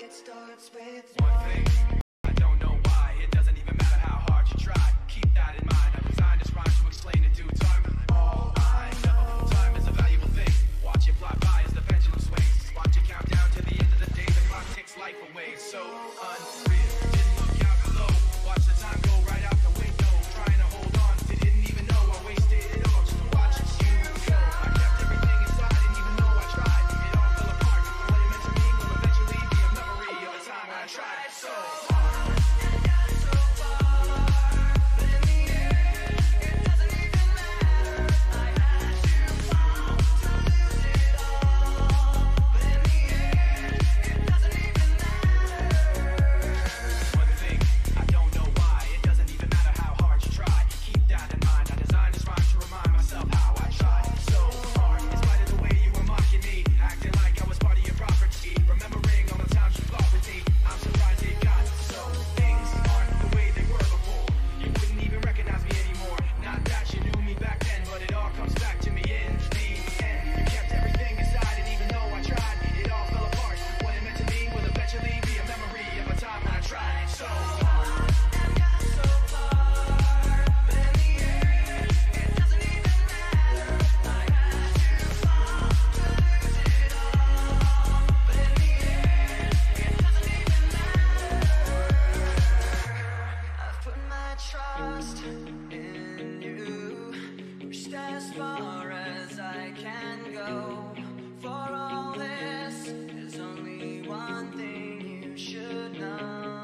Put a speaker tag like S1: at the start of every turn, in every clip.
S1: It starts with
S2: one thing. I don't know why. It doesn't even matter how hard you try. Keep that in mind. I designed this rhyme to explain in due time. All I know, time is a valuable thing. Watch it fly by as the pendulum swings. Watch it count down to the end of the day. The clock takes life away. So unreal. Didn't look out below. Watch the time go right out the window. Trying to hold on. Didn't even know I wasted it all. Just watching you go. I kept everything inside, and even though I tried, it all fell apart. What it meant to me will eventually be a memory of a time when I tried so hard and got so far. But in the end, it doesn't even matter. I had to fall to lose it all. But in the end, it doesn't even matter. One thing, I don't know why. It doesn't even matter how hard you try. Keep that in mind. I designed this rhyme to remind myself how I tried so hard. In spite of the way you were mocking me, acting like I was part of your property, remembering all the times you fought with me. I'm surprised it got so. Things aren't the way they were before. You wouldn't even recognize me anymore. Not that you knew me back then, but it all comes back to me in the end. You kept everything inside, and even though I tried, it all fell apart. What it meant to me will eventually be a memory of a time when I tried so hard and got so far. But in the end, it doesn't even matter. I had to fall to lose it all. But in the end, it doesn't even matter. I've put my trust in you, pushed as far as I can go. For all this, there's only one thing you should know.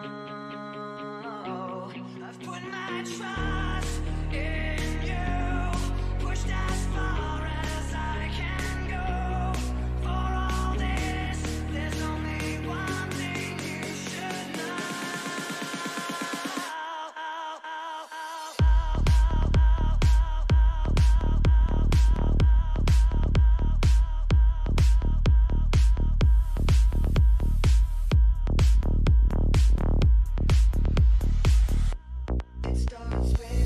S2: I've put my trust in you, pushed as far as I can go. For all this, there's only one thing you should know.
S1: it starts with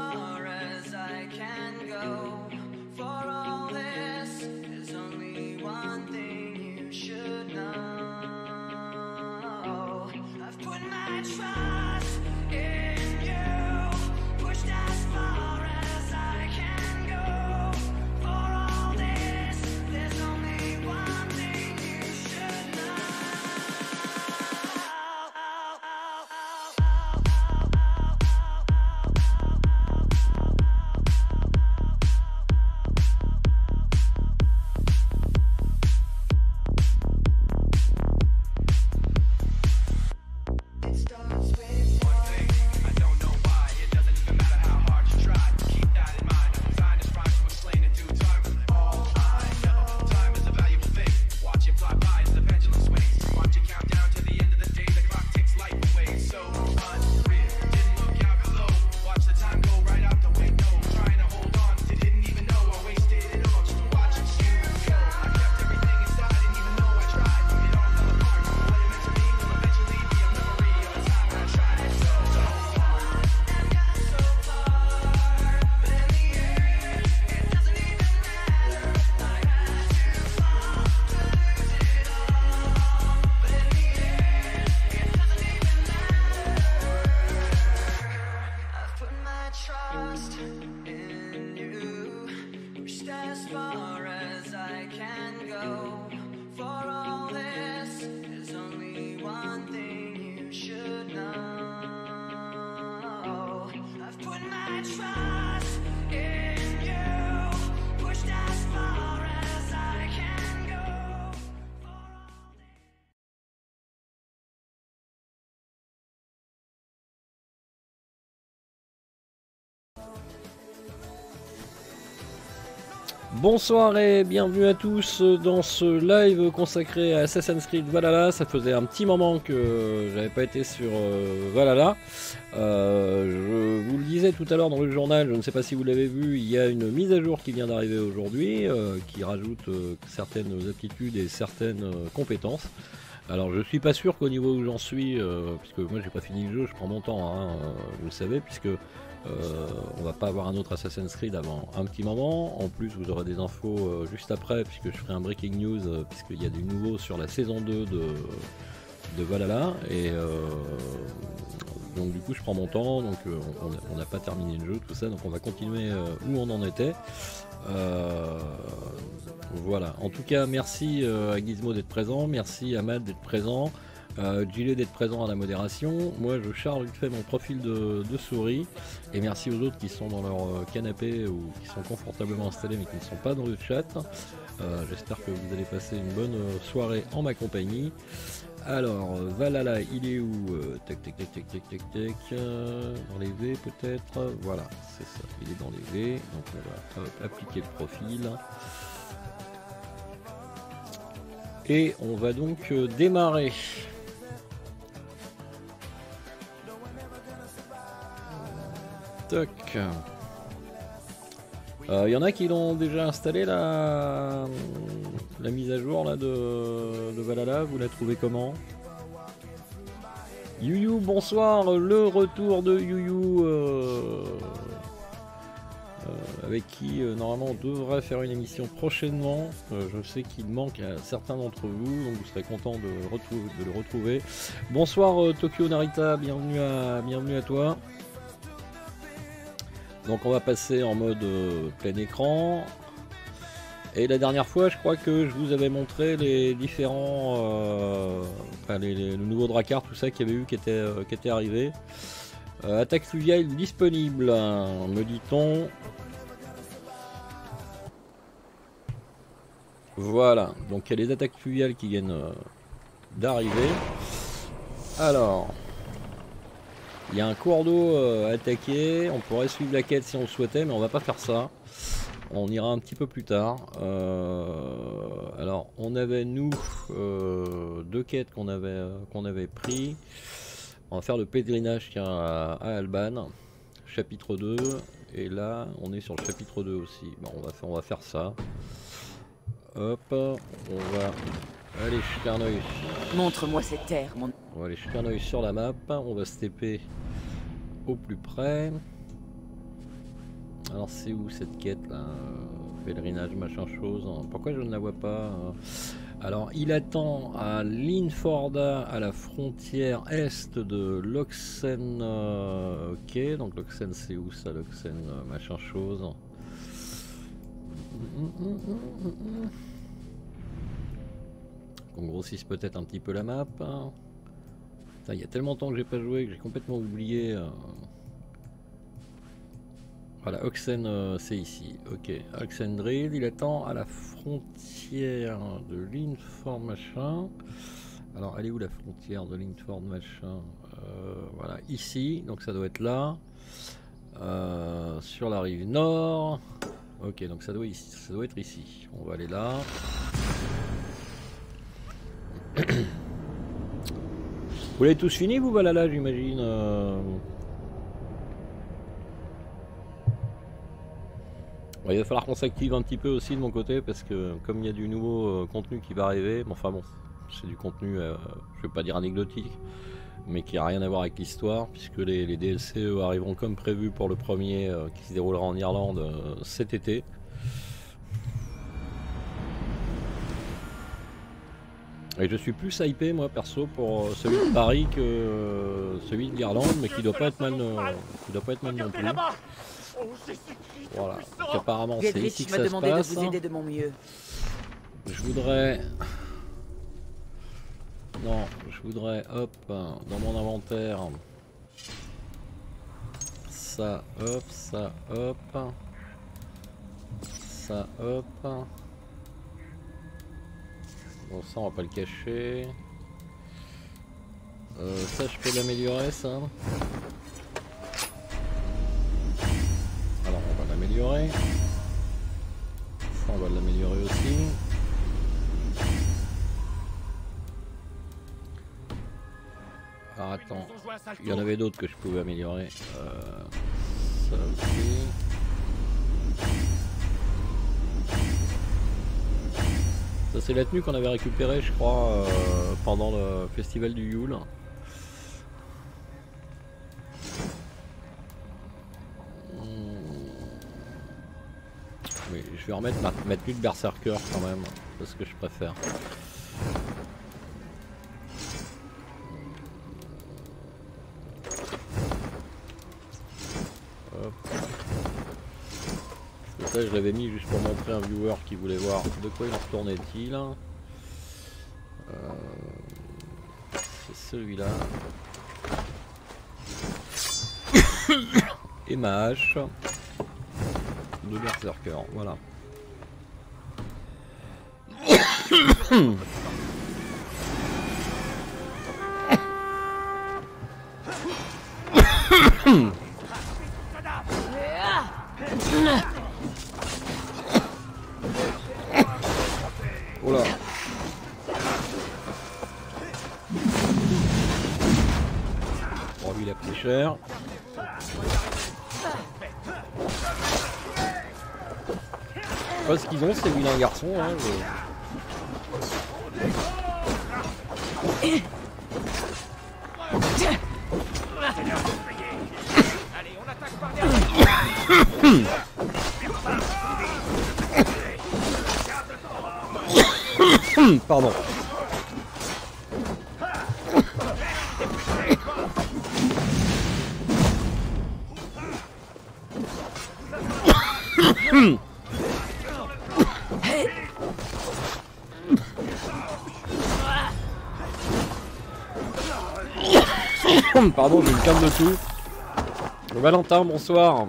S2: far as I can go. For all this, there's only one thing you should know. I've put my trust in you, pushed as far as I can go. For all this, there's only one thing you should know. It starts with one thing. I don't know why. It doesn't even matter how hard you try. Keep that in mind. I'm designed this rhyme to explain in due time. All I know, time is a valuable thing. Watch it fly by as the pendulum swings. Watch it count down to the end of the day. The clock takes life away. So unreal. Didn't look out below. Watch the time go right out the window. Trying to hold on to didn't even know I wasted it all just to watch it you go. I kept everything inside, didn't even know I tried. It all fell apart. What it meant to me will eventually be a memory of a time when I tried it so hard and got so far. But in the end, it doesn't even matter. I had to fall to lose it all. But in the end, it doesn't even matter. I've put my trust in you, pushed as far as I can go. For all this, there's only one thing you should know. I've put my trust in you, pushed as far as I can go. For all this.
S1: Bonsoir et bienvenue à tous dans ce live consacré à Assassin's Creed Valhalla. Ça faisait un petit moment que j'avais pas été sur Valhalla. Je vous le disais tout à l'heure dans le journal, je ne sais pas si vous l'avez vu, il y a une mise à jour qui vient d'arriver aujourd'hui qui rajoute certaines aptitudes et certaines compétences. Alors je suis pas sûr qu'au niveau où j'en suis, puisque moi j'ai pas fini le jeu, je prends mon temps, hein, vous le savez, puisque on va pas avoir un autre Assassin's Creed avant un petit moment. En plus vous aurez des infos juste après, puisque je ferai un breaking news, puisqu'il y a du nouveau sur la saison 2 de Valhalla. Et donc du coup je prends mon temps, donc on n'a pas terminé le jeu, tout ça, donc on va continuer où on en était. Voilà, en tout cas merci à Gizmo d'être présent, merci à Matt d'être présent, Gilet d'être présent à la modération. Moi je charge vite fait mon profil de souris, et merci aux autres qui sont dans leur canapé ou qui sont confortablement installés mais qui ne sont pas dans le chat. J'espère que vous allez passer une bonne soirée en ma compagnie. Alors Valhalla, il est où? Tac tac tac tac tac tac tac, dans les V peut-être, voilà c'est ça, il est dans les V, donc on va appliquer le profil. Et on va donc démarrer. Toc. Il y en a qui l'ont déjà installé la mise à jour là, de Valhalla, vous la trouvez comment? Youyou, bonsoir, le retour de Youyou avec qui normalement on devrait faire une émission prochainement. Je sais qu'il manque à certains d'entre vous, donc vous serez content de le retrouver. Bonsoir Tokyo Narita, bienvenue à toi. Donc on va passer en mode plein écran. Et la dernière fois je crois que je vous avais montré les différents le nouveau Drakkar, tout ça qu'il y avait eu qui était arrivé. Attaque fluviale disponible, me dit-on. Voilà, donc il y a les attaques fluviales qui viennent d'arriver. Alors, il y a un cours d'eau à attaquer. On pourrait suivre la quête si on le souhaitait, mais on va pas faire ça. On ira un petit peu plus tard. Alors, on avait nous deux quêtes qu'on avait pris. On va faire le pèlerinage à Alban, chapitre 2. Et là, on est sur le chapitre 2 aussi. Bon, on va faire ça. Hop, on va aller jeter un oeil.
S3: Montre-moi cette terre, mon...
S1: On va aller jeter un oeil sur la map. On va se TP au plus près. Alors c'est où cette quête là? Pèlerinage machin chose. Pourquoi je ne la vois pas? Alors il attend à Linforda, à la frontière est de Loxen. Ok, donc Loxen c'est où ça? Loxen machin chose. Qu'on grossisse peut-être un petit peu la map. Il y a tellement de temps que j'ai pas joué que j'ai complètement oublié. Voilà, Oxen c'est ici. Ok, Oxendril, il attend à la frontière de Linford machin. Alors, elle est où la frontière de Linford machin? Voilà, ici, donc ça doit être là. Sur la rive nord. Ok, donc ça doit être ici. On va aller là. Vous l'avez tous fini, vous, voilà là, j'imagine. Il va falloir qu'on s'active un petit peu aussi de mon côté parce que comme il y a du nouveau contenu qui va arriver, bon, enfin bon, c'est du contenu, je vais pas dire anecdotique, mais qui a rien à voir avec l'histoire puisque les DLC arriveront comme prévu pour le premier qui se déroulera en Irlande cet été. Et je suis plus hypé moi perso pour celui de Paris que celui de l'Irlande, mais qui doit pas être mal, non plus. Voilà, donc apparemment c'est ici que ça se
S3: demandé
S1: passe.
S3: de vous aider de mon mieux.
S1: Je voudrais... Non, je voudrais, hop, dans mon inventaire, ça, hop, ça, hop, ça, hop. Bon, ça on va pas le cacher. Ça je peux l'améliorer, ça. Alors on va l'améliorer. Ça on va l'améliorer aussi. Alors attends, il y en avait d'autres que je pouvais améliorer. Ça aussi. Ça c'est la tenue qu'on avait récupérée je crois pendant le festival du Yule. Oui, je vais remettre ma tenue de berserker quand même, parce que je préfère. Hop. Parce que ça je l'avais mis juste pour montrer un viewer qui voulait voir de quoi il en retournait-il. C'est celui-là. Et ma hache de berserker, voilà. Oh là. Bon, lui il a pris cher. Pas ce qu'ils ont, ces vilains garçons. Hein, Pardon. Pardon, j'ai une canne de tout. Valentin, bonsoir.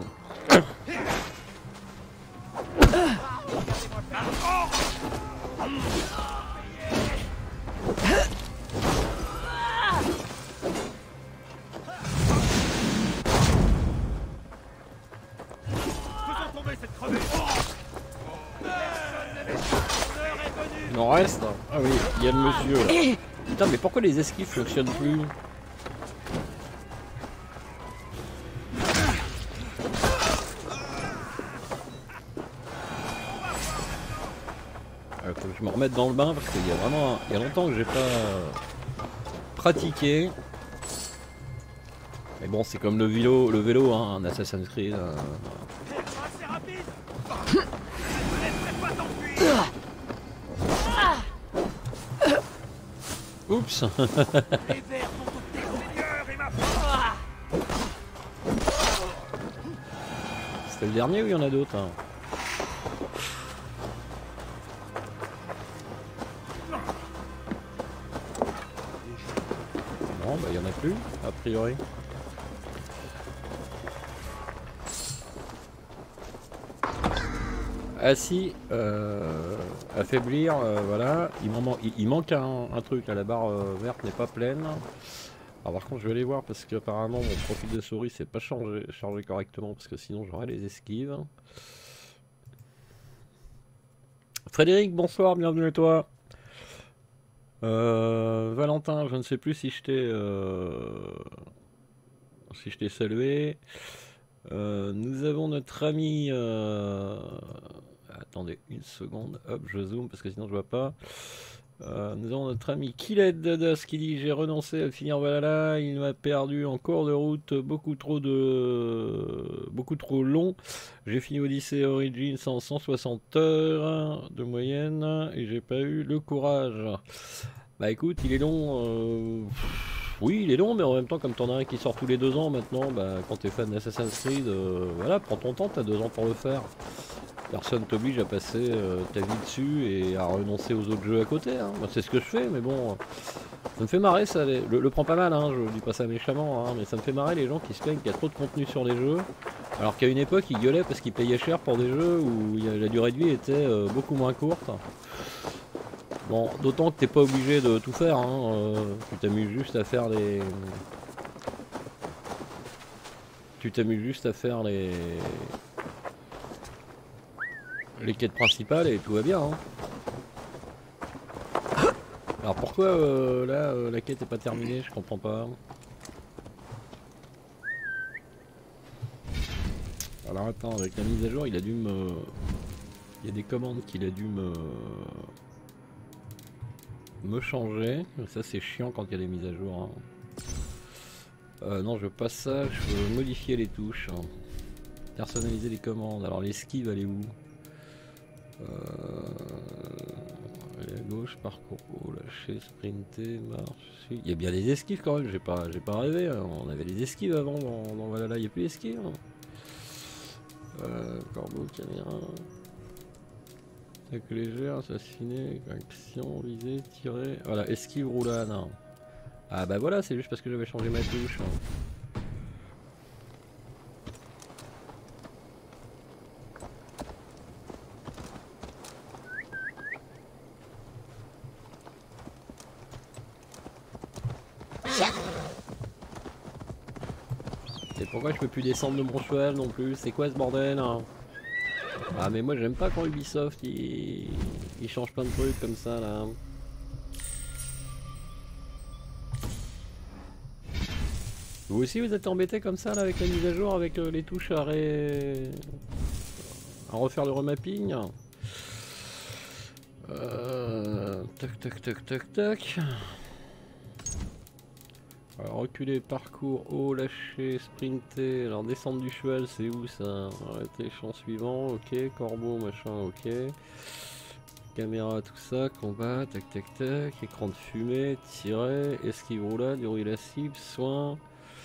S1: Il en reste. Ah oui, il y a le monsieur là. Putain, mais pourquoi les esquives fonctionnent plus? Faut que je me remette dans le bain parce qu'il y a vraiment, il y a longtemps que j'ai pas pratiqué. Mais bon, c'est comme le vélo hein, un Assassin's Creed.
S2: Assez rapide. Ne laisserai pas t'enfuir.
S1: Oups.
S2: Les vers sont au Seigneur et ma foi.
S1: C'était le dernier ou il y en a d'autres hein? Non, bah il y en a plus, a priori. Ah si, affaiblir, voilà, il manque un truc, là, la barre verte n'est pas pleine. Alors par contre je vais aller voir parce qu'apparemment mon profil de souris c'est pas chargé correctement parce que sinon j'aurais les esquives. Frédéric, bonsoir, bienvenue à toi. Valentin, je ne sais plus si je t'ai salué. Nous avons notre ami... Attendez une seconde, hop, je zoome parce que sinon je vois pas. Nous avons notre ami Killed Dadas qui dit j'ai renoncé à finir Valhalla, il m'a perdu en cours de route, beaucoup trop long. J'ai fini Odyssey Origins en 160 heures de moyenne et j'ai pas eu le courage. Bah écoute, il est long. Oui, il est long, mais en même temps, comme t'en as un qui sort tous les 2 ans maintenant, bah quand t'es fan d'Assassin's Creed, voilà, prends ton temps, t'as 2 ans pour le faire. Personne t'oblige à passer ta vie dessus et à renoncer aux autres jeux à côté. Hein. Moi, c'est ce que je fais, mais bon, ça me fait marrer ça. Le prend pas mal, hein, je dis pas ça méchamment, hein, mais ça me fait marrer les gens qui se plaignent qu'il y a trop de contenu sur les jeux. Alors qu'à une époque, ils gueulaient parce qu'ils payaient cher pour des jeux où la durée de vie était beaucoup moins courte. Bon, d'autant que t'es pas obligé de tout faire, hein, tu t'amuses juste à faire les... les quêtes principales et tout va bien. Hein. Alors pourquoi là la quête est pas terminée, je comprends pas. Alors attends, avec la mise à jour il a dû me... Il y a des commandes qu'il a dû me changer. Ça c'est chiant quand il y a des mises à jour. Hein. Non je veux pas ça, je veux modifier les touches. Hein. Personnaliser les commandes. Alors l'esquive elle est où? Aller à gauche, parcours haut, lâcher, sprinter, marche. Il y a bien des esquives quand même, j'ai pas rêvé. Hein. On avait les esquives avant dans Valhalla, il n'y a plus d'esquives. Hein. Corbeau, caméra. Attaque légère, assassiner, action, viser, tirer. Voilà, esquive, roulade. Hein. Ah bah voilà, c'est juste parce que j'avais changé ma touche. Hein. Et pourquoi je peux plus descendre de mon cheval non plus? C'est quoi ce bordel hein? Ah mais moi j'aime pas quand Ubisoft il change plein de trucs comme ça là. Vous aussi vous êtes embêté comme ça là avec la mise à jour, avec les touches à refaire le remapping. Tac tac tac tac tac. Alors reculer, parcours, haut, lâcher, sprinter, alors descendre du cheval c'est où ça? Arrêter, champ suivant, ok, corbeau, machin, ok. Caméra, tout ça, combat, tac tac tac, écran de fumée, tirer, esquive roulade, dérouiller la cible, soin.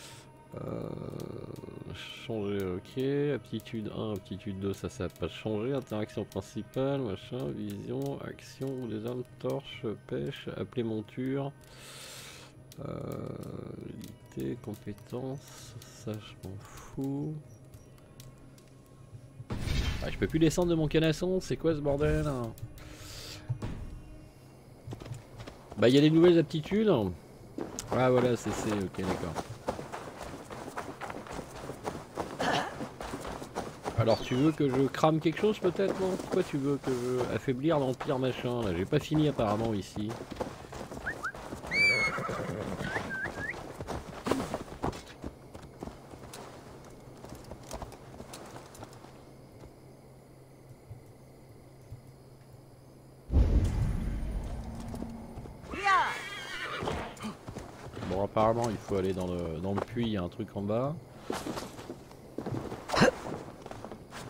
S1: Changer, ok, aptitude 1, aptitude 2, ça n'a pas changé, interaction principale, machin, vision, action, des armes, torche, pêche, appeler monture. Habilité, compétences, ça je m'en fous. Ah, je peux plus descendre de mon canasson, c'est quoi ce bordel hein? Bah il y a des nouvelles aptitudes. Ah voilà, c'est ok d'accord. Alors tu veux que je crame quelque chose peut-être non? Pourquoi tu veux que je affaiblir l'empire machin là? J'ai pas fini apparemment ici. Bon apparemment il faut aller dans le puits, il y a un truc en bas.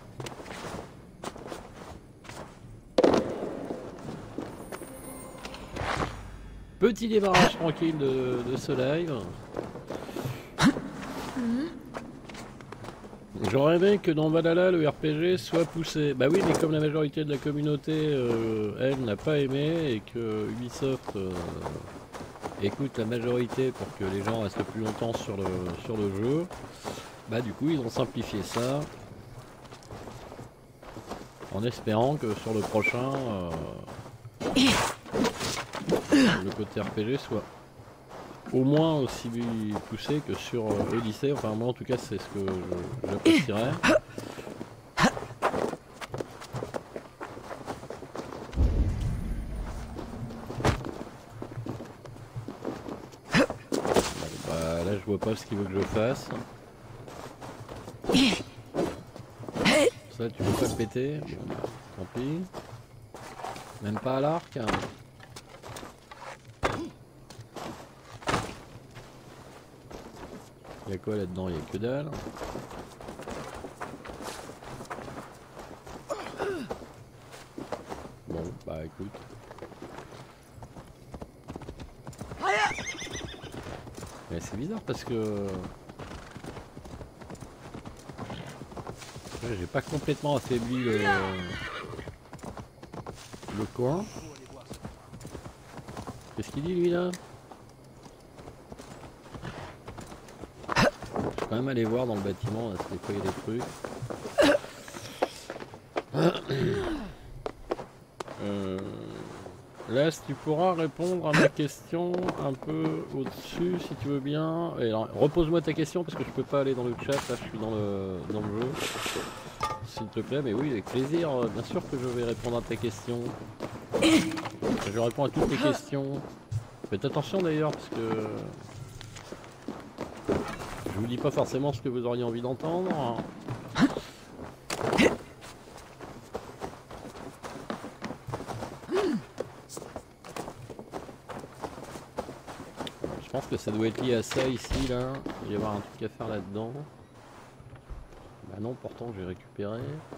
S1: Petit démarrage tranquille de ce live. J'aurais aimé que dans Valhalla le RPG soit poussé. Bah oui, mais comme la majorité de la communauté, elle, n'a pas aimé et que Ubisoft écoute la majorité pour que les gens restent plus longtemps sur le jeu, bah du coup ils ont simplifié ça en espérant que sur le prochain, le côté RPG soit au moins aussi poussé que sur Odyssey. Enfin moi en tout cas c'est ce que j'apprécierais. Bah, là je vois pas ce qu'il veut que je fasse. Ça tu veux pas le péter? Bon, bah, tant pis. Même pas à l'arc hein. Y'a quoi là-dedans? Y'a que dalle. Bon, bah écoute. Mais c'est bizarre parce que... j'ai pas complètement affaibli le coin. Qu'est-ce qu'il dit lui là? Quand même aller voir dans le bâtiment, là, c'est quoi il y a des trucs. Là, si tu pourras répondre à ma question un peu au-dessus, si tu veux bien. Et alors, repose-moi ta question parce que je peux pas aller dans le chat, là je suis dans le jeu. S'il te plaît, mais oui, avec plaisir, bien sûr que je vais répondre à ta question. Je réponds à toutes tes questions. Faites attention d'ailleurs parce que... je vous dis pas forcément ce que vous auriez envie d'entendre. Je pense que ça doit être lié à ça ici là. Il va y avoir un truc à faire là-dedans. Bah non, pourtant j'ai récupéré.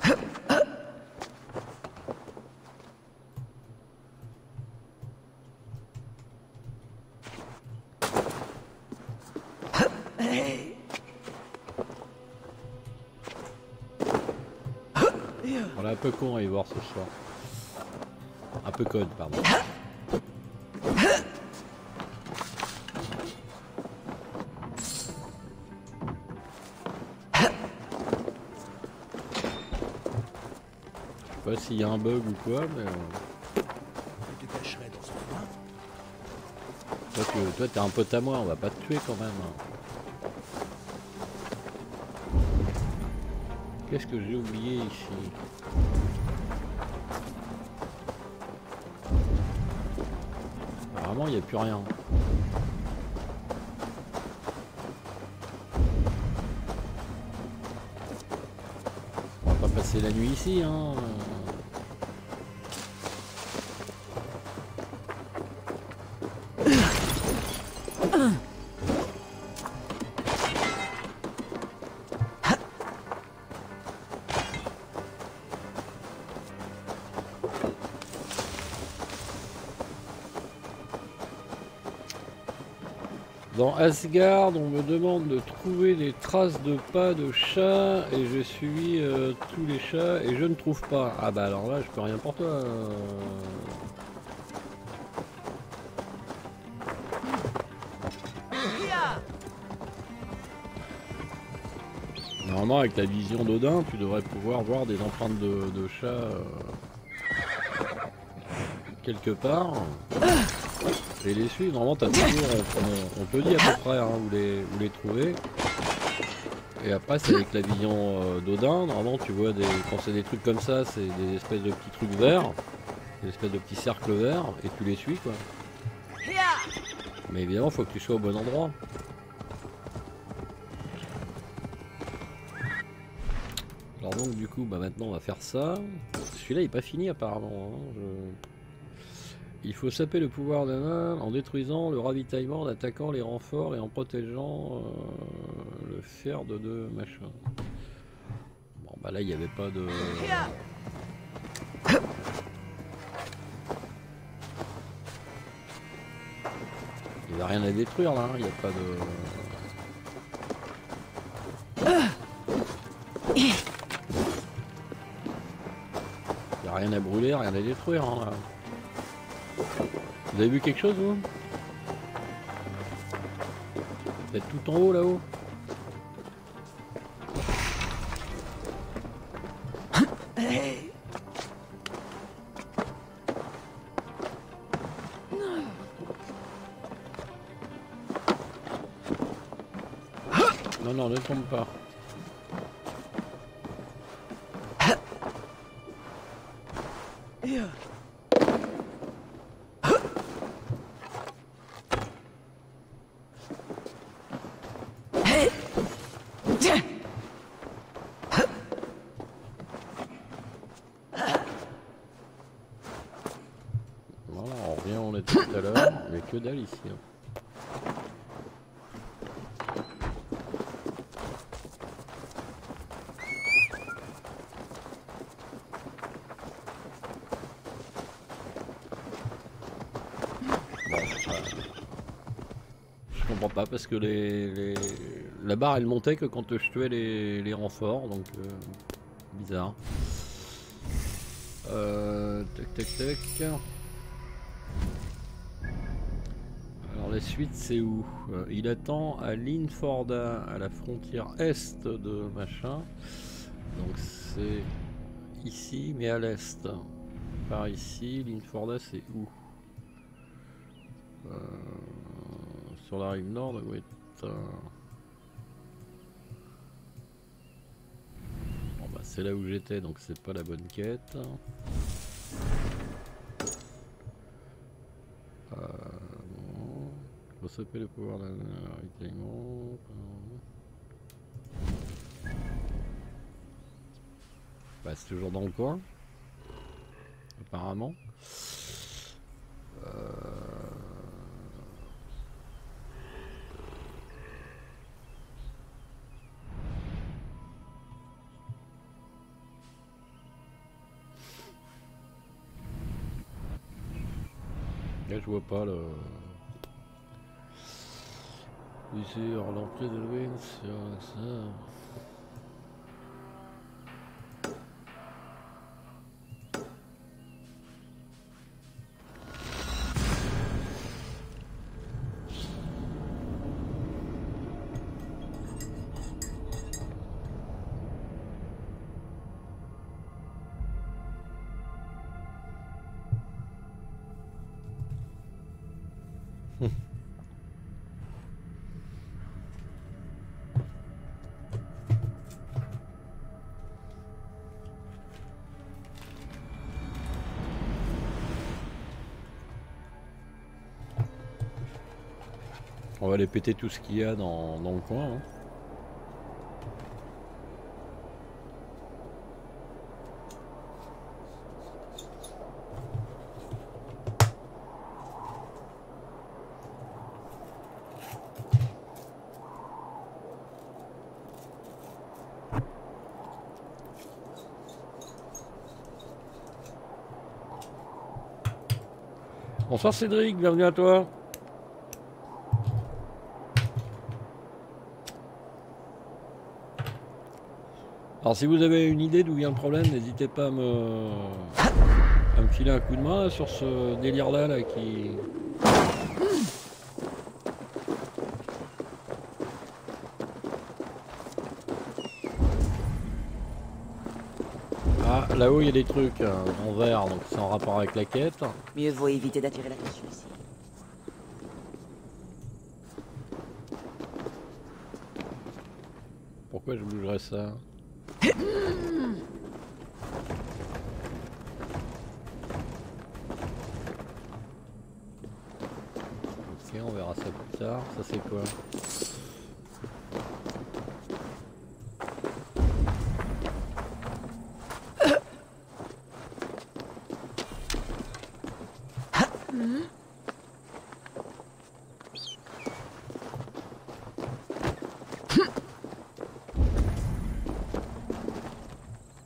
S1: On est un peu con à y voir ce soir. Un peu code, pardon. Je sais pas s'il y a un bug ou quoi, mais... Toi t'es un pote à moi, on va pas te tuer quand même. Qu'est-ce que j'ai oublié ici? Apparemment il n'y a plus rien. On va pas passer la nuit ici hein. Dans Asgard, on me demande de trouver des traces de pas de chat et j'ai suivi tous les chats et je ne trouve pas. Ah bah alors là, je peux rien pour toi. Normalement, avec la vision d'Odin, tu devrais pouvoir voir des empreintes de chat quelque part. Et les suivre, normalement t'as toujours, on te dit à peu près hein, où les trouver. Et après c'est avec la vision d'Odin, normalement tu vois quand c'est des trucs comme ça, c'est des espèces de petits trucs verts, des espèces de petits cercles verts, et tu les suis quoi. Mais évidemment faut que tu sois au bon endroit. Alors donc du coup bah maintenant on va faire ça. Celui-là il est pas fini apparemment. Hein. Il faut saper le pouvoir d'un âne en détruisant le ravitaillement, en attaquant les renforts et en protégeant le fer de deux machins. Bon bah là il n'y avait pas de... a rien à détruire là, il n'y a pas de... Il n'y a rien à brûler, rien à détruire. Hein, là. Vous avez vu quelque chose vous? Vous êtes tout en haut là-haut? Non, non, ne tombe pas. Voilà, on revient où on était tout à l'heure, mais que dalle ici. Hein. Je comprends pas parce que la barre elle montait que quand je tuais les renforts, donc bizarre. Tac tac tac. Alors la suite c'est où? Il attend à Linforda, à la frontière est de machin. Donc c'est ici mais à l'est. Par ici, Linforda c'est où? Sur la rive nord, doit être... Bon bah c'est là où j'étais donc c'est pas la bonne quête. Bon. Faut s'appeler le pouvoir d'un ravitaillement. Bah c'est toujours dans le coin. Apparemment. Là je vois pas le... Sur l'entrée de Louis, sur ça... On va aller péter tout ce qu'il y a dans le coin. Hein. Bonsoir Cédric, bienvenue à toi. Alors si vous avez une idée d'où vient le problème, n'hésitez pas à me filer un coup de main là, sur ce délire là qui... Ah, là-haut il y a des trucs en vert, donc c'est en rapport avec la quête.
S3: Mieux vaut éviter d'attirer l'attention ici.
S1: Pourquoi je bougerais ça? Ok, on verra ça plus tard. Ça c'est quoi?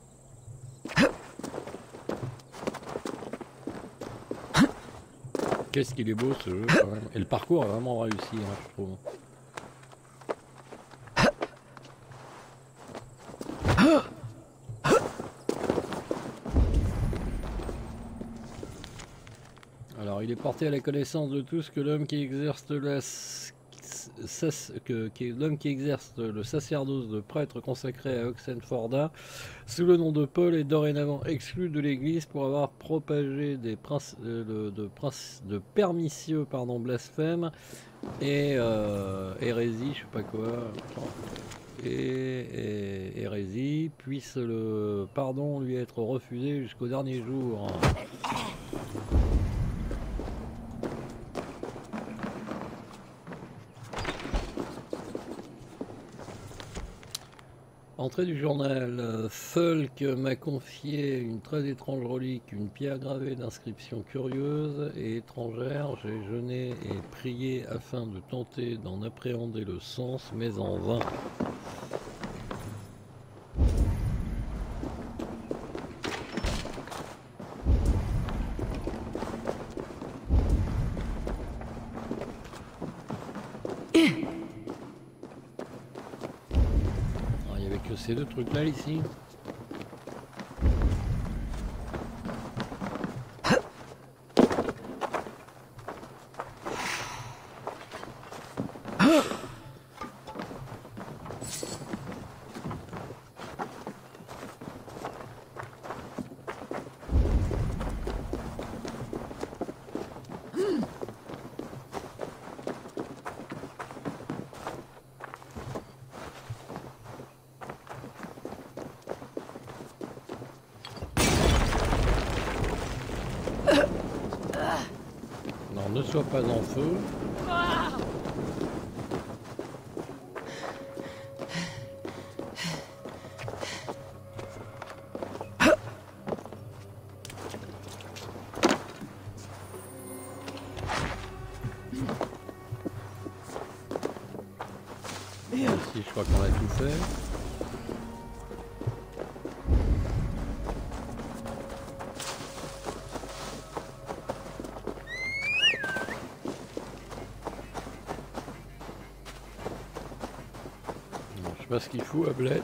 S1: Ok, Qu'est-ce qu'il est beau ce jeu quand même. Et le parcours est vraiment réussi, hein, je trouve. Alors il est porté à la connaissance de tous que l'homme qui exerce l'homme qui exerce le sacerdoce de prêtre consacré à Oxenforda sous le nom de Paul est dorénavant exclu de l'église pour avoir propagé des de pernicieux blasphèmes et hérésie, je sais pas quoi, et hérésie, puisse le pardon lui être refusé jusqu'au dernier jour. Entrée du journal. Fulk m'a confié une très étrange relique, une pierre gravée d'inscriptions curieuses et étrangères. J'ai jeûné et prié afin de tenter d'en appréhender le sens, mais en vain. Ces deux trucs là ici. Ne sois pas en feu. Ici, je crois qu'on a tout fait. Je sais pas ce qu'il faut à Bled.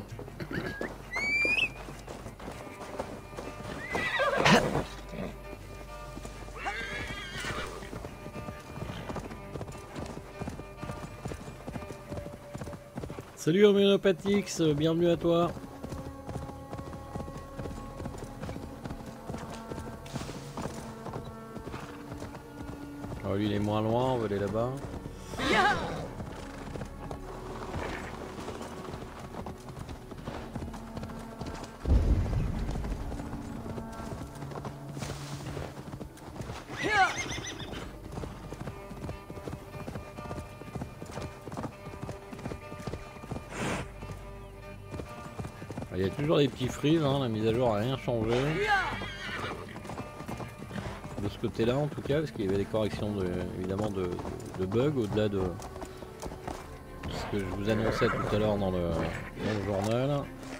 S1: Salut Homéopatix, bienvenue à toi. Oh, lui il est moins loin, on va aller là-bas. Il y a toujours des petits frises, hein, la mise à jour n'a rien changé. De ce côté-là en tout cas, parce qu'il y avait des corrections évidemment de bugs au-delà de ce que je vous annonçais tout à l'heure dans le journal.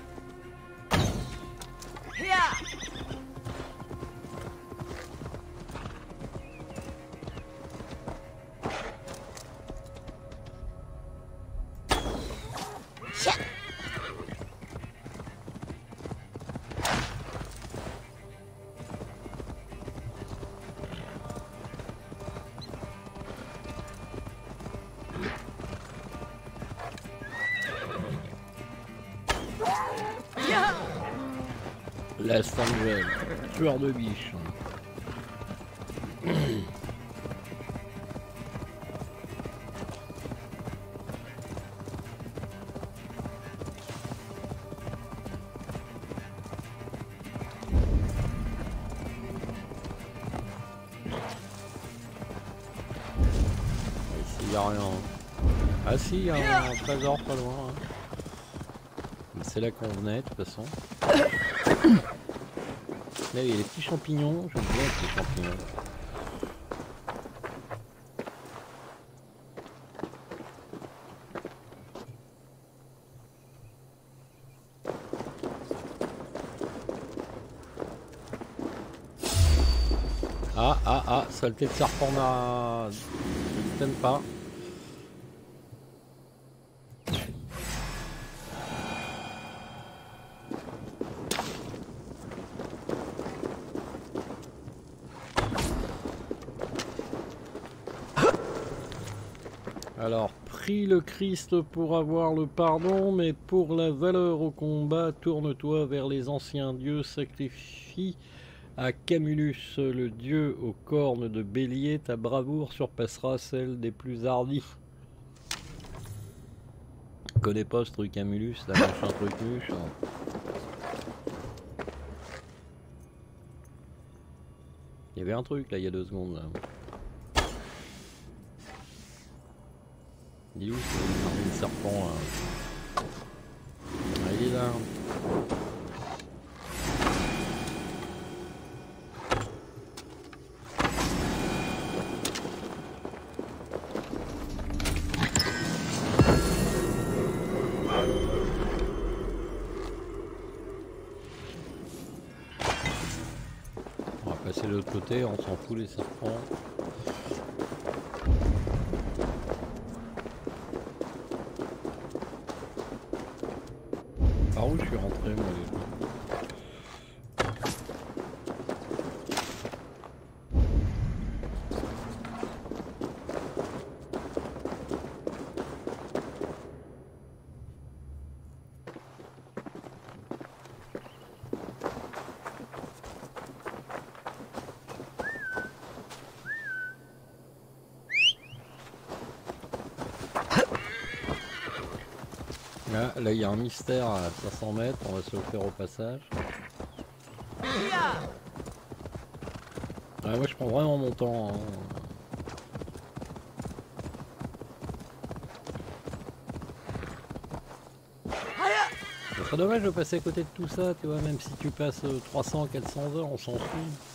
S1: La Strangel, tueur de biches. Ici y a rien. Ah si, il y a un trésor pas loin. Hein. C'est là qu'on venait de toute façon. Là il y a les petits champignons, j'aime bien les petits champignons. Saleté de serpent n'a... Je t'aime pas. Alors, prie le Christ pour avoir le pardon, mais pour la valeur au combat, tourne-toi vers les anciens dieux, sacrifie à Camulus, le dieu aux cornes de bélier, ta bravoure surpassera celle des plus hardis. Je connais pas ce truc Camulus, là, machin truc muche. Il y avait un truc là, il y a 2 secondes. Là. Il est où ce serpent là? Ah, il est là. On va passer de l'autre côté, on s'en fout les serpents. Par où je suis rentré moi déjà? Là il y a un mystère à 500 mètres, on va se le faire au passage. Ouais, moi je prends vraiment mon temps. Hein. Ce serait dommage de passer à côté de tout ça, tu vois, même si tu passes 300, 400 heures, on s'en fout.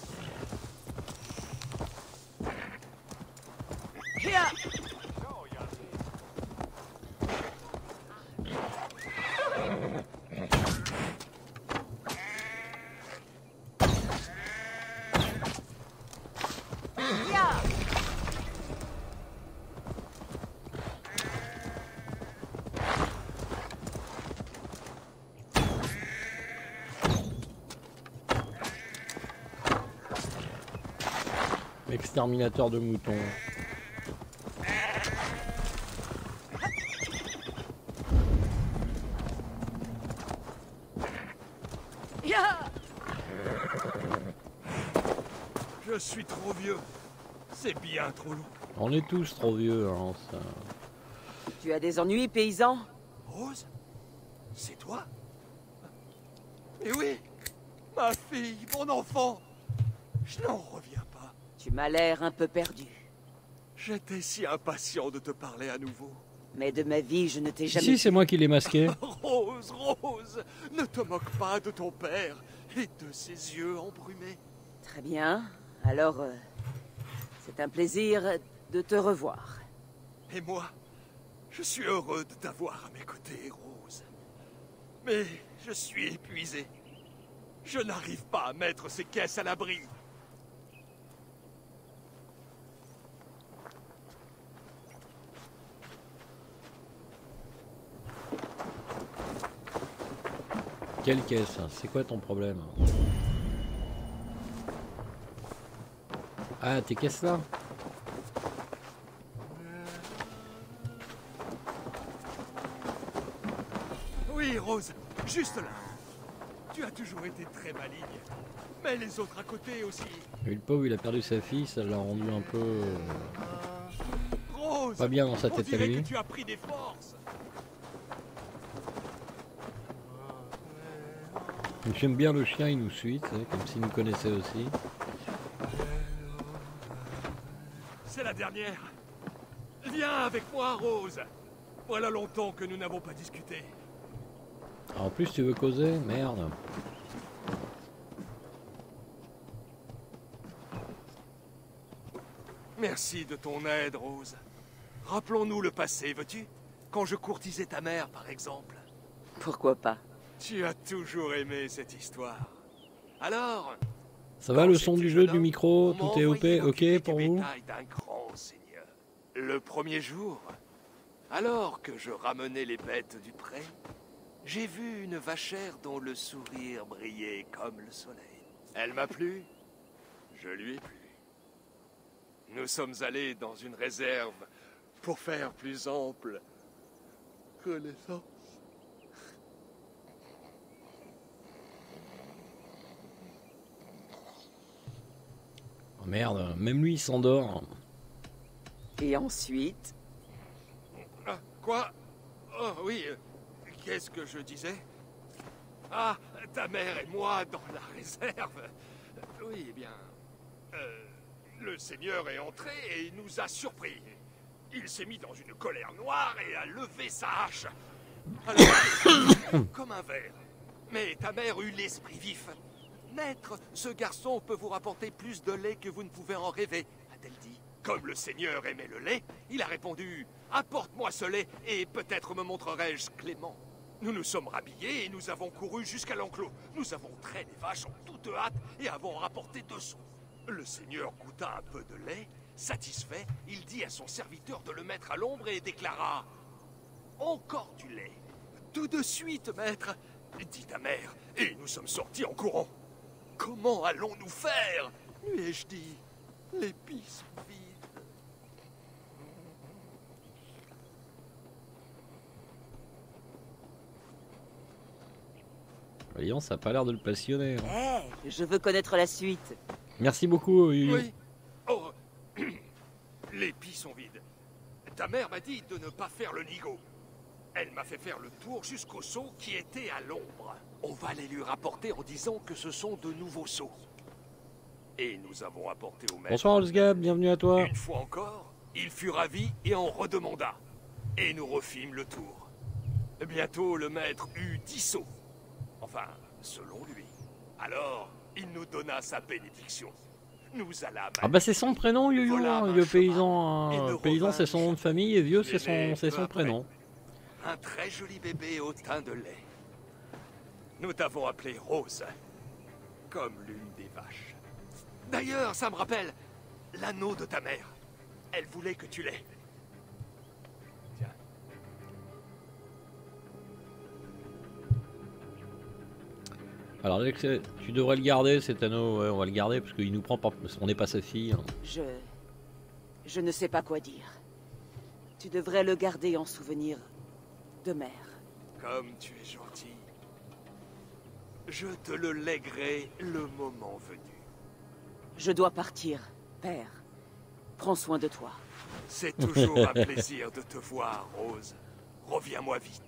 S1: Exterminateur de moutons.
S4: Je suis trop vieux. C'est bien trop long.
S1: On est tous trop vieux, hein, ça.
S3: Tu as des ennuis, paysan?
S4: Rose? C'est toi? Eh oui! Ma fille, mon enfant! Je n'en reviens pas.
S3: Tu m'as l'air un peu perdu.
S4: J'étais si impatient de te parler à nouveau.
S3: Mais de ma vie, je ne t'ai jamais...
S1: Si, c'est moi qui l'ai masqué.
S4: Rose, Rose! Ne te moque pas de ton père et de ses yeux embrumés.
S3: Très bien. Alors, c'est un plaisir de te revoir.
S4: Et moi, je suis heureux de t'avoir à mes côtés, Rose. Mais je suis épuisé. Je n'arrive pas à mettre ces caisses à l'abri.
S1: Quelle caisse? C'est quoi ton problème? Ah, tes caisses là?
S4: Oui, Rose, juste là. Tu as toujours été très maligne. Mais les autres à côté aussi.
S1: Et le pauvre, il a perdu sa fille, ça l'a rendu un peu...
S4: Rose,
S1: pas bien dans sa
S4: on
S1: tête à
S4: dirait
S1: lui.
S4: que tu as pris des forces.
S1: J'aime bien le chien, il nous suit, tu sais, comme s'il nous connaissait aussi.
S4: C'est la dernière. Viens avec moi, Rose. Voilà longtemps que nous n'avons pas discuté.
S1: Ah, en plus, tu veux causer? Merde.
S4: Merci de ton aide, Rose. Rappelons-nous le passé, veux-tu? Quand je courtisais ta mère, par exemple.
S3: Pourquoi pas?
S4: Tu as toujours aimé cette histoire. Alors,
S1: Ça va
S4: Quand
S1: le son
S4: j'étais
S1: du jeu,
S4: jeune
S1: du
S4: homme,
S1: micro,
S4: on m'a
S1: tout est
S4: envoyé
S1: ok
S4: m'occuper
S1: pour
S4: du
S1: vous?
S4: bétail d'un grand seigneur. Le premier jour, alors que je ramenais les bêtes du pré, j'ai vu une vachère dont le sourire brillait comme le soleil. Elle m'a plu, je lui ai plu. Nous sommes allés dans une réserve pour faire plus ample connaissance.
S1: Oh merde, même lui il s'endort.
S3: Et ensuite,
S4: Ah, quoi? Oh oui, qu'est-ce que je disais? Ah, ta mère et moi dans la réserve. Oui, eh bien, le seigneur est entré et il nous a surpris. Il s'est mis dans une colère noire et a levé sa hache. Alors, comme un ver. Mais ta mère eut l'esprit vif. Maître, ce garçon peut vous rapporter plus de lait que vous ne pouvez en rêver, a-t-elle dit. Comme le seigneur aimait le lait, il a répondu « Apporte-moi ce lait et peut-être me montrerai-je clément ». Nous nous sommes rhabillés et nous avons couru jusqu'à l'enclos. Nous avons trait les vaches en toute hâte et avons rapporté 2 seaux. Le seigneur goûta un peu de lait. Satisfait, il dit à son serviteur de le mettre à l'ombre et déclara « Encore du lait !»« Tout de suite, maître !» dit ta mère, et nous sommes sortis en courant. « Comment allons-nous faire ?» lui ai-je dit. « Les pis sont vides. »
S1: Voyons, ça a pas l'air de le passionner. Hein.
S3: je veux connaître la suite.
S1: Merci beaucoup, Yuyu.
S4: Oui. Oh, les pis sont vides. Ta mère m'a dit de ne pas faire le nigo. Elle m'a fait faire le tour jusqu'au seau qui était à l'ombre. On va les lui rapporter en disant que ce sont de nouveaux seaux. Et nous avons apporté au maître.
S1: Bonsoir Olsgab, bienvenue à toi.
S4: Une fois encore, il fut ravi et en redemanda. Et nous refîmes le tour. Bientôt, le maître eut 10 seaux. Enfin, selon lui. Alors, il nous donna sa bénédiction. Nous allâmes.
S1: Ah bah c'est son prénom, Yuyu, hein, vieux paysan. Hein. Paysan c'est son nom de famille et vieux c'est son prénom.
S4: Un très joli bébé au teint de lait. Nous t'avons appelé Rose, comme l'une des vaches. D'ailleurs, ça me rappelle l'anneau de ta mère. Elle voulait que tu l'aies. Tiens.
S1: Alors Alex, tu devrais le garder cet anneau, ouais, on va le garder parce qu'il nous prend pas, on n'est pas sa fille. Hein.
S3: Je ne sais pas quoi dire. Tu devrais le garder en souvenir de mère.
S4: Comme tu es gentil. Je te le lèguerai le moment venu.
S3: Je dois partir, père. Prends soin de toi.
S4: C'est toujours un plaisir de te voir, Rose. Reviens-moi vite.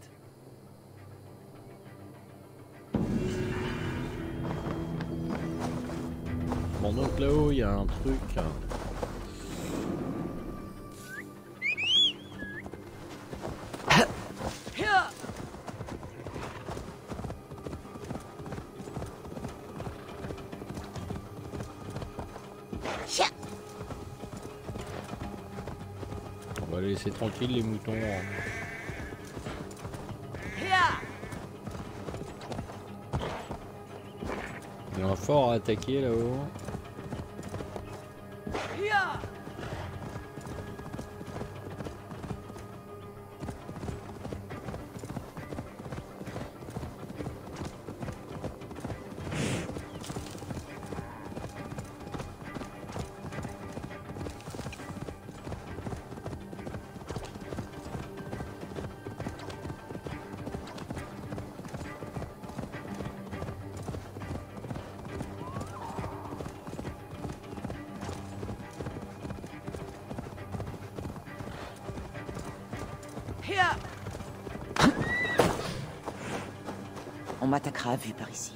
S1: Bon donc là-haut il y a un truc. On va les laisser tranquilles les moutons. Hein. Il y a un fort à attaquer là-haut.
S3: On m'attaquera à vue par ici.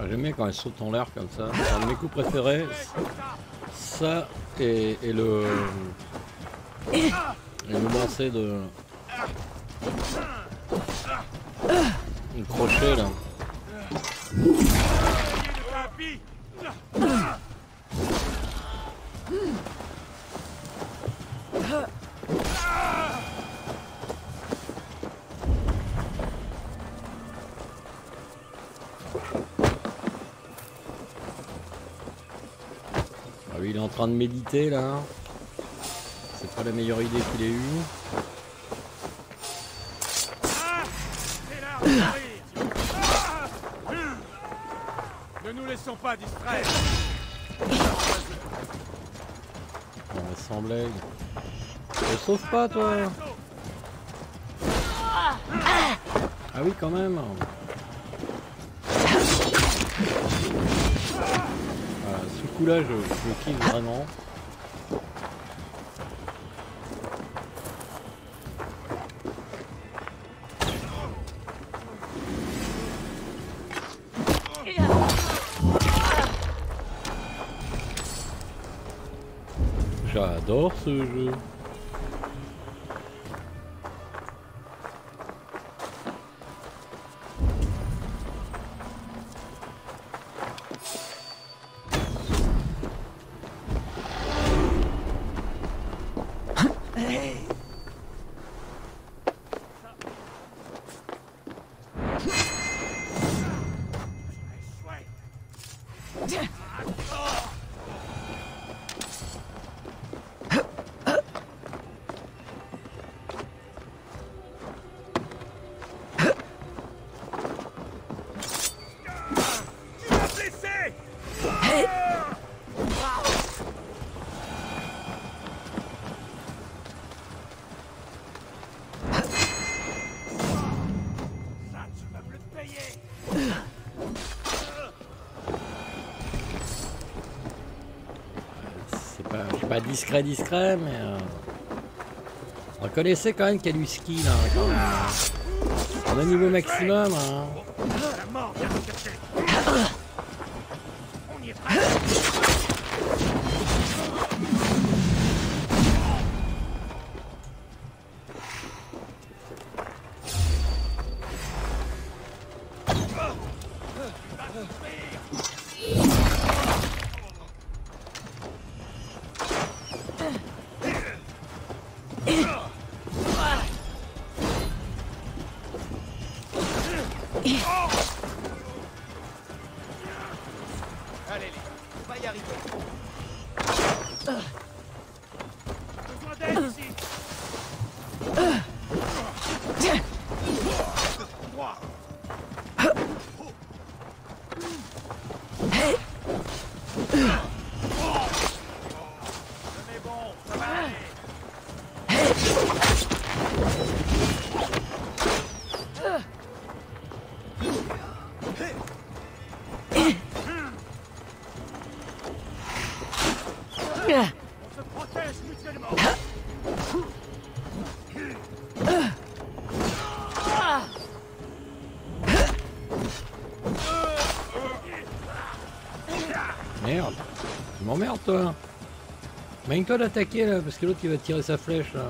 S1: J'aime bien quand elle saute en l'air comme ça. C'est un de mes coups préférés. Ça et le lancer de le crochet là. Ah oui, il est en train de méditer là. C'est pas la meilleure idée qu'il ait eue.
S4: Ne nous laissons pas distraire.
S1: Ouais, sans blague. Ne sauve pas toi. Ah oui quand même. Voilà, ce coup là je kiffe vraiment. J'adore ce jeu. Je suis pas discret, mais reconnaissez quand même qu'il y a du ski là, quand même. On est au niveau maximum. Hein.
S4: La mort vient nous chercher. On y est prêt. Allez, on va y arriver. Besoin d'aide ici. Droit. Mais bon, ça va aller. On se protège mutuellement.
S1: Merde. Tu m'emmerdes toi. Mène-toi d'attaquer là, parce que l'autre il va tirer sa flèche là.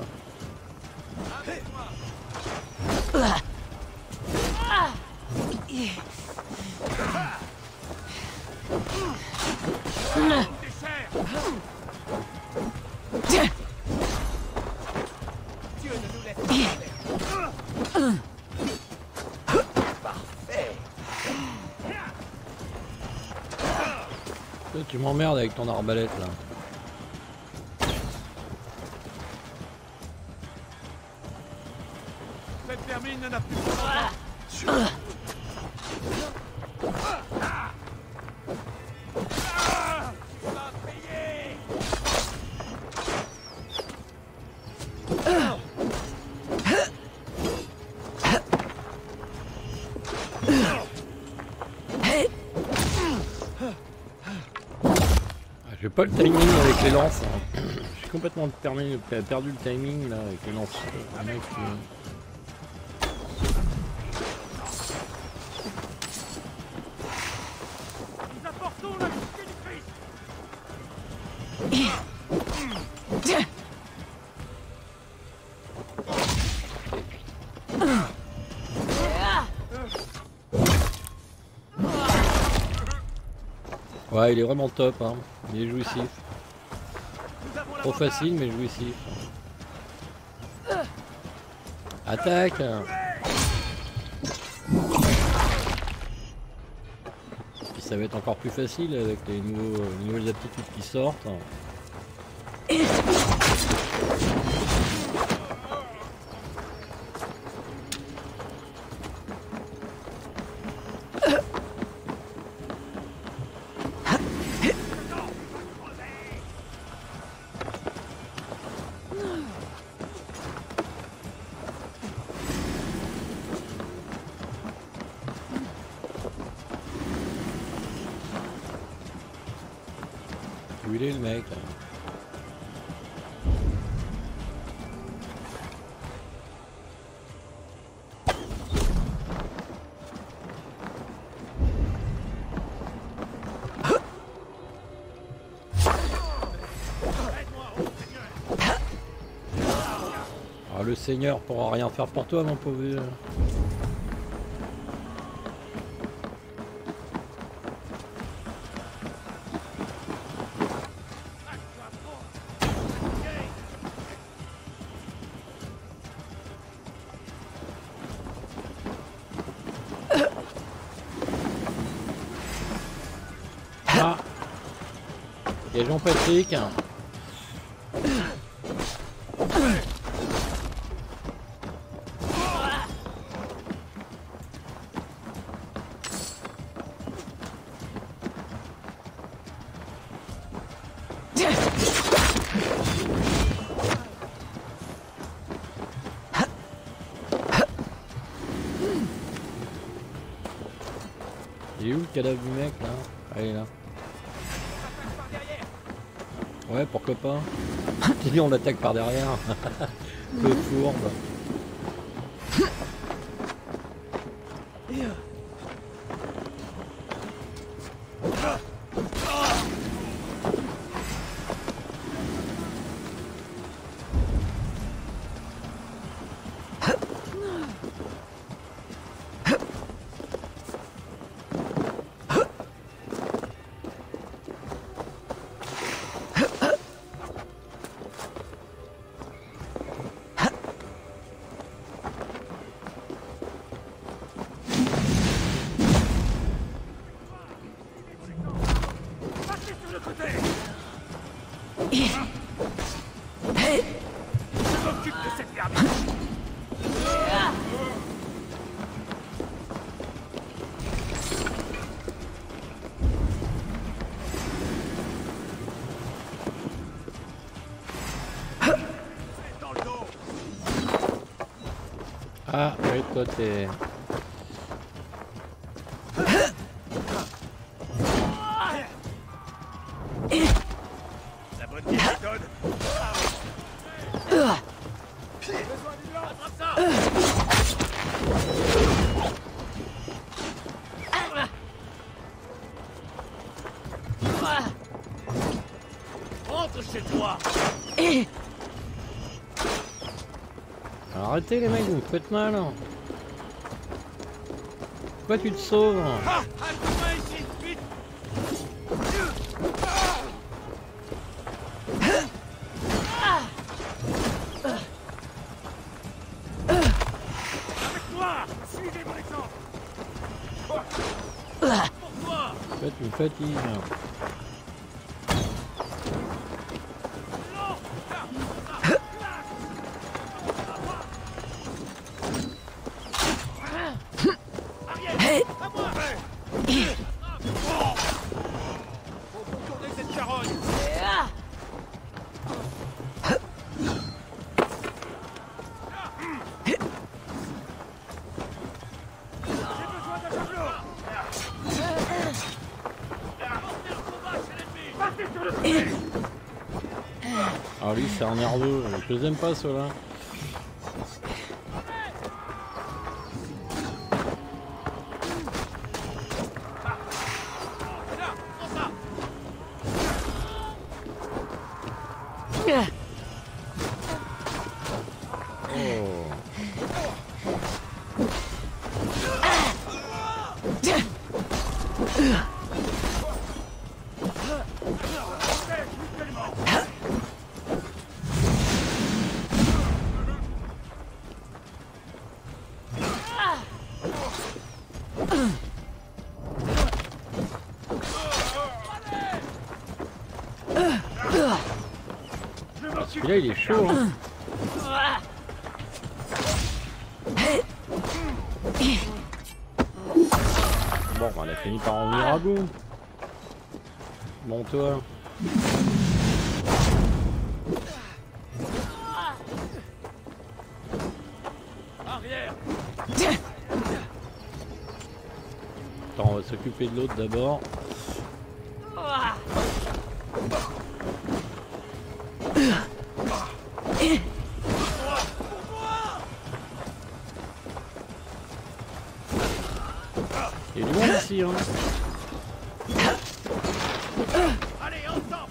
S4: Dieu ne nous laisse pas faire. Parfait.
S1: Toi, tu m'emmerdes avec ton arbalète là.
S4: Cette vermine n'a plus de temps. Tu vas payer.
S1: J'ai pas le timing avec les lances. Hein. J'ai complètement perdu le timing là avec les lances. Le mec, Ouais, il est vraiment top, hein. Il est jouissif. Trop facile, mais jouissif. Attaque! Puis ça va être encore plus facile avec les nouvelles aptitudes qui sortent. Où il est le mec là? Ah, le seigneur pourra rien faire pour toi, mon pauvre vieux. Ah, il y a Jean-Patrick. Il est où le cadavre du mec là? Ah, il est là. Ouais, pourquoi pas. J'ai dit on l'attaque par derrière. Le fourbe. Ah, oui, toi t'es...
S4: La bonne vieille méthode. Rentre chez toi.
S1: Arrêtez les mecs, vous me faites mal. Pourquoi tu te sauves?
S4: Ah, attends-moi ici, vite. Avec moi. Suivez mon exemple. Pourquoi?
S1: En fait, tu me fatigues.
S4: Faut contourner cette carogne. J'ai besoin d'un tableau. Portez le combat chez l'ennemi. Partez sur le côté.
S1: Ah lui c'est un nerveux, je les aime pas ceux-là.
S4: Là, prends ça.
S1: Oh. Et là il est chaud hein. Bon on a fini par en venir à bout. Bon toi.
S4: Arrière.
S1: Attends, on va s'occuper de l'autre d'abord. Il est loin ici hein.
S4: Allez, ensemble.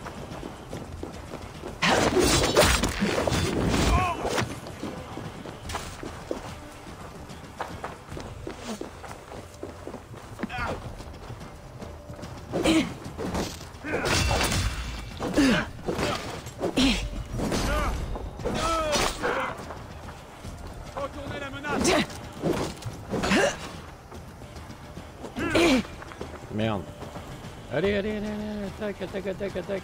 S4: Retournez la menace.
S1: Merde. Allez, allez, allez, allez, attaque, attaque, attaque, attaque.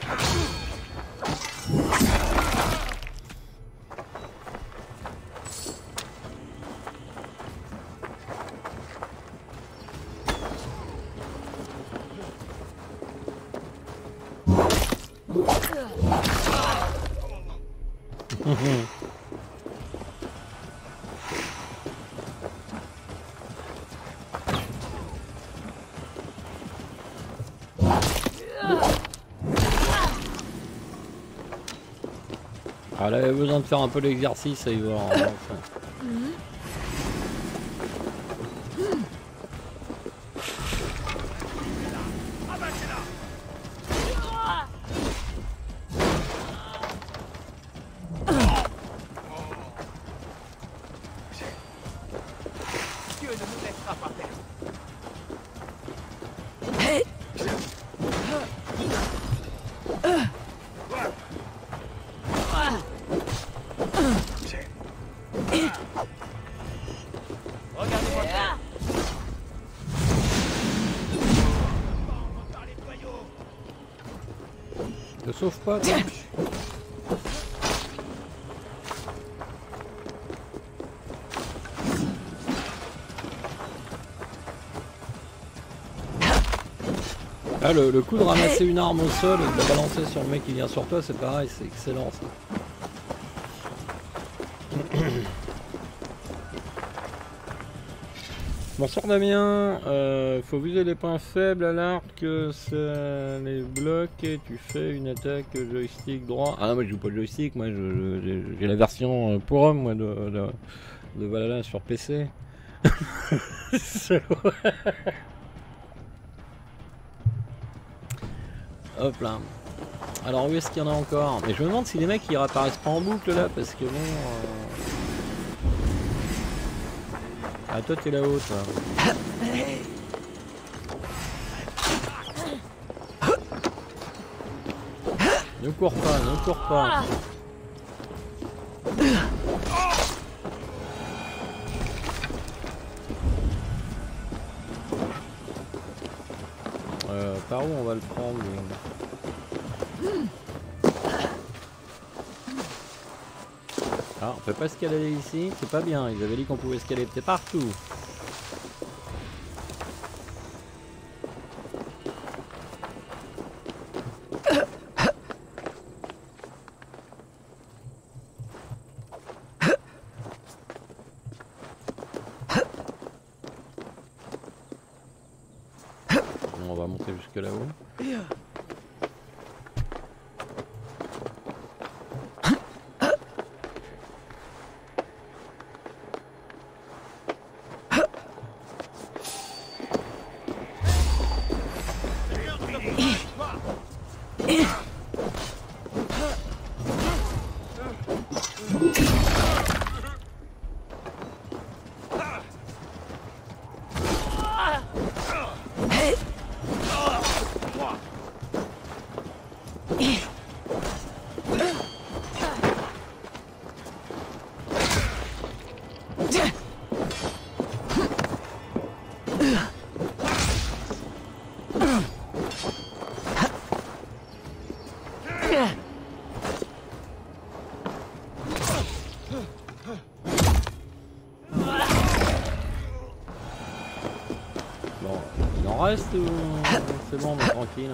S1: Ah là, il avait besoin de faire un peu l'exercice, ça y va. Hein,
S4: Dieu ne nous laissera pas perdre. Regardez-moi ça. Par les boyaux.
S1: te sauve pas, toi. Ah, le coup de ramasser une arme au sol et de la balancer sur le mec qui vient sur toi, c'est pareil, c'est excellent ça. Bonsoir Damien, faut viser les points faibles à l'arc, c'est les blocs et tu fais une attaque joystick droit. Ah non, moi je joue pas le joystick, moi j'ai la version pour homme moi de Valhalla sur PC. Hop là. Alors où est-ce qu'il y en a encore? Mais je me demande si les mecs ils réapparaissent pas en boucle là, parce que bon... Ah toi t'es là-haut toi. Ne cours pas, ne cours pas. Par où on va le prendre? Ah, on peut pas escalader ici, c'est pas bien, ils avaient dit qu'on pouvait escalader partout. Bon, on va monter jusque là-haut. reste ou c'est bon, on est tranquille?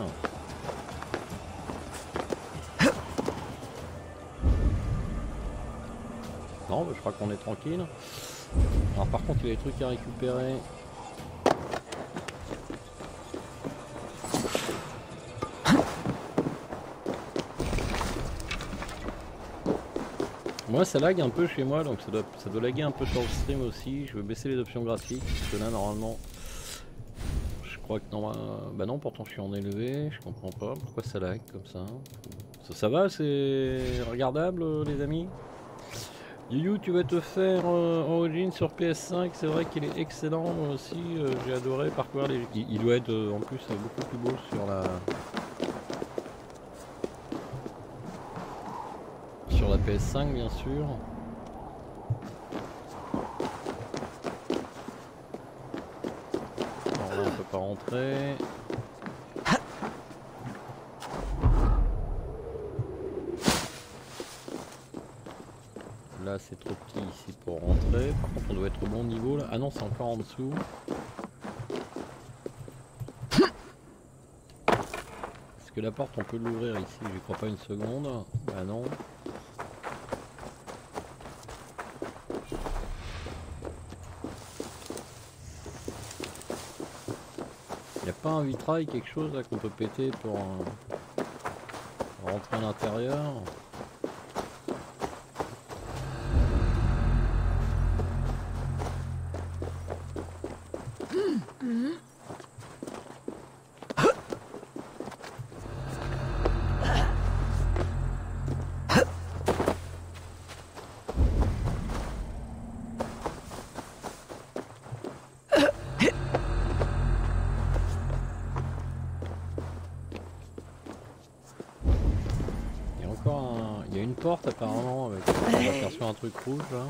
S1: Non, bah, je crois qu'on est tranquille. Alors par contre il y a des trucs à récupérer. Moi ça lag un peu chez moi, donc ça doit laguer un peu sur le stream aussi. Je vais baisser les options graphiques, parce que là normalement je crois que non, bah non, pourtant je suis en élevé, je comprends pas pourquoi ça lag comme ça. Ça va, c'est regardable les amis? You, tu vas te faire Origin sur PS5, c'est vrai qu'il est excellent, moi aussi j'ai adoré parcourir les... Il doit être en plus beaucoup plus beau sur la PS5 bien sûr. Alors là on peut pas rentrer. Là c'est trop petit ici pour rentrer, par contre on doit être au bon niveau là. Ah non, c'est encore en dessous. Est-ce que la porte on peut l'ouvrir ici? J'y crois pas une seconde. Bah non. Y a pas un vitrail, quelque chose là qu'on peut péter pour rentrer à l'intérieur? Il y a une porte apparemment avec... On va faire sur un truc rouge là.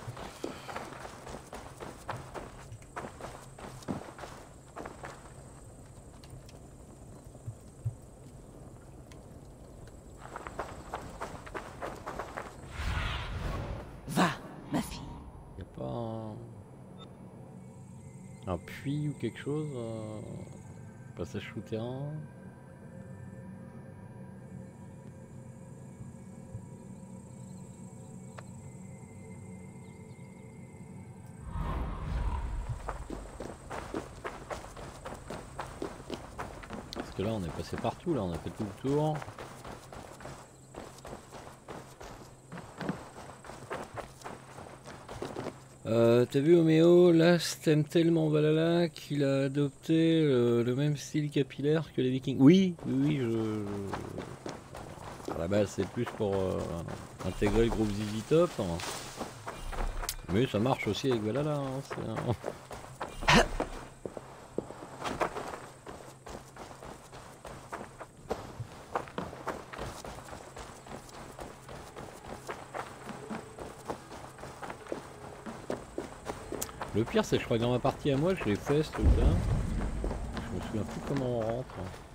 S3: Va, ma fille.
S1: Il n'y a pas un puits ou quelque chose? Passage souterrain? Parce que là on est passé partout, là on a fait tout le tour. T'as vu Homéo, là t'aimes tellement Valhalla qu'il a adopté le même style capillaire que les Vikings. Oui, oui, à la base c'est plus pour intégrer le groupe ZZ Top. Mais ça marche aussi avec Valhalla. Hein, Le pire c'est que je crois que dans ma partie à moi je l'ai fait ce truc là. Je me souviens plus comment on rentre.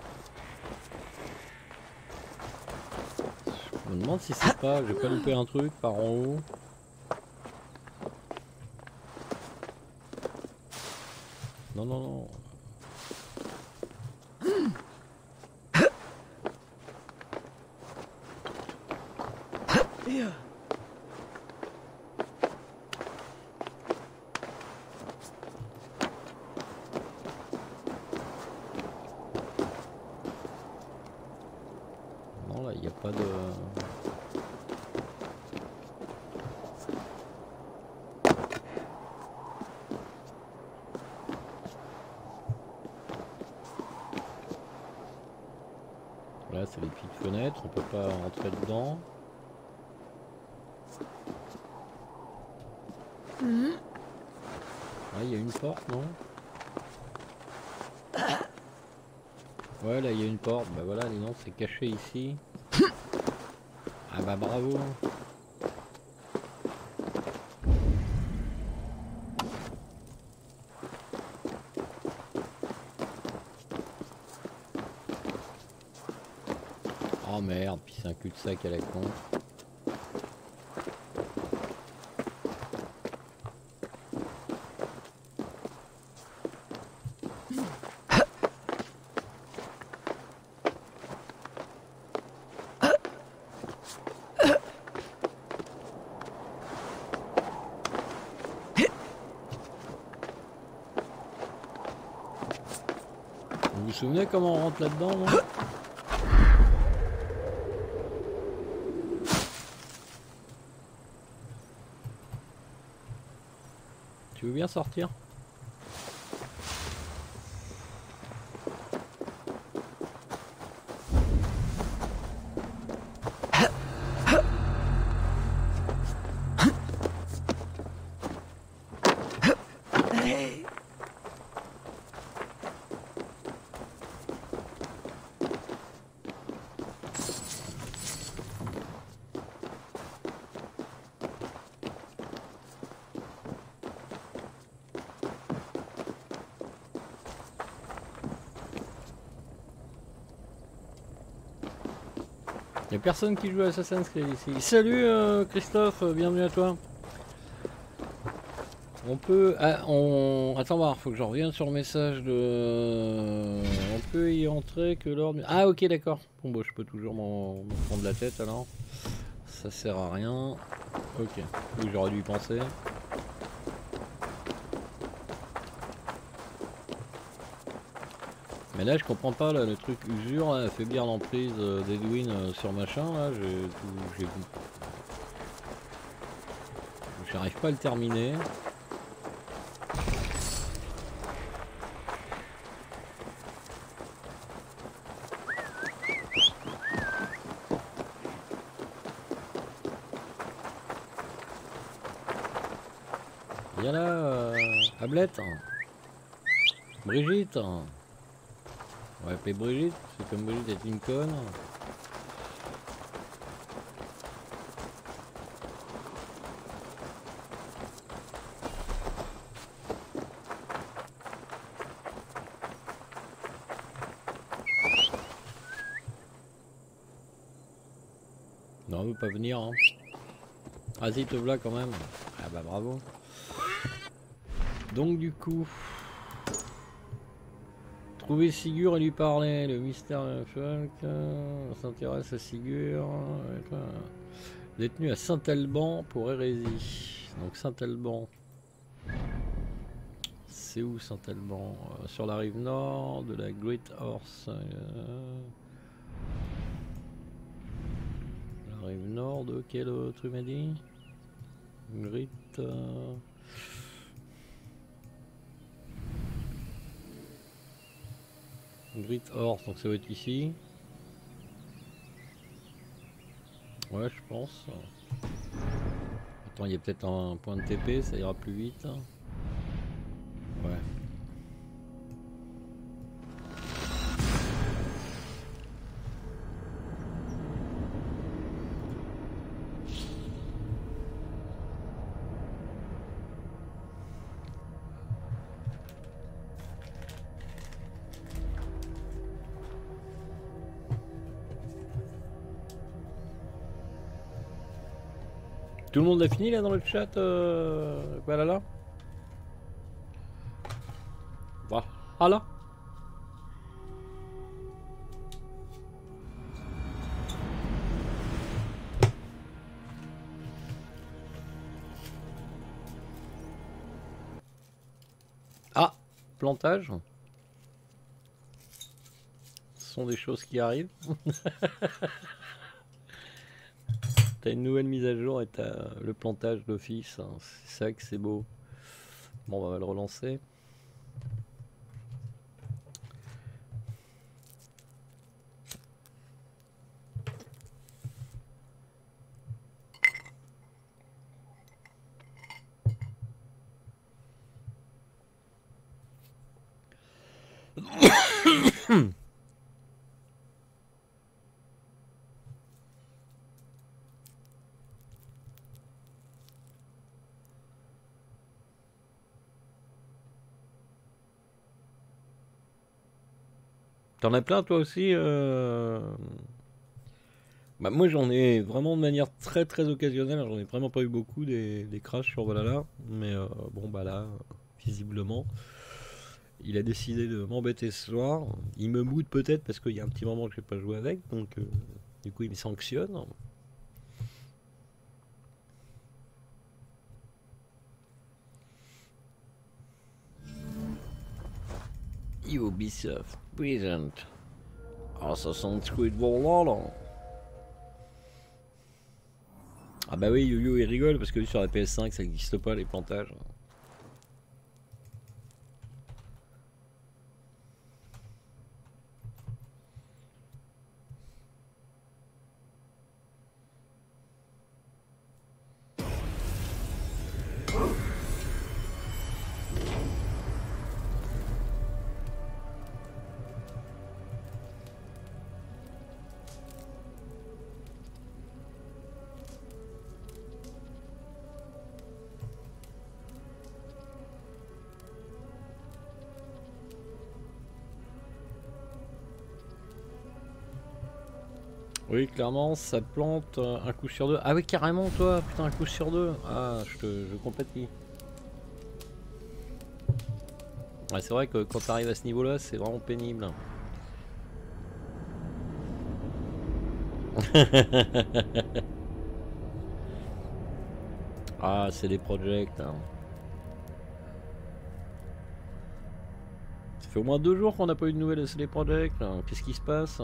S1: Je me demande si c'est pas... J'ai pas loupé un truc par en haut. Non non non. Non là il n'y a pas de... Là c'est les petites fenêtres, on peut pas rentrer dedans. Ah il y a une porte non? Ouais là il y a une porte, bah voilà dis donc c'est caché ici. Ah bah bravo. Oh merde, puis c'est un cul-de-sac à la con. vous souvenez comment on rentre là-dedans, non? Tu veux bien sortir? Y'a personne qui joue à Assassin's Creed ici. Salut Christophe, bienvenue à toi. On peut... Ah, on... Attends voir, faut que je revienne sur le message de... On peut y entrer que lors... Ah ok d'accord. Bon bah je peux toujours m'en prendre la tête alors. Ça sert à rien. Ok, oui, j'aurais dû y penser. Mais là je comprends pas là, le truc usure, là, affaiblir l'emprise d'Edwin sur machin là, j'arrive pas à le terminer. Viens là, Ablette, Brigitte. On va appeler Brigitte, c'est comme Brigitte est une conne. Non, elle veut pas venir. Hein. Ah si, te voilà quand même. Ah bah bravo. Donc du coup... Trouver Sigurd et lui parler, le mystère folk, on s'intéresse à Sigurd, détenu à Saint-Alban pour hérésie. Donc Saint-Alban, c'est où Saint-Alban? Sur la rive nord de la Great Horse. La rive nord de quel autre tu m'as dit? Great... Great Horse, donc ça va être ici. Ouais, je pense. Attends, il y a peut-être un point de TP, ça ira plus vite. Ouais. Tout le monde a fini là dans le chat, voilà là. Voilà. Ah, plantage. Ce sont des choses qui arrivent. T'as une nouvelle mise à jour et t'as le plantage d'office, hein. C'est ça que c'est beau. Bon, on va le relancer. T'en as plein toi aussi Bah, moi j'en ai vraiment de manière très très occasionnelle, j'en ai vraiment pas eu beaucoup des crashs sur Valhalla, mais bon bah là, visiblement, il a décidé de m'embêter ce soir. Il me boude peut-être parce qu'il y a un petit moment que j'ai pas joué avec, donc du coup il me sanctionne. Ubisoft present Assassin's Creed Valhalla. Ah bah oui, Yo-Yo il rigole parce que lui sur la PS5 ça n'existe pas les plantages. Oui, clairement, ça plante un coup sur deux. Ah oui, carrément, toi, putain, un coup sur deux. Ah, je compatis. Ouais, c'est vrai que quand t'arrives à ce niveau-là, c'est vraiment pénible. Ah, c'est les projects. Hein. Ça fait au moins 2 jours qu'on n'a pas eu de nouvelles de CD Projekt. Qu'est-ce qui se passe?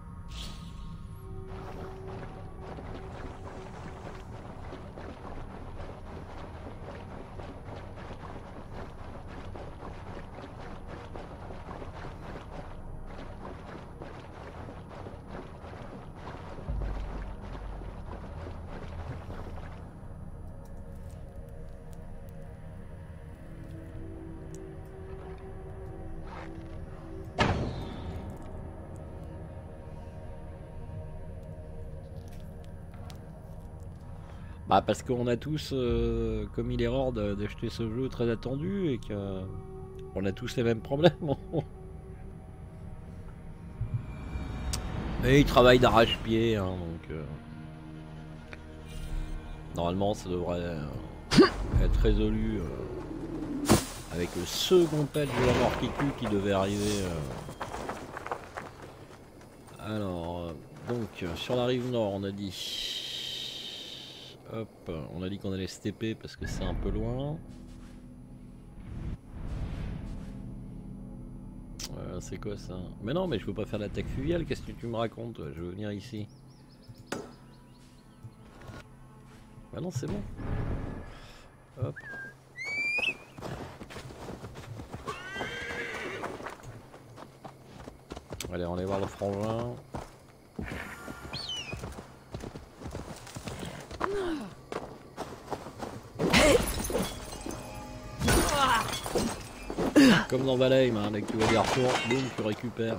S1: Bah parce qu'on a tous commis l'erreur d'acheter ce jeu très attendu et que on a tous les mêmes problèmes. Et ils travaillent d'arrache-pied, hein, donc normalement ça devrait être résolu avec le second patch de la mort qui devait arriver. Alors donc sur la rive nord on a dit. Hop, on a dit qu'on allait se TP parce que c'est un peu loin. C'est quoi ça? Mais non, mais je veux pas faire l'attaque fluviale, qu'est-ce que tu me racontes? Je veux venir ici. Bah non, c'est bon. Hop. Allez, on va aller voir le frangin. Comme dans Valheim, hein, dès que tu vois des retours, boum, tu récupères.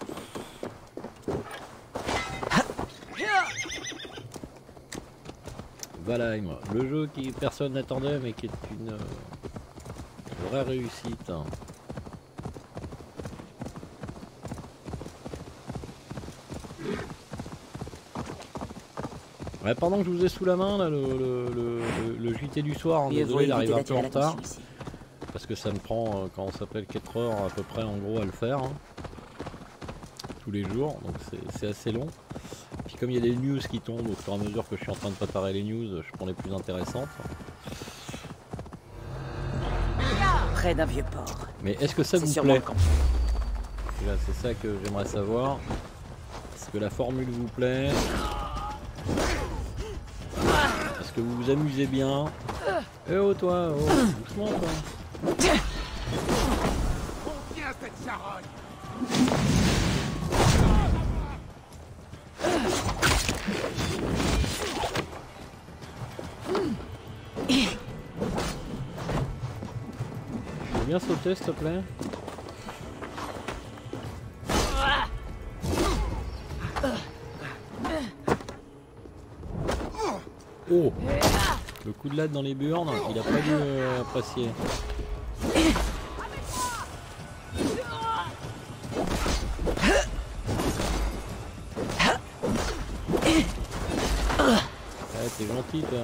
S1: Valheim, le jeu qui personne n'attendait mais qui est une vraie réussite. Ouais, pendant que je vous ai sous la main, là, le JT du soir, hein, désolé, il arrive un peu en retard. Parce que ça me prend, quand on s'appelle 4 heures à peu près en gros à le faire. Hein, tous les jours, donc c'est assez long. Puis comme il y a des news qui tombent au fur et à mesure que je suis en train de préparer les news, je prends les plus intéressantes.
S3: Près d'un vieux port.
S1: Mais est-ce que ça vous plaît? C'est ça que j'aimerais savoir. Est-ce que la formule vous plaît? Est-ce que vous vous amusez bien? Eh oh toi, oh, doucement toi.
S4: Viens cette charogne.
S1: Tu veux bien sauter s'il te plaît? Oh! Le coup de latte dans les burnes, il a pas dû apprécier. Ouais, t'es gentil toi.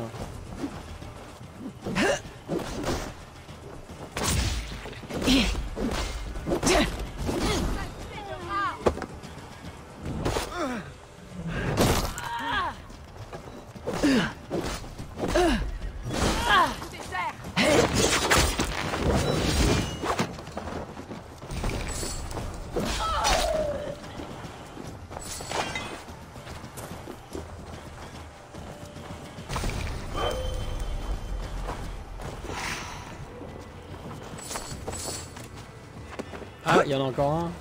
S1: Ah, il y en a encore un.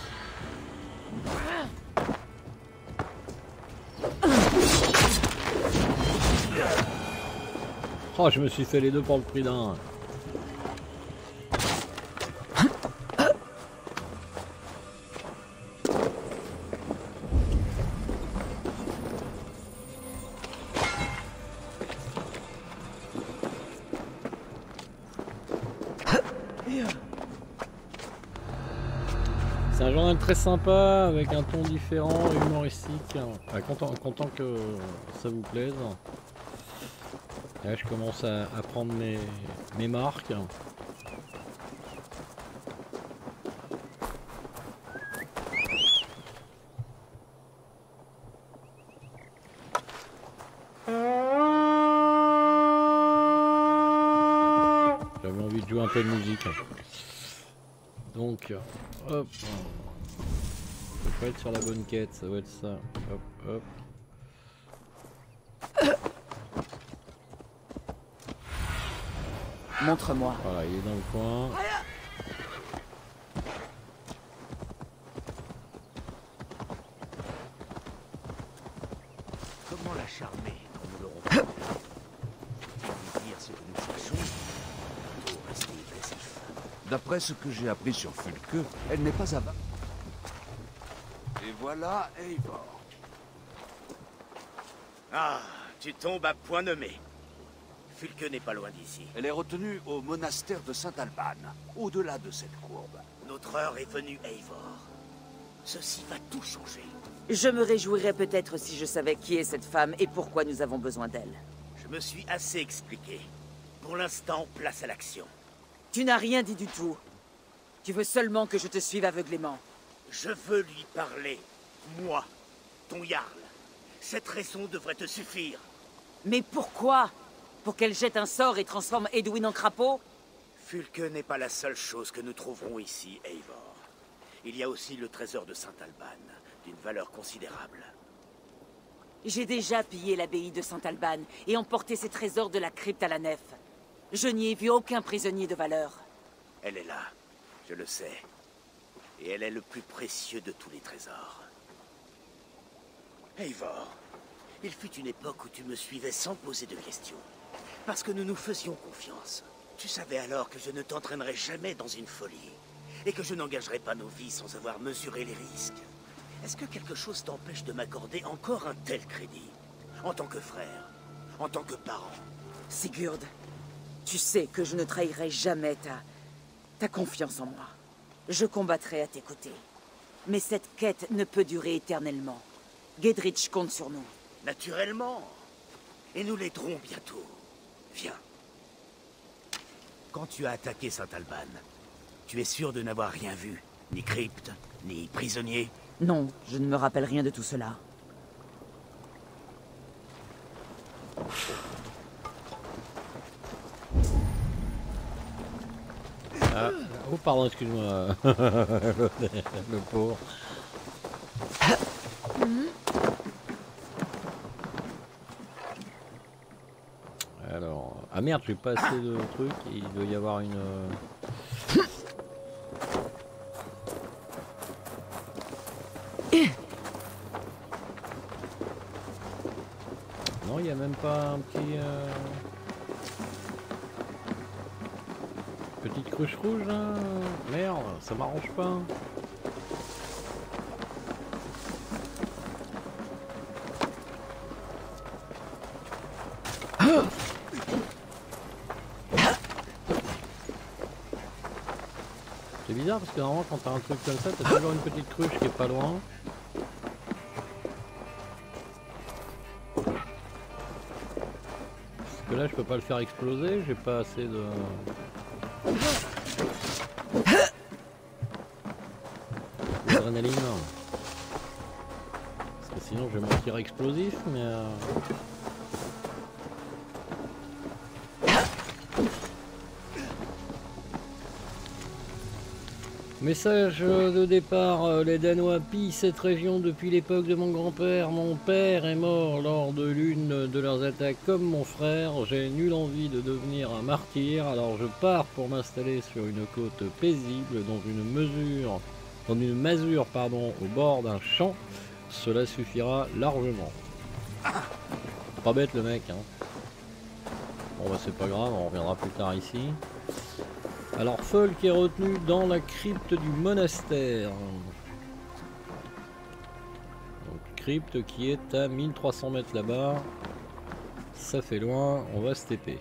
S1: Oh, je me suis fait les deux pour le prix d'un. C'est un journal très sympa avec un ton différent, humoristique. Content que ça vous plaise. Là, je commence à prendre mes marques. J'avais envie de jouer un peu de musique. Donc, hop. Ça peut être sur la bonne quête, ça doit être ça. Hop, hop.
S3: Montre-moi.
S1: Voilà, il est dans le coin.
S5: Comment la charmer quand nous l'aurons fait? Lui dire ce que nous cherchons pour rester agressif.
S6: D'après ce que j'ai appris sur Fulke, elle n'est pas à bas. Et voilà Eivor.
S5: Ah, tu tombes à point nommé. Fulke n'est pas loin d'ici.
S6: Elle est retenue au monastère de Saint-Alban, au-delà de cette courbe.
S5: Notre heure est venue, Eivor. Ceci va tout changer.
S3: Je me réjouirais peut-être si je savais qui est cette femme et pourquoi nous avons besoin d'elle.
S5: Je me suis assez expliqué. Pour l'instant, place à l'action.
S3: Tu n'as rien dit du tout. Tu veux seulement que je te suive aveuglément.
S5: Je veux lui parler. Moi, ton Jarl. Cette raison devrait te suffire.
S3: Mais pourquoi? Pour qu'elle jette un sort et transforme Edwin en crapaud?
S5: Fulke n'est pas la seule chose que nous trouverons ici, Eivor. Il y a aussi le trésor de Saint-Alban, d'une valeur considérable.
S3: J'ai déjà pillé l'abbaye de Saint-Alban et emporté ses trésors de la crypte à la nef. Je n'y ai vu aucun prisonnier de valeur.
S5: Elle est là, je le sais. Et elle est le plus précieux de tous les trésors. Eivor, il fut une époque où tu me suivais sans poser de questions. Parce que nous nous faisions confiance. Tu savais alors que je ne t'entraînerais jamais dans une folie. Et que je n'engagerais pas nos vies sans avoir mesuré les risques. Est-ce que quelque chose t'empêche de m'accorder encore un tel crédit? En tant que frère, en tant que parent.
S3: Sigurd, tu sais que je ne trahirai jamais ta confiance en moi. Je combattrai à tes côtés. Mais cette quête ne peut durer éternellement. Gedrich compte sur nous.
S5: Naturellement. Et nous l'aiderons bientôt. Viens. Quand tu as attaqué Saint-Alban, tu es sûr de n'avoir rien vu? Ni crypte, ni prisonnier?
S3: Non, je ne me rappelle rien de tout cela.
S1: Ah, oh pardon, excuse-moi. Le pauvre. Alors, ah merde, j'ai pas assez de trucs, il doit y avoir une... Non, il n'y a même pas un petit... Petite cruche rouge là. Merde, ça m'arrange pas. C'est bizarre parce que normalement quand t'as un truc comme ça, t'as toujours une petite cruche qui est pas loin. Parce que là je peux pas le faire exploser, j'ai pas assez de... L'adrénaline. Parce que sinon je vais m'en tirer explosif, mais... Message de départ, les Danois pillent cette région depuis l'époque de mon grand-père. Mon père est mort lors de l'une de leurs attaques comme mon frère. J'ai nulle envie de devenir un martyr, alors je pars pour m'installer sur une côte paisible dans une masure au bord d'un champ. Cela suffira largement. Pas bête le mec, hein. Bon bah c'est pas grave, on reviendra plus tard ici. Alors Folk est retenu dans la crypte du monastère. Donc crypte qui est à 1300 mètres là-bas. Ça fait loin, on va se TP.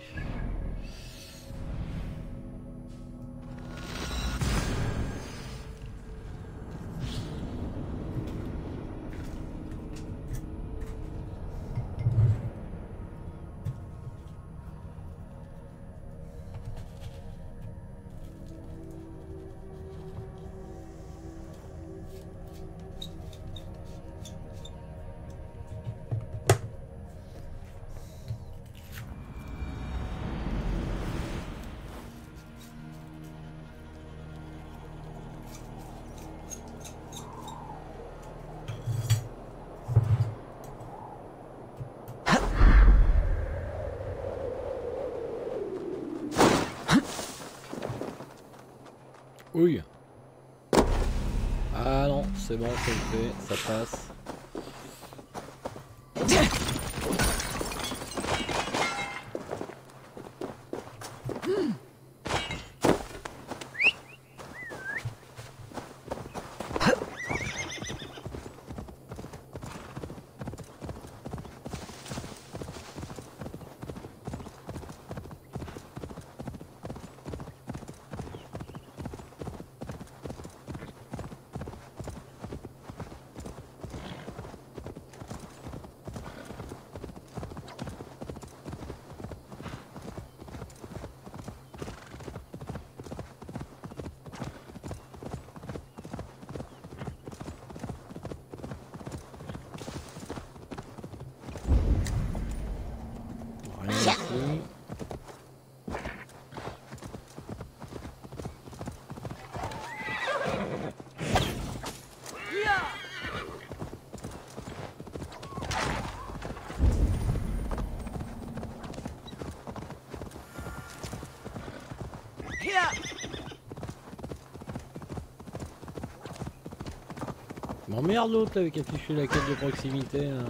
S1: Oui. Ah non, c'est bon, c'est fait, ça passe. M'emmerde l'autre avec afficher la quête de proximité. Là.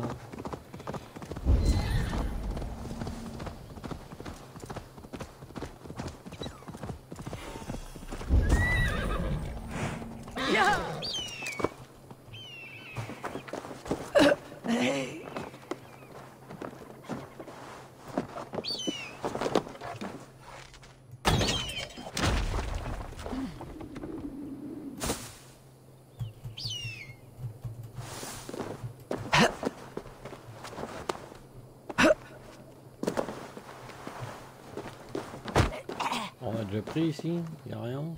S1: On a déjà pris ici, il n'y a rien.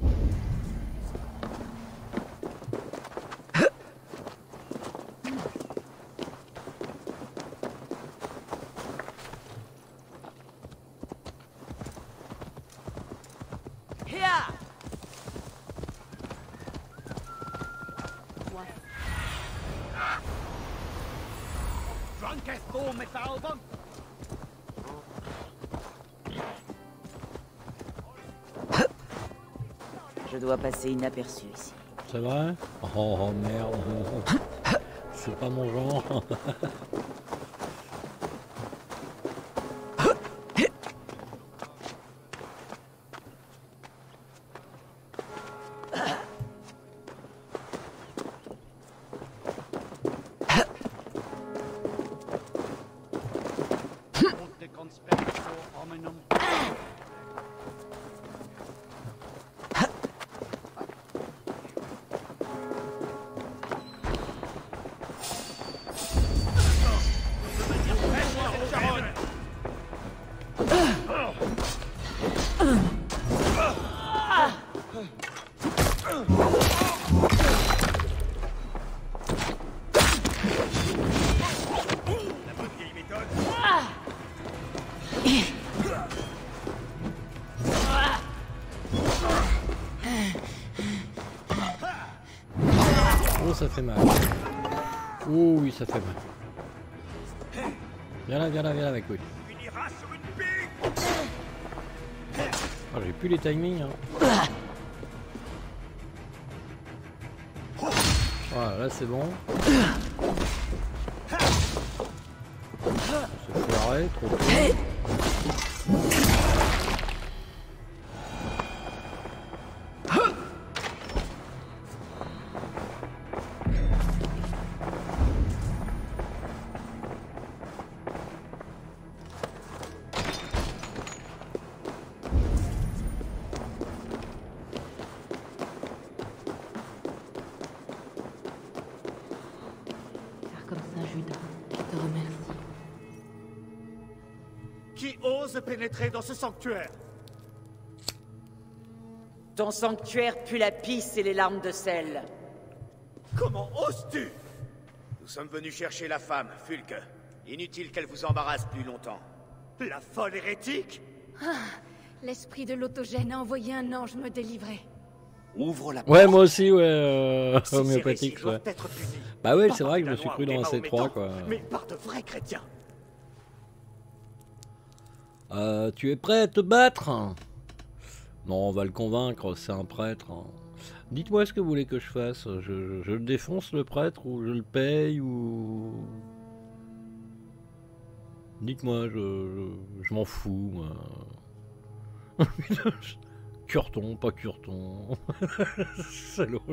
S3: Je dois passer inaperçu ici.
S1: C'est vrai? Oh merde. C'est pas mon genre. Oh, ça fait mal. Oh oui, ça fait mal. Viens là, viens là, viens là avec lui. Oh, j'ai plus les timings. Hein. Voilà, là c'est bon. On se foirait, trop tôt.
S7: Faire comme ça, Judas. Je te remercie.
S5: Qui ose pénétrer dans ce sanctuaire?
S3: Ton sanctuaire pue la pisse et les larmes de sel.
S5: Comment oses-tu? Nous sommes venus chercher la femme, Fulke. Inutile qu'elle vous embarrasse plus longtemps. La folle hérétique?
S7: L'esprit de l'autogène a envoyé un ange me délivrer.
S5: Ouvre la
S1: Ouais, moi aussi, ouais,
S5: Ces
S1: homéopathique,
S5: hérésies
S1: ouais.
S5: doivent être punis.
S1: Bah ouais,
S5: Pas
S1: c'est
S5: par
S1: vrai que
S5: de
S1: je me
S5: la
S1: suis
S5: loi
S1: cru
S5: ou des
S1: dans C3,
S5: Mahométans,
S1: quoi.
S5: mais par de vrais chrétiens.
S1: Tu es prêt à te battre? Non, on va le convaincre, c'est un prêtre. Dites-moi ce que vous voulez que je fasse. Je le défonce le prêtre ou je le paye ou... Dites-moi, je m'en fous. Moi. Curton, pas curton. Salaud.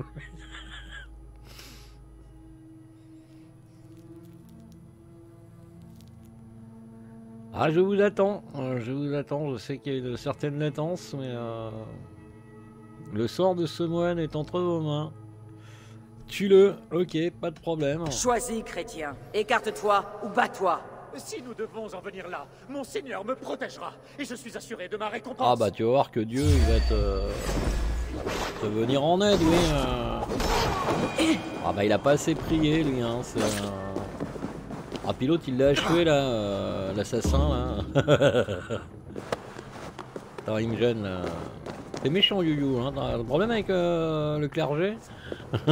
S1: Ah, je vous attends, je sais qu'il y a une certaine latence, mais le sort de ce moine est entre vos mains. Tue-le, ok, pas de problème.
S3: Choisis, chrétien. Écarte-toi ou bats-toi.
S5: Si nous devons en venir là, mon Seigneur me protégera, et je suis assuré de ma récompense.
S1: Ah bah tu vas voir que Dieu il va te venir en aide, oui. Ah bah il a pas assez prié lui, hein. Ah pilote il l'a achevé là, l'assassin là. Attends il me gêne là. T'es méchant Youyou, hein. T'as un problème avec le clergé?
S7: Sois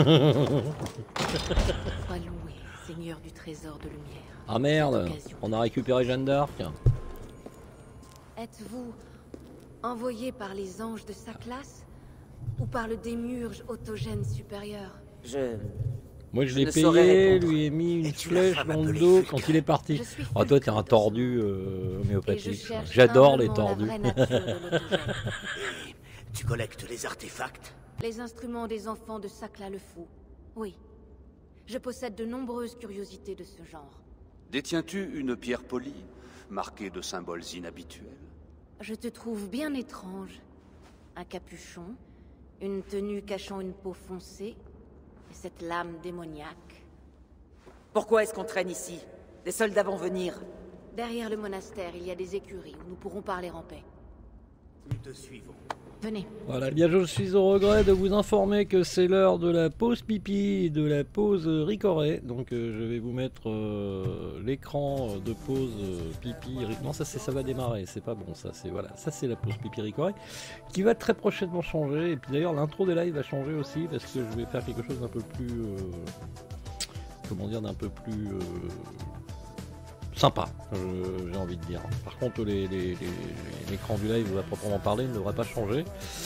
S7: loué, Seigneur du trésor de lumière.
S1: Ah merde, on a récupéré Jeanne d'Arc.
S7: Êtes-vous envoyé par les anges de sa classe ou par le démiurge autogène supérieur?
S1: Moi je l'ai
S3: ne saurais
S1: payé,
S3: répondre.
S1: lui ai mis une
S5: Es-tu la
S1: flèche
S5: femme
S1: dans le
S5: appelée
S1: dos
S5: Fulke?
S1: quand il est parti.
S7: Je suis
S1: Oh toi t'es un
S7: Fulke
S1: tordu
S7: Et je
S1: homéopathique.
S7: cherche
S1: J'adore les
S7: humblement la
S1: tordus.
S7: vraie nature de l'autogène.
S5: Et tu collectes les artefacts?
S7: Les instruments des enfants de Sakla le Fou. Oui. Je possède de nombreuses curiosités de ce genre.
S6: Détiens-tu une pierre polie, marquée de symboles inhabituels?
S7: Je te trouve bien étrange. Un capuchon, une tenue cachant une peau foncée, et cette lame démoniaque.
S3: Pourquoi est-ce qu'on traîne ici? Les soldats vont venir.
S7: Derrière le monastère, il y a des écuries où nous pourrons parler en paix.
S5: Nous te suivons.
S7: Venez.
S1: Voilà, bien je suis au regret de vous informer que c'est l'heure de la pause pipi et de la pause ricorée. Donc je vais vous mettre l'écran de pause pipi. Non, ça va démarrer, c'est pas bon ça. C'est voilà, ça c'est la pause pipi ricorée qui va très prochainement changer. Et puis d'ailleurs l'intro des lives va changer aussi parce que je vais faire quelque chose d'un peu plus, comment dire, d'un peu plus sympa, j'ai envie de dire. Par contre, l'écran du live, à proprement parler, ne devrait pas changer.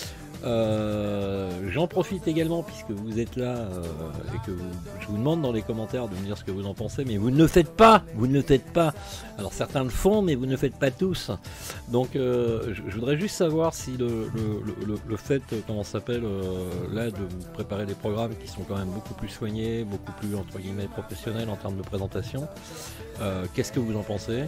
S1: J'en profite également, puisque vous êtes là, et que je vous demande dans les commentaires de me dire ce que vous en pensez, mais vous ne le faites pas, Alors certains le font, mais vous ne le faites pas tous. Donc je voudrais juste savoir si le fait, comment ça s'appelle, là, de vous préparer des programmes qui sont quand même beaucoup plus soignés, beaucoup plus, entre guillemets, professionnels en termes de présentation, qu'est-ce que vous en pensez?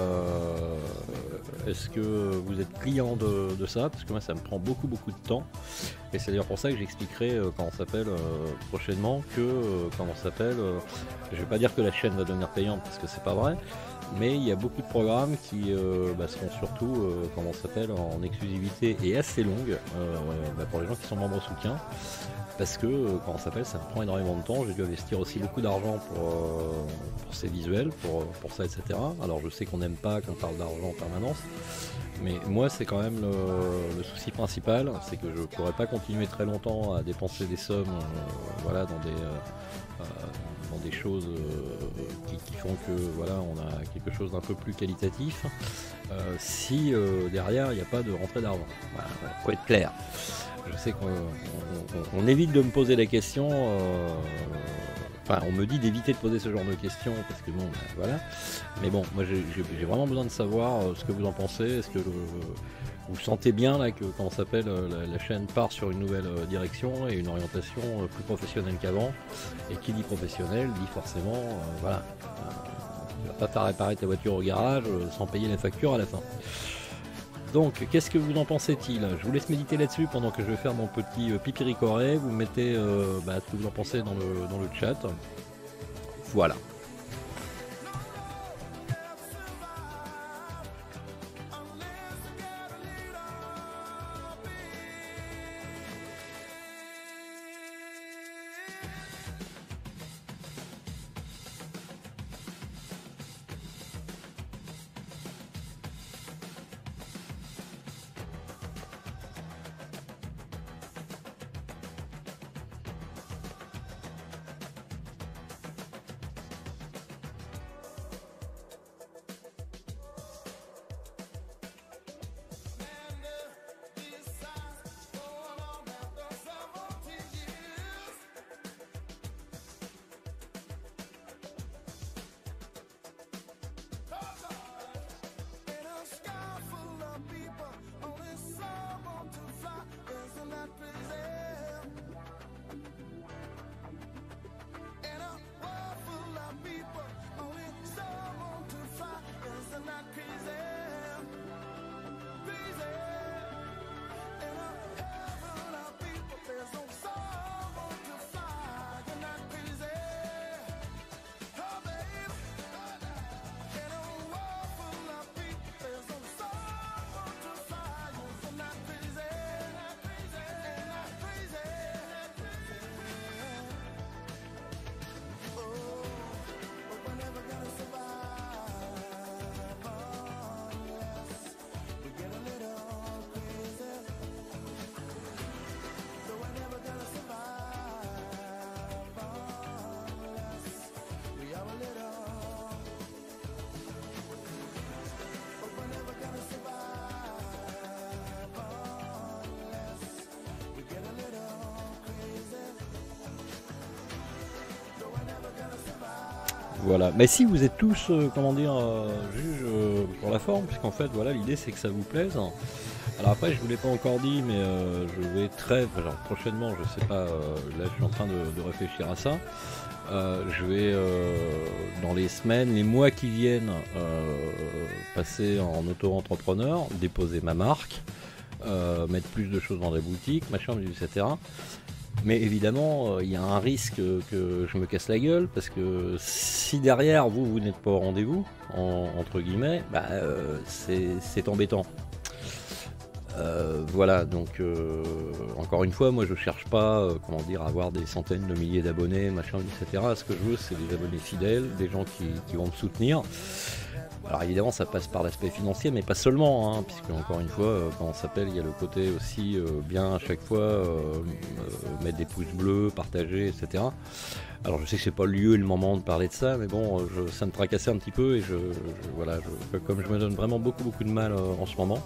S1: Est-ce que vous êtes client de ça? Parce que moi ça me prend beaucoup de temps. Et c'est d'ailleurs pour ça que j'expliquerai comment ça s'appelle prochainement que comment ça s'appelle. Je vais pas dire que la chaîne va devenir payante parce que c'est pas vrai, mais il y a beaucoup de programmes qui seront surtout comment ça s'appelle en exclusivité et assez longue pour les gens qui sont membres soutien. Parce que, comment ça s'appelle, ça me prend énormément de temps. J'ai dû investir aussi beaucoup d'argent pour ces visuels, pour ça, etc. Alors je sais qu'on n'aime pas qu'on parle d'argent en permanence, Mais moi, c'est quand même le souci principal, c'est que je pourrais pas continuer très longtemps à dépenser des sommes, voilà, dans des choses qui font que voilà, on a quelque chose d'un peu plus qualitatif. Si derrière, il n'y a pas de rentrée d'argent. Voilà, faut être clair. Je sais qu'on évite de me poser la question. Enfin, on me dit d'éviter de poser ce genre de questions parce que bon, ben, voilà. Mais bon, moi j'ai vraiment besoin de savoir ce que vous en pensez. Est-ce que vous sentez bien là que comment s'appelle la chaîne part sur une nouvelle direction et une orientation plus professionnelle qu'avant. Et qui dit professionnel dit forcément, voilà, tu vas pas faire réparer ta voiture au garage sans payer la facture à la fin. Donc, qu'est-ce que vous en pensez-il? Je vous laisse méditer là-dessus pendant que je vais faire mon petit pipiricoré. Vous mettez ce que vous en pensez dans le chat. Voilà. Voilà, mais si vous êtes tous, comment dire, juges pour la forme, puisqu'en fait, voilà, l'idée c'est que ça vous plaise. Alors après, je vous l'ai pas encore dit, mais je vais genre prochainement, je sais pas, là je suis en train de réfléchir à ça. Je vais, dans les semaines, les mois qui viennent, passer en auto-entrepreneur, déposer ma marque, mettre plus de choses dans des boutiques, machin, etc. Mais évidemment, il y a un risque que je me casse la gueule, parce que si derrière vous n'êtes pas au rendez-vous, entre guillemets, c'est embêtant. Voilà, donc encore une fois, moi je cherche pas, comment dire, à avoir des centaines de milliers d'abonnés, machin, etc. Ce que je veux, c'est des abonnés fidèles, des gens qui vont me soutenir. Alors évidemment, ça passe par l'aspect financier, mais pas seulement, hein, puisque encore une fois, quand on s'appelle, il y a le côté aussi bien à chaque fois mettre des pouces bleus, partager, etc. Alors je sais que c'est pas le lieu et le moment de parler de ça, mais bon, ça me tracassait un petit peu et voilà, comme je me donne vraiment beaucoup de mal en ce moment.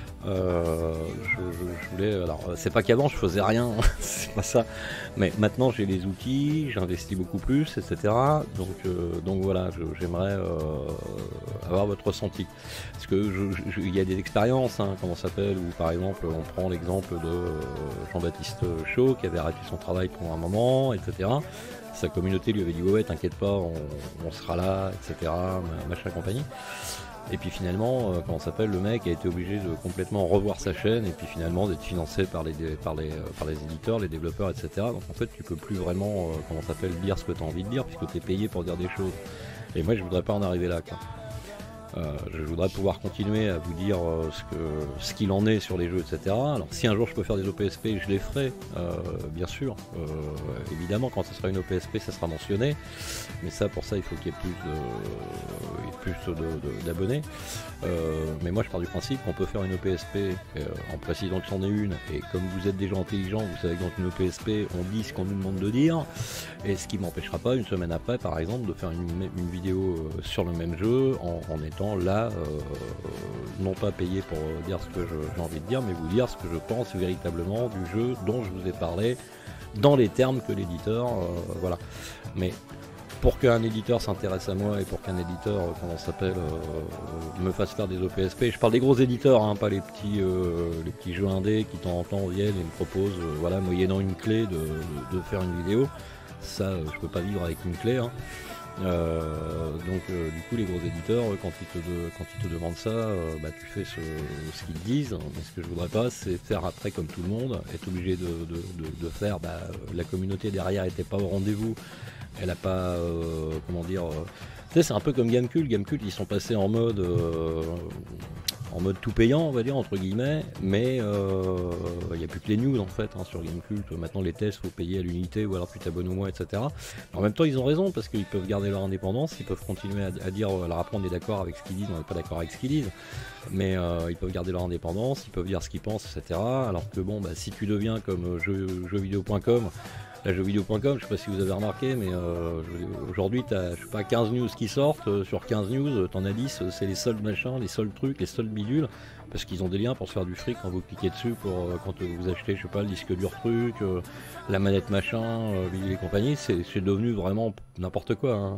S1: Je voulais, alors c'est pas qu'avant je faisais rien, c'est pas ça, mais maintenant j'ai les outils, j'investis beaucoup plus, etc. Donc voilà, j'aimerais avoir votre ressenti, parce que il y a des expériences, hein, comment ça s'appelle, où par exemple on prend l'exemple de Jean-Baptiste Chaud qui avait arrêté son travail pendant un moment, etc. Sa communauté lui avait dit ouais t'inquiète pas, on sera là, etc. Machin compagnie. Et puis finalement, comment ça s'appelle, le mec a été obligé de complètement revoir sa chaîne et puis finalement d'être financé par les éditeurs, les développeurs, etc. Donc en fait, tu peux plus vraiment, comment ça s'appelle, dire ce que tu as envie de dire puisque tu es payé pour dire des choses. Et moi, je voudrais pas en arriver là, quoi. Je voudrais pouvoir continuer à vous dire ce qu'il en est sur les jeux, etc. Alors si un jour je peux faire des OPSP, je les ferai, bien sûr. Évidemment, quand ce sera une OPSP, ça sera mentionné. Mais ça, pour ça, il faut qu'il y ait plus d'abonnés. Mais moi, je pars du principe qu'on peut faire une OPSP en précisant que c'en est une. Et comme vous êtes des gens intelligents, vous savez que dans une OPSP, on dit ce qu'on nous demande de dire. Et ce qui m'empêchera pas, une semaine après, par exemple, de faire une vidéo sur le même jeu en étant là, non pas payé pour dire ce que j'ai envie de dire, mais vous dire ce que je pense véritablement du jeu dont je vous ai parlé, dans les termes que l'éditeur, voilà. Mais pour qu'un éditeur s'intéresse à moi et pour qu'un éditeur, comment ça s'appelle, me fasse faire des OPSP, je parle des gros éditeurs, hein, pas les petits jeux indés qui de temps en temps viennent et me proposent, voilà, moyennant une clé de faire une vidéo. Ça, je peux pas vivre avec une clé, hein. Du coup les gros éditeurs quand ils te demandent ça, tu fais ce qu'ils te disent, mais ce que je voudrais pas c'est faire après comme tout le monde, être obligé de faire, la communauté derrière était pas au rendez-vous, elle a pas comment dire, tu sais, c'est un peu comme Gamecult, ils sont passés en mode tout payant, on va dire, entre guillemets, mais il n'y a plus que les news en fait, hein, sur Gamecult. Maintenant les tests, faut payer à l'unité ou alors tu t'abonnes au mois, etc. En même temps ils ont raison parce qu'ils peuvent garder leur indépendance, ils peuvent continuer à dire, alors après on est d'accord avec ce qu'ils disent, on n'est pas d'accord avec ce qu'ils disent, mais ils peuvent garder leur indépendance, ils peuvent dire ce qu'ils pensent, etc. Alors que bon, si tu deviens comme jeuxvideo.com, la jeuxvideo.com, je sais pas si vous avez remarqué, mais aujourd'hui t'as, je sais pas, 15 news qui sortent, sur 15 news, t'en as 10, c'est les soldes machins, les soldes trucs, les soldes bidules, parce qu'ils ont des liens pour se faire du fric quand vous cliquez dessus, pour quand vous achetez, je sais pas, le disque dur truc, la manette machin, bidule et compagnie, c'est devenu vraiment n'importe quoi, hein,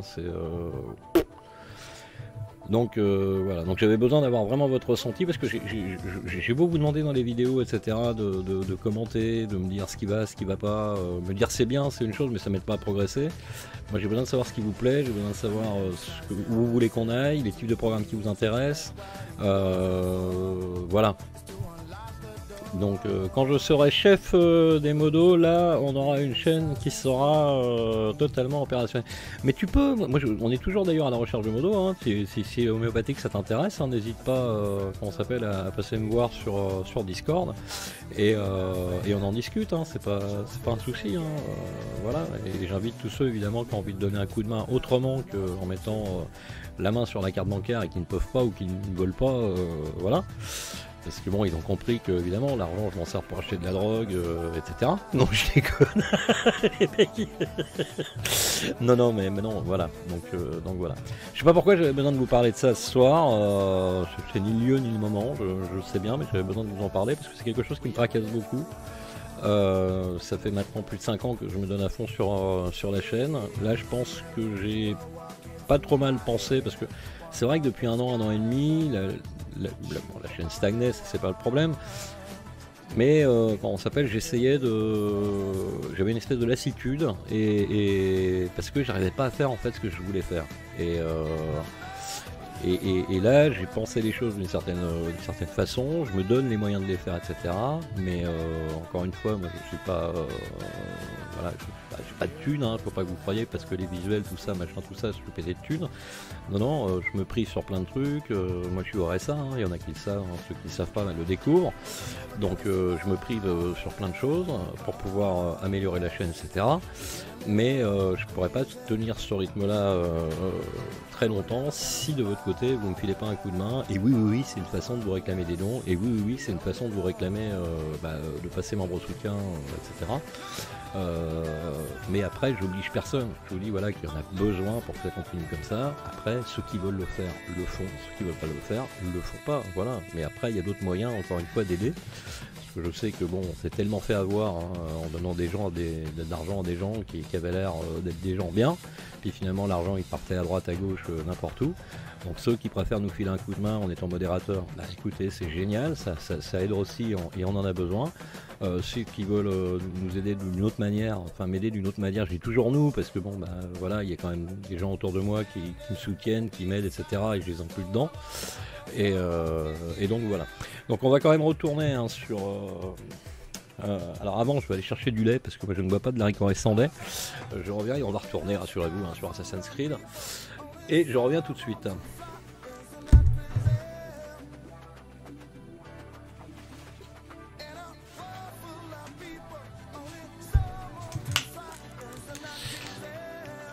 S1: Donc voilà, donc j'avais besoin d'avoir vraiment votre ressenti parce que j'ai beau vous demander dans les vidéos, etc., de commenter, de me dire ce qui va pas, me dire c'est bien, c'est une chose, mais ça m'aide pas à progresser. Moi j'ai besoin de savoir ce qui vous plaît, j'ai besoin de savoir où vous voulez qu'on aille, les types de programmes qui vous intéressent, voilà. Donc quand je serai chef des modos, là on aura une chaîne qui sera totalement opérationnelle. Mais tu peux, on est toujours d'ailleurs à la recherche de modos, hein. Si homéopathique ça t'intéresse, hein, n'hésite pas comment ça s'appelle, à passer me voir sur Discord et on en discute, hein. C'est pas un souci, hein. Voilà, et j'invite tous ceux évidemment qui ont envie de donner un coup de main autrement qu'en mettant la main sur la carte bancaire et qui ne peuvent pas ou qui ne veulent pas, voilà. Parce que bon, ils ont compris que évidemment l'argent je m'en sers pour acheter de la drogue, etc. Non, je déconne. Les mecs. non, mais non, voilà. Donc voilà. Je sais pas pourquoi j'avais besoin de vous parler de ça ce soir. C'est ni le lieu ni le moment. Je sais bien, mais j'avais besoin de vous en parler parce que c'est quelque chose qui me tracasse beaucoup. Ça fait maintenant plus de 5 ans que je me donne à fond sur la chaîne. Là, je pense que j'ai pas trop mal pensé parce que c'est vrai que depuis un an et demi, la chaîne stagnait, c'est pas le problème. Mais quand on s'appelle, j'avais une espèce de lassitude et parce que j'arrivais pas à faire en fait ce que je voulais faire. Et là, j'ai pensé les choses d'une certaine façon, je me donne les moyens de les faire, etc. Mais encore une fois, moi je suis pas, voilà, j'ai pas de thunes, hein, faut pas que vous croyez parce que les visuels, tout ça, machin, tout ça, je suis pété de thunes. Non, je me prive sur plein de trucs. Moi, je suis au RSA, hein, il y en a qui le savent, hein, ceux qui le savent pas, le découvrent. Donc, je me prive sur plein de choses pour pouvoir améliorer la chaîne, etc. Mais je pourrais pas tenir ce rythme-là très longtemps si de votre côté vous me filez pas un coup de main. Et oui, c'est une façon de vous réclamer des dons. Et oui, c'est une façon de vous réclamer de passer membre soutien, etc. Mais après, j'oblige personne. Je vous dis voilà qu'il y en a besoin pour que ça continue comme ça. Après, ceux qui veulent le faire le font. Ceux qui veulent pas le faire le font pas. Voilà. Mais après, il y a d'autres moyens, encore une fois, d'aider. Je sais que bon, on s'est tellement fait avoir, hein, en donnant de l'argent à des gens qui avaient l'air d'être des gens bien, puis finalement l'argent il partait à droite, à gauche, n'importe où. Donc ceux qui préfèrent nous filer un coup de main en étant modérateur, écoutez, c'est génial, ça aide aussi et on en a besoin. Ceux qui veulent nous aider d'une autre manière, enfin m'aider d'une autre manière, je dis toujours nous, parce que bon, voilà, il y a quand même des gens autour de moi qui me soutiennent, qui m'aident, etc. et je les inclus dedans. Et donc voilà. Donc on va quand même retourner, hein, sur... alors avant je vais aller chercher du lait parce que moi je ne bois pas de la ricorée sans lait. Je reviens et on va retourner, rassurez-vous, hein, sur Assassin's Creed. Et je reviens tout de suite.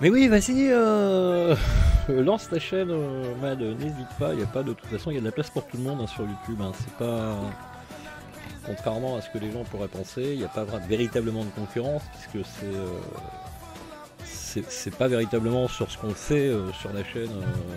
S1: Mais oui, vas-y, lance ta chaîne, Mad, n'hésite pas, y a pas de toute façon, il y a de la place pour tout le monde hein, sur YouTube, hein, c'est pas... Contrairement à ce que les gens pourraient penser, il n'y a pas véritablement de concurrence, puisque c'est pas véritablement sur ce qu'on fait sur la chaîne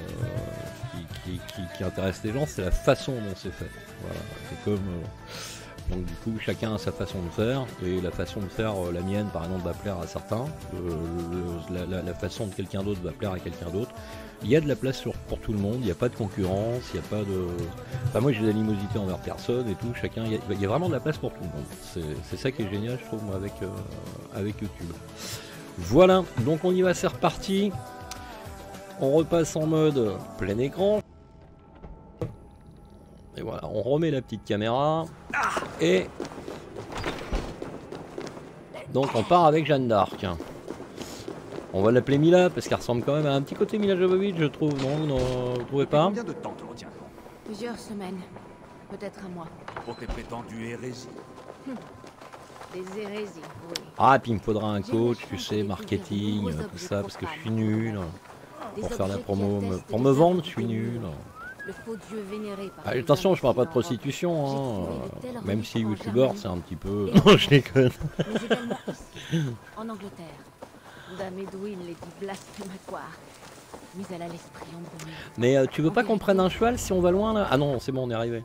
S1: qui intéresse les gens, c'est la façon dont c'est fait. Voilà, c'est comme... donc du coup chacun a sa façon de faire et la façon de faire la mienne par exemple va plaire à certains, la façon de quelqu'un d'autre va plaire à quelqu'un d'autre. Il y a de la place pour tout le monde, il n'y a pas de concurrence, il n'y a pas de... Enfin moi j'ai de l'animosité envers personne et tout, chacun, il y a vraiment de la place pour tout le monde. C'est ça qui est génial je trouve moi avec YouTube. Voilà, donc on y va, c'est reparti. On repasse en mode plein écran. Et voilà, on remet la petite caméra. Et donc on part avec Jeanne d'Arc. On va l'appeler Mila parce qu'elle ressemble quand même à un petit côté Mila Jovovich, je trouve. Non, vous trouvez pas?
S6: Combien de temps te retiens?
S7: Plusieurs semaines, peut-être un mois.
S6: Pour tes prétendues hérésies.
S7: Des hérésies, oui.
S1: Ah, puis il me faudra un coach, tu sais, marketing, tout ça, parce que je suis nul. Pour faire la promo, pour me vendre, je suis nul.
S7: Le faux dieu vénéré par
S1: Attention, je parle pas de prostitution, hein. Même si youtubeur, c'est un petit peu... Non, je déconne.
S7: Mais également ici, en Angleterre. Dame Edwin les dit blasphématoires. Mais elle a l'esprit embrumé.
S1: Mais tu veux pas qu'on prenne un cheval si on va loin là? Ah non, c'est bon, on est arrivé.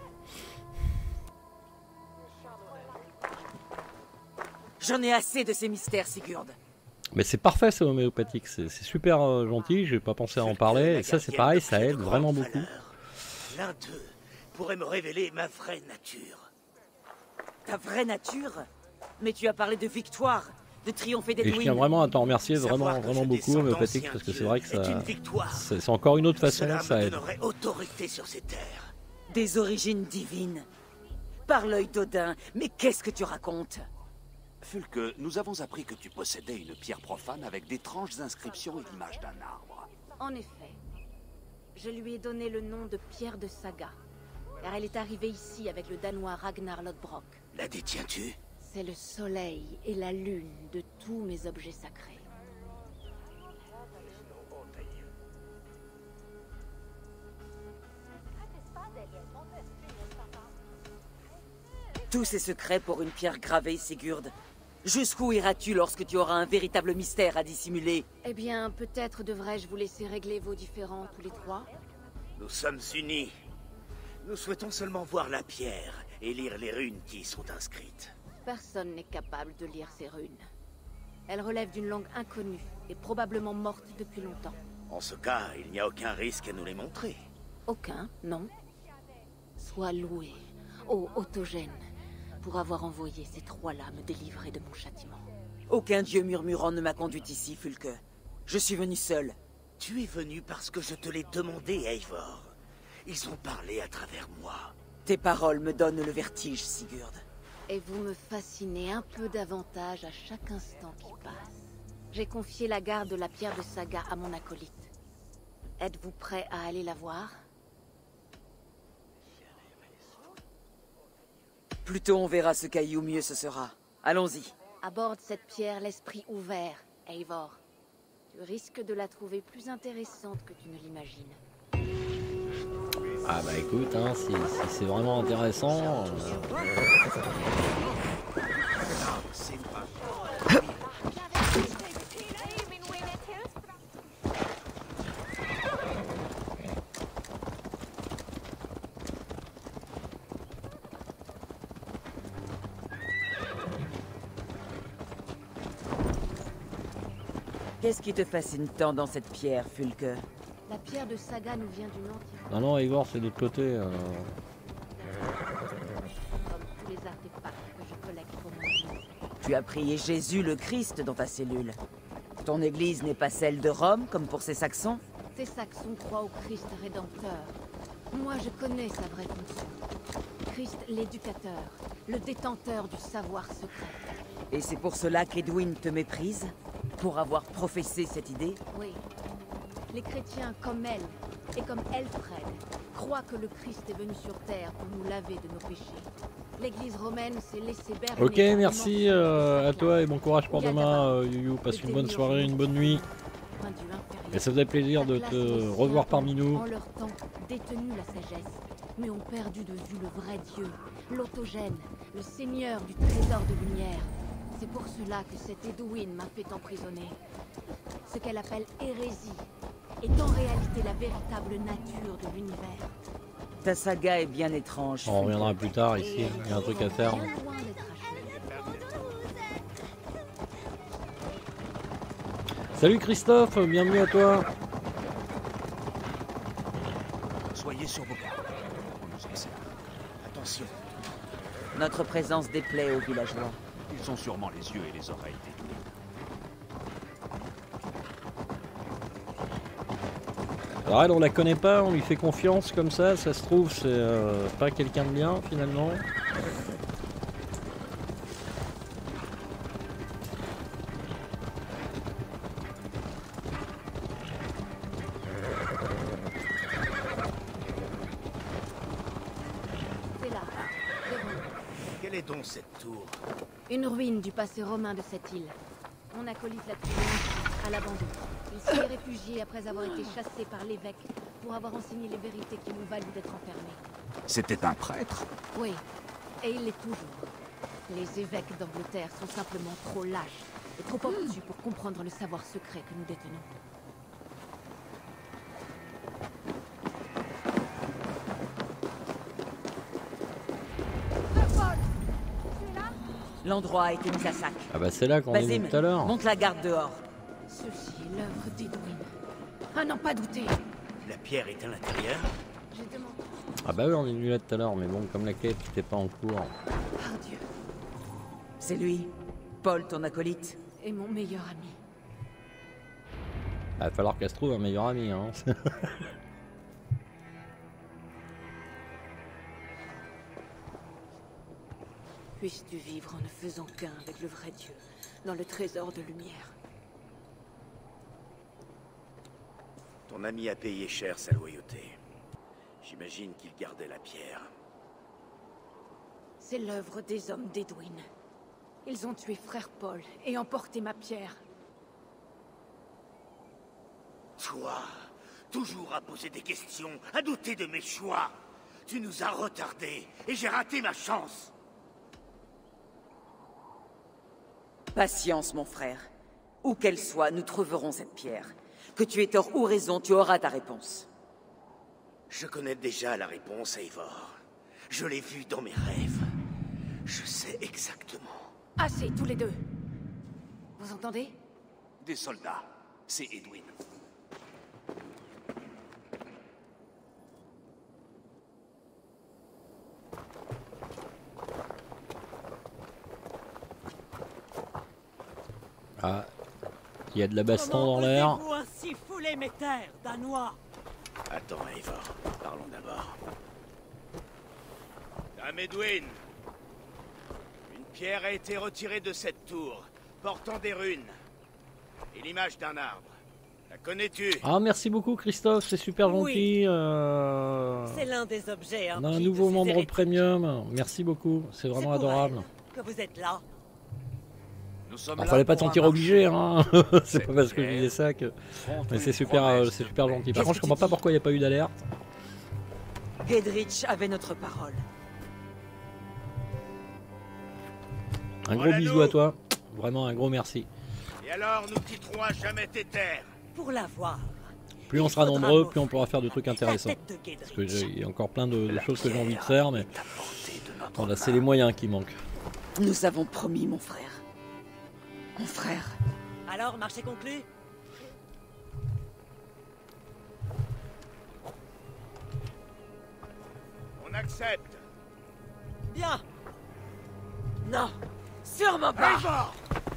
S3: J'en ai assez de ces mystères, Sigurd.
S1: Mais c'est parfait, c'est homéopathique, c'est super gentil, j'ai pas pensé à en parler, et ça c'est pareil, ça aide vraiment beaucoup.
S5: L'un d'eux pourrait me révéler ma vraie nature.
S3: Ta vraie nature? Mais tu as parlé de victoire, de triompher
S1: Et je tiens
S3: d'Edwin.
S1: vraiment à t'en remercier
S5: Savoir
S1: vraiment
S5: que je
S1: beaucoup,
S5: descends
S1: homéopathique,
S5: d'anciens
S1: parce que c'est
S5: dieux
S1: vrai que
S5: est une
S1: ça...
S5: victoire.
S1: C'est encore une autre façon,
S5: Cela
S1: ça
S5: me
S1: aide.
S5: donnerait autorité sur ces terres.
S3: Des origines divines. Par l'œil d'Odin, mais qu'est-ce que tu racontes?
S6: Fulke, nous avons appris que tu possédais une pierre profane avec d'étranges inscriptions et l'image d'un arbre.
S7: En effet, je lui ai donné le nom de Pierre de Saga, car elle est arrivée ici avec le Danois Ragnar Lodbrok.
S5: La détiens-tu?
S7: C'est le soleil et la lune de tous mes objets sacrés.
S3: Tous ces secrets pour une pierre gravée, Sigurd. Jusqu'où iras-tu lorsque tu auras un véritable mystère à dissimuler?
S7: Eh bien, peut-être devrais-je vous laisser régler vos différends tous les trois?
S5: Nous sommes unis. Nous souhaitons seulement voir la pierre et lire les runes qui y sont inscrites.
S7: Personne n'est capable de lire ces runes. Elles relèvent d'une langue inconnue et probablement morte depuis longtemps.
S5: En ce cas, il n'y a aucun risque à nous les montrer.
S7: Aucun, non. Sois loué, ô Autogène, pour avoir envoyé ces trois-là me délivrer de mon châtiment.
S3: Aucun dieu murmurant ne m'a conduite ici, Fulke. Je suis venu seul.
S5: Tu es venu parce que je te l'ai demandé, Eivor. Ils ont parlé à travers moi.
S3: Tes paroles me donnent le vertige, Sigurd.
S7: Et vous me fascinez un peu davantage à chaque instant qui passe. J'ai confié la garde de la pierre de Saga à mon acolyte. Êtes-vous prêt à aller la voir?
S3: Plus tôt on verra ce caillou, mieux ce sera. Allons-y.
S7: Aborde cette pierre l'esprit ouvert, Eivor. Tu risques de la trouver plus intéressante que tu ne l'imagines.
S1: Ah bah écoute, hein, si c'est vraiment intéressant...
S3: Qu'est-ce qui te fascine tant dans cette pierre, Fulke?
S7: La pierre de Saga nous vient d'une antique...
S1: Non, non, Igor, c'est de l'autre côté.
S7: Comme tous les artefacts que je collecte pour mon église.
S3: Tu as prié Jésus le Christ dans ta cellule. Ton église n'est pas celle de Rome, comme pour ces Saxons?
S7: Ces Saxons croient au Christ rédempteur. Moi, je connais sa vraie fonction. Christ l'éducateur, le détenteur du savoir secret.
S3: Et c'est pour cela qu'Edwin te méprise? Pour avoir professé cette idée?
S7: Oui. Les chrétiens, comme elle, et comme Elfred, croient que le Christ est venu sur Terre pour nous laver de nos péchés. L'Église romaine s'est laissée berner...
S1: Ok, merci à toi et bon courage pour demain, Yuyu. Passe une bonne soirée, une bonne nuit.
S7: point de vue inférieur.
S1: Et ça faisait plaisir de
S7: Sa classe
S1: te
S7: les
S1: revoir
S7: siens
S1: parmi nous.
S7: ont, en leur temps, détenu la sagesse, mais ont perdu de vue le vrai Dieu, l'autogène, le seigneur du trésor de lumière. C'est pour cela que cette Edwin m'a fait emprisonner. Ce qu'elle appelle hérésie est en réalité la véritable nature de l'univers.
S3: Ta saga est bien étrange.
S1: On reviendra plus tard ici, il y a un truc à faire.
S7: Bien loin d'être achevée.
S1: Salut Christophe, bienvenue à toi.
S6: Soyez sur vos gardes. On nous observe. Attention,
S3: Notre présence déplaît aux villageois.
S6: ils ont sûrement les yeux et les oreilles détruits.
S1: Alors elle, on la connaît pas, on lui fait confiance comme ça se trouve, c'est pas quelqu'un de bien finalement.
S7: C'est là, devant nous.
S5: Quelle est donc cette tour?
S7: Une ruine du passé romain de cette île. Mon acolyte l'a trouvée ainsi, à l'abandon. Il s'y est réfugié après avoir été chassé par l'évêque pour avoir enseigné les vérités qui m'ont valu d'être enfermé.
S6: C'était un prêtre?
S7: Oui, et il l'est toujours. Les évêques d'Angleterre sont simplement trop lâches et trop obtus pour comprendre le savoir secret que nous détenons.
S3: L'endroit a été mis à sac.
S1: Ah bah c'est là qu'on est
S3: Basim,
S1: venu tout à l'heure.
S3: monte la garde dehors.
S7: Ceci est l'œuvre d'Edwin. À n'en pas douter.
S5: La pierre est à l'intérieur?
S7: J'ai demandé.
S1: Ah bah oui, on est venu là tout à l'heure, mais bon, comme la quête n'était pas en cours.
S7: Par Dieu.
S3: C'est lui, Paul, ton acolyte.
S7: Et mon meilleur ami.
S1: Il va falloir qu'elle se trouve un meilleur ami, hein.
S7: Puisses-tu vivre en ne faisant qu'un avec le vrai Dieu, dans le trésor de lumière.
S5: Ton ami a payé cher sa loyauté. J'imagine qu'il gardait la pierre.
S7: C'est l'œuvre des hommes d'Edwin. Ils ont tué frère Paul et emporté ma pierre.
S5: Toi, toujours à poser des questions, à douter de mes choix. Tu nous as retardés et j'ai raté ma chance.
S3: Patience, mon frère. Où qu'elle soit, nous trouverons cette pierre. Que tu aies tort ou raison, tu auras ta réponse.
S5: Je connais déjà la réponse, Eivor. Je l'ai vue dans mes rêves. Je sais exactement.
S7: Assez, tous les deux. Vous entendez?
S6: Des soldats. C'est Edwin.
S1: Ah, il y a de la baston dans l'air.
S8: Comment osez-vous ainsi fouler mes terres, Danois?
S5: Attends, Eivor. Parlons d'abord. Dame Edwin, une pierre a été retirée de cette tour, portant des runes et l'image d'un arbre. La connais-tu?
S1: Ah, merci beaucoup Christophe, c'est super
S8: Oui.
S1: gentil.
S8: C'est l'un des objets.
S1: On a un nouveau membre premium, merci beaucoup, c'est vraiment adorable.
S8: Que vous êtes là.
S6: Nous sommes
S1: Il
S6: là
S1: fallait pas te
S6: pour un
S1: sentir
S6: marché.
S1: obligé, hein. C'est pas parce que je
S6: pierre
S1: disais ça que.
S6: Contre
S1: Mais c'est
S6: une
S1: super,
S6: promesse
S1: c'est
S6: de
S1: super
S6: paix.
S1: gentil. Par
S3: Qu'est-ce
S1: contre, je
S3: que tu
S1: comprends pas
S3: dis?
S1: pourquoi il n'y a pas eu d'alerte.
S3: Gedrich avait notre parole.
S1: Un gros
S5: Voilà
S1: bisou
S5: nous.
S1: à toi, vraiment un gros merci.
S5: Et alors, nous quitterons à jamais tes terres.
S8: Pour l'avoir.
S1: Plus on
S8: il
S1: sera
S8: faudra
S1: nombreux,
S8: m'offrir
S1: plus on pourra faire de trucs
S8: la
S1: intéressants.
S8: tête de Gedrich.
S1: Parce que il y a encore plein de
S5: La
S1: choses que j'ai envie de
S5: pierre
S1: faire, mais
S5: est à portée de notre
S1: voilà, c'est
S5: main.
S1: les moyens qui manquent.
S3: Nous avons promis, mon frère. Mon frère.
S8: Alors, marché conclu?
S5: On accepte.
S8: Bien.
S3: Non, sûrement pas.
S5: Eivor!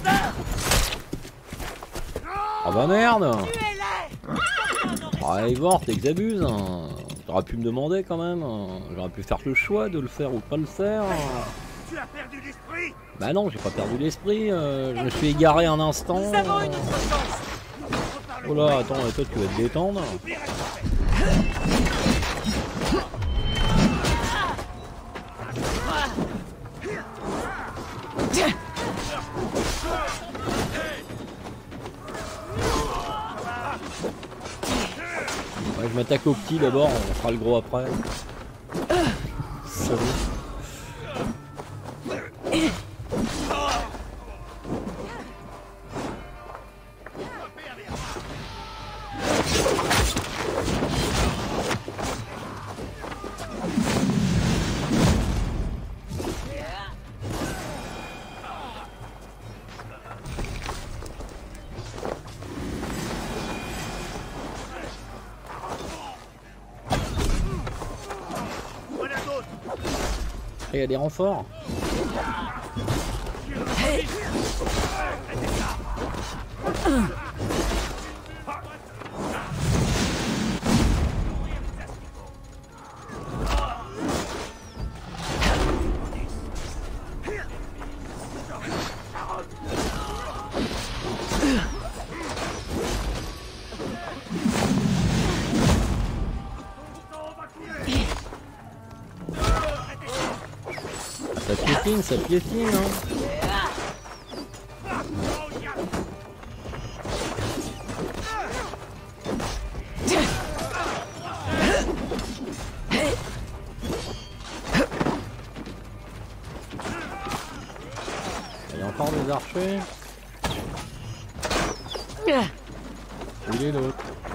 S1: Ah bah merde.
S8: Tuez-les!
S1: Ah Eivor, t'exabuses. T'aurais pu me demander quand même. J'aurais pu faire le choix de le faire ou pas le faire.
S5: Tu as perdu l'esprit?
S1: Bah non, j'ai pas perdu l'esprit. Je me suis égaré un instant.
S8: Nous avons une autre chance.
S1: Oh là, attends, toi tu vas te détendre. Je m'attaque au petit d'abord, on fera le gros après. Salut. Et il y a des renforts. Ça piétine, hein. Il y a encore des archers. Où il est l'autre?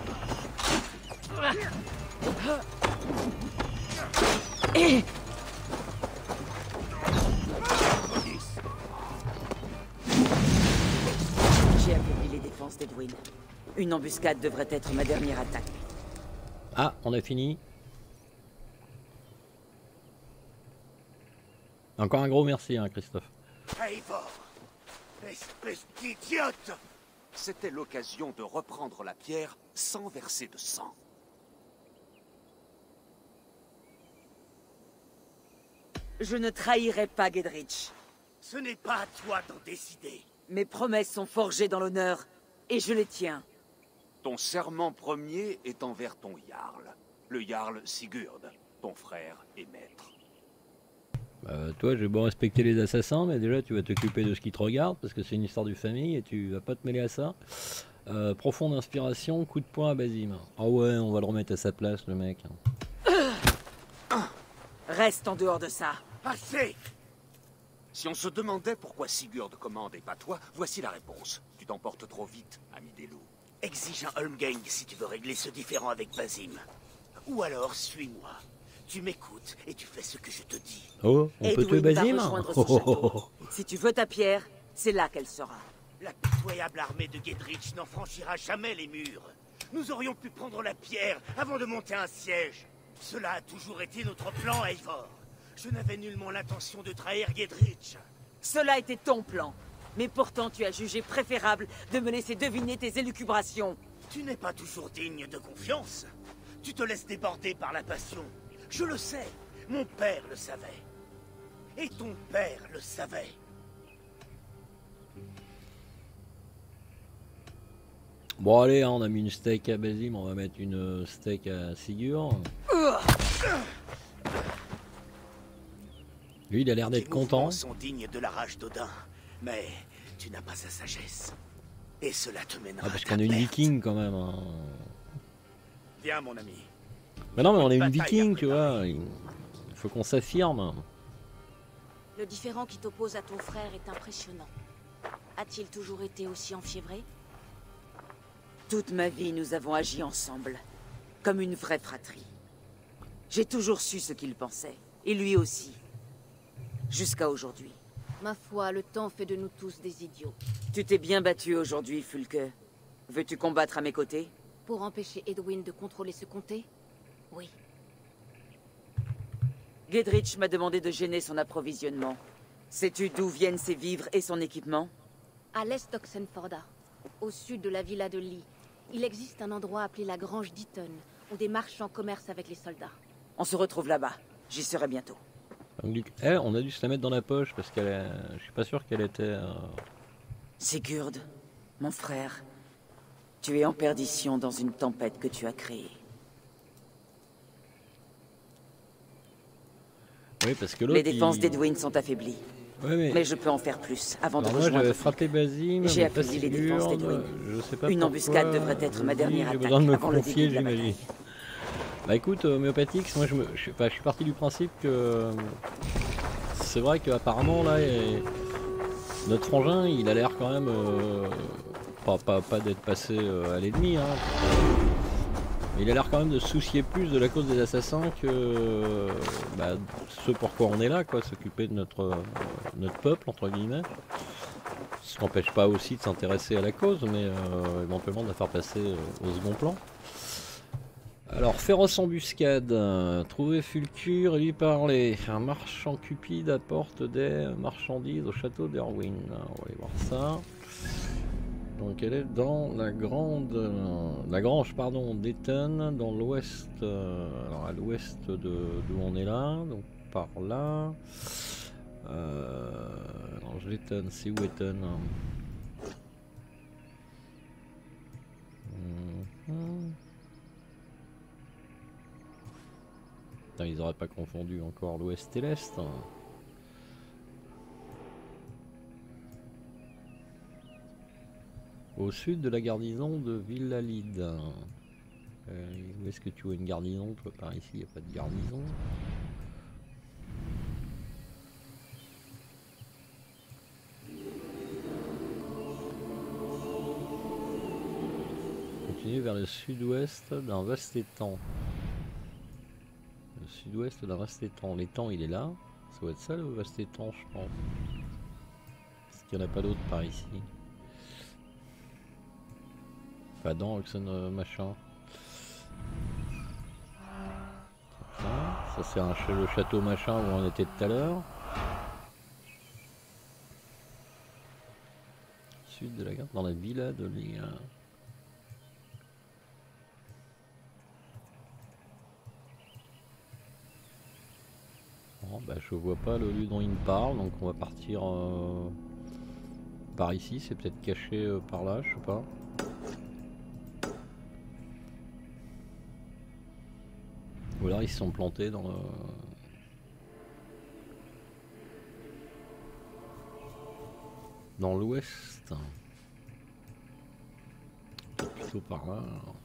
S3: J'ai affaibli les défenses d'Edwin. Une embuscade devrait être ma dernière attaque.
S1: Ah, on a fini. Encore un gros merci, hein, Christophe.
S5: Eivor, espèce d'idiote!
S6: C'était l'occasion de reprendre la pierre sans verser de sang.
S3: Je ne trahirai pas Gedrich.
S5: Ce n'est pas à toi d'en décider.
S3: Mes promesses sont forgées dans l'honneur, et je les tiens.
S6: Ton serment premier est envers ton Jarl. Le Jarl Sigurd, ton frère et maître.
S1: Toi, j'ai beau respecter les assassins, mais déjà tu vas t'occuper de ce qui te regarde, parce que c'est une histoire de famille et tu vas pas te mêler à ça. Profonde inspiration, coup de poing à Basim. Ah ouais, on va le remettre à sa place, le mec.
S3: Reste en dehors de ça.
S5: Assez!
S6: Si on se demandait pourquoi Sigurd commande et pas toi, voici la réponse. Tu t'emportes trop vite, ami des loups.
S5: Exige un Holmgang si tu veux régler ce différend avec Basim. Ou alors, suis-moi. Tu m'écoutes et tu fais ce que je te dis.
S1: Oh, on peut tuer
S3: Edwin va
S1: Basim?
S3: rejoindre ce château. Si tu veux ta pierre, c'est là qu'elle sera.
S5: La pitoyable armée de Gedrich n'en franchira jamais les murs. Nous aurions pu prendre la pierre avant de monter un siège. Cela a toujours été notre plan, Eivor. Je n'avais nullement l'intention de trahir Gedrich.
S3: Cela était ton plan. Mais pourtant, tu as jugé préférable de me laisser deviner tes élucubrations.
S5: Tu n'es pas toujours digne de confiance. Tu te laisses déborder par la passion. Je le sais. Mon père le savait. Et ton père le savait.
S1: Bon allez, hein, on a mis une steak à Basim, on va mettre une steak à Sigurd. Lui, il a l'air d'être
S5: Tes
S1: content.
S5: mouvements sont dignes de la rage d'Odin. Mais tu n'as pas sa sagesse. Et cela te mènera
S1: Ah, parce
S5: à
S1: qu'on
S5: ta
S1: est une
S5: perte.
S1: viking quand même. Hein.
S5: Viens, mon ami.
S1: Mais non, mais on est une
S5: Bataille à
S1: viking, tu
S5: préparer.
S1: vois. Il faut qu'on s'affirme.
S7: Le différend qui t'oppose à ton frère est impressionnant. A-t-il toujours été aussi enfiévré?
S3: Toute ma vie, nous avons agi ensemble, comme une vraie fratrie. J'ai toujours su ce qu'il pensait, et lui aussi. Jusqu'à aujourd'hui.
S7: Ma foi, le temps fait de nous tous des idiots.
S3: Tu t'es bien battu aujourd'hui, Fulke. Veux-tu combattre à mes côtés?
S7: Pour empêcher Edwin de contrôler ce comté? Oui.
S3: Gedrich m'a demandé de gêner son approvisionnement. Sais-tu d'où viennent ses vivres et son équipement?
S7: À l'est d'Oxenforda, au sud de la villa de Lee, il existe un endroit appelé la Grange d'Eaton, où des marchands commercent avec les soldats.
S3: On se retrouve là-bas. J'y serai bientôt.
S1: Donc, elle, on a dû se la mettre dans la poche parce qu'elle, je suis pas sûr qu'elle était.
S3: Sigurd, mon frère, tu es en perdition dans une tempête que tu as créée.
S1: Oui, parce que l'autre.
S3: Les défenses
S1: il...
S3: d'Edwin sont affaiblies.
S1: Ouais,
S3: Mais je peux en faire plus avant
S1: Alors
S3: de
S1: moi,
S3: rejoindre.
S1: j'avais frappé Basim,
S3: J'ai
S1: mais pas
S3: affaibli les défenses
S1: Sigurd.
S3: d'Edwin.
S1: Je sais pas
S3: Une
S1: pourquoi.
S3: embuscade devrait être ma dernière
S1: J'ai
S3: attaque
S1: besoin de me
S3: avant le
S1: confier,
S3: début de la
S1: j'imagine. Bah écoute, Homéopathique, moi je suis parti du principe que c'est vrai qu'apparemment là, notre frangin il a l'air quand même pas d'être passé à l'ennemi, hein, mais il a l'air quand même de se soucier plus de la cause des assassins que bah, ce pourquoi on est là, quoi, s'occuper de notre peuple entre guillemets. Ce qui n'empêche pas aussi de s'intéresser à la cause, mais éventuellement de la faire passer au second plan. Alors, féroce embuscade, trouver Fulcure et lui parler. Un marchand cupide apporte des marchandises au château d'Erwin. On va aller voir ça. Donc, elle est dans la grange d'Eton, dans l'ouest. Alors, à l'ouest d'où on est là, donc par là. Alors, je l'étonne, c'est où Eton? Putain, ils auraient pas confondu encore l'ouest et l'est. Au sud de la garnison de Villalide. Où est-ce que tu vois une garnison? Toi, par ici, il n'y a pas de garnison. Continuer vers le sud-ouest d'un vaste étang. Le sud-ouest d'un vaste étang. L'étang, il est là. Ça doit être ça, le vaste étang, je pense. Parce qu'il n'y en a pas d'autre par ici. Pas dans Oxen machin. Ça c'est le château machin où on était tout à l'heure. Sud de la gare, dans la villa de Liga. Bon, bah, je vois pas le lieu dont il me parle, donc on va partir par ici. C'est peut-être caché par là, je sais pas. Ou alors ils se sont plantés dans le... dans l'ouest. Plutôt par là. Alors.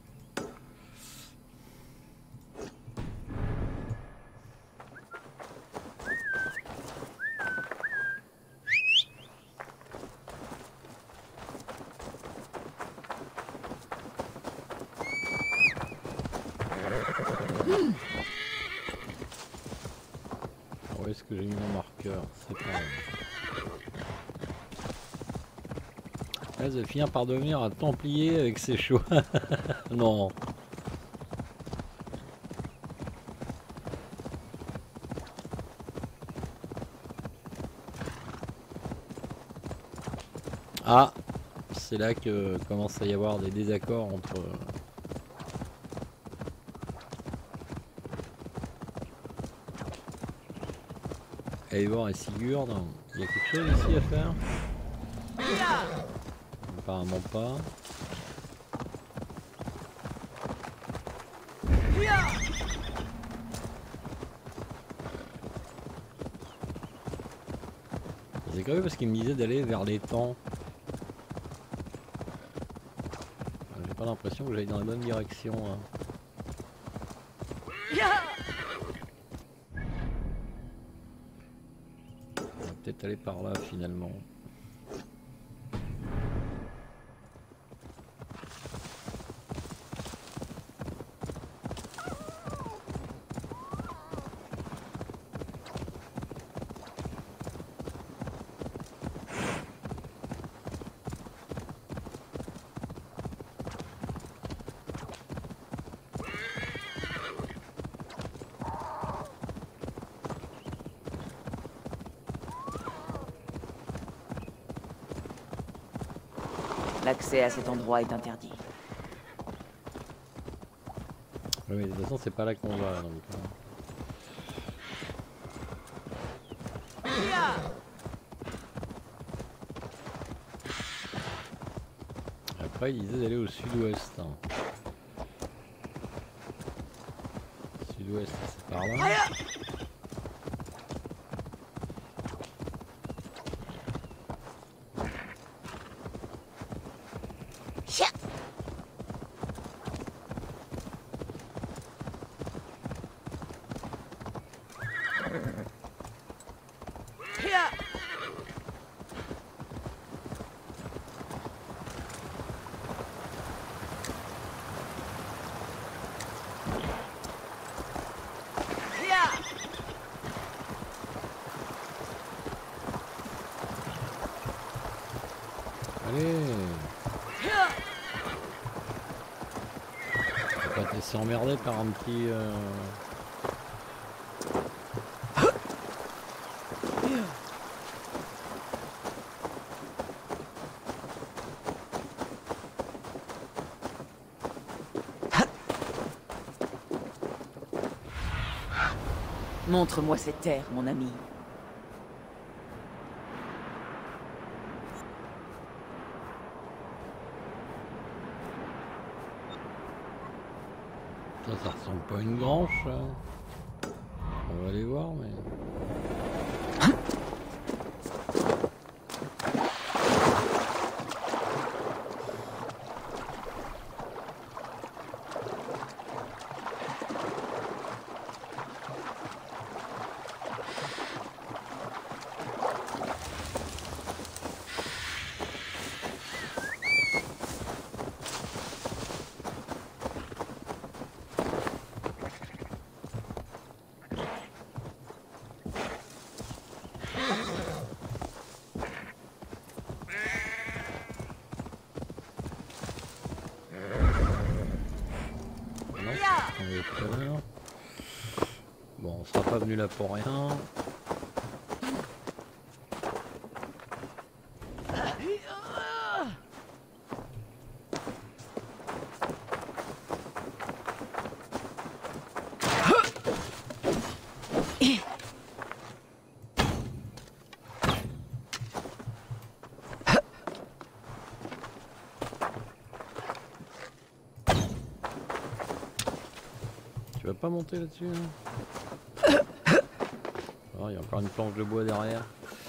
S1: Où est-ce que j'ai mis mon marqueur? C'est pas là. Elle va finir par devenir un templier avec ses choix. Non. Ah, c'est là que commence à y avoir des désaccords entre... Eivor et Sigurd. Il y a quelque chose ici à faire? Apparemment pas. C'est curieux parce qu'il me disait d'aller vers l'étang. J'ai pas l'impression que j'aille dans la bonne direction. Hein. On va peut-être aller par là finalement.
S3: L'accès à cet endroit est interdit.
S1: Oui, mais de toute façon, c'est pas là qu'on va. Donc, Après, il disait d'aller au sud-ouest. Sud-ouest, c'est par là. Faut pas te laisser emmerder par un petit...
S3: Montre-moi cette terre, mon ami.
S1: Ça ressemble pas à une grange, ça. On va aller voir, mais... Bon, on sera pas venu là pour rien. Tu vas pas monter là-dessus hein? Oh, il y a encore une planche de bois derrière.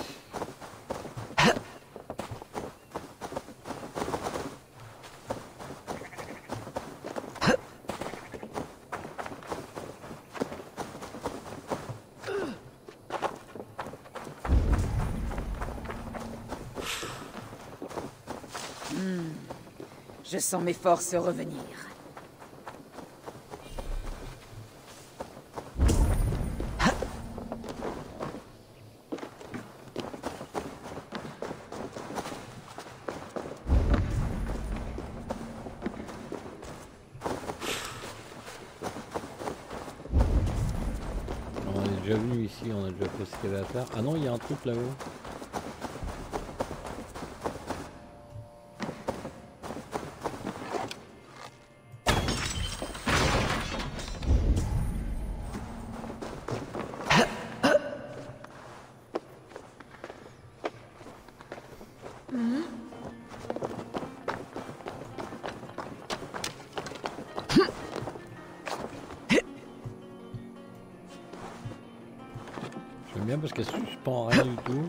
S3: Je sens mes forces revenir.
S1: On est déjà venu ici, on a déjà fait ce qu'il y avait à faire. Ah non, il y a un truc là-haut. J'aime bien parce qu'elle suspend rien du tout.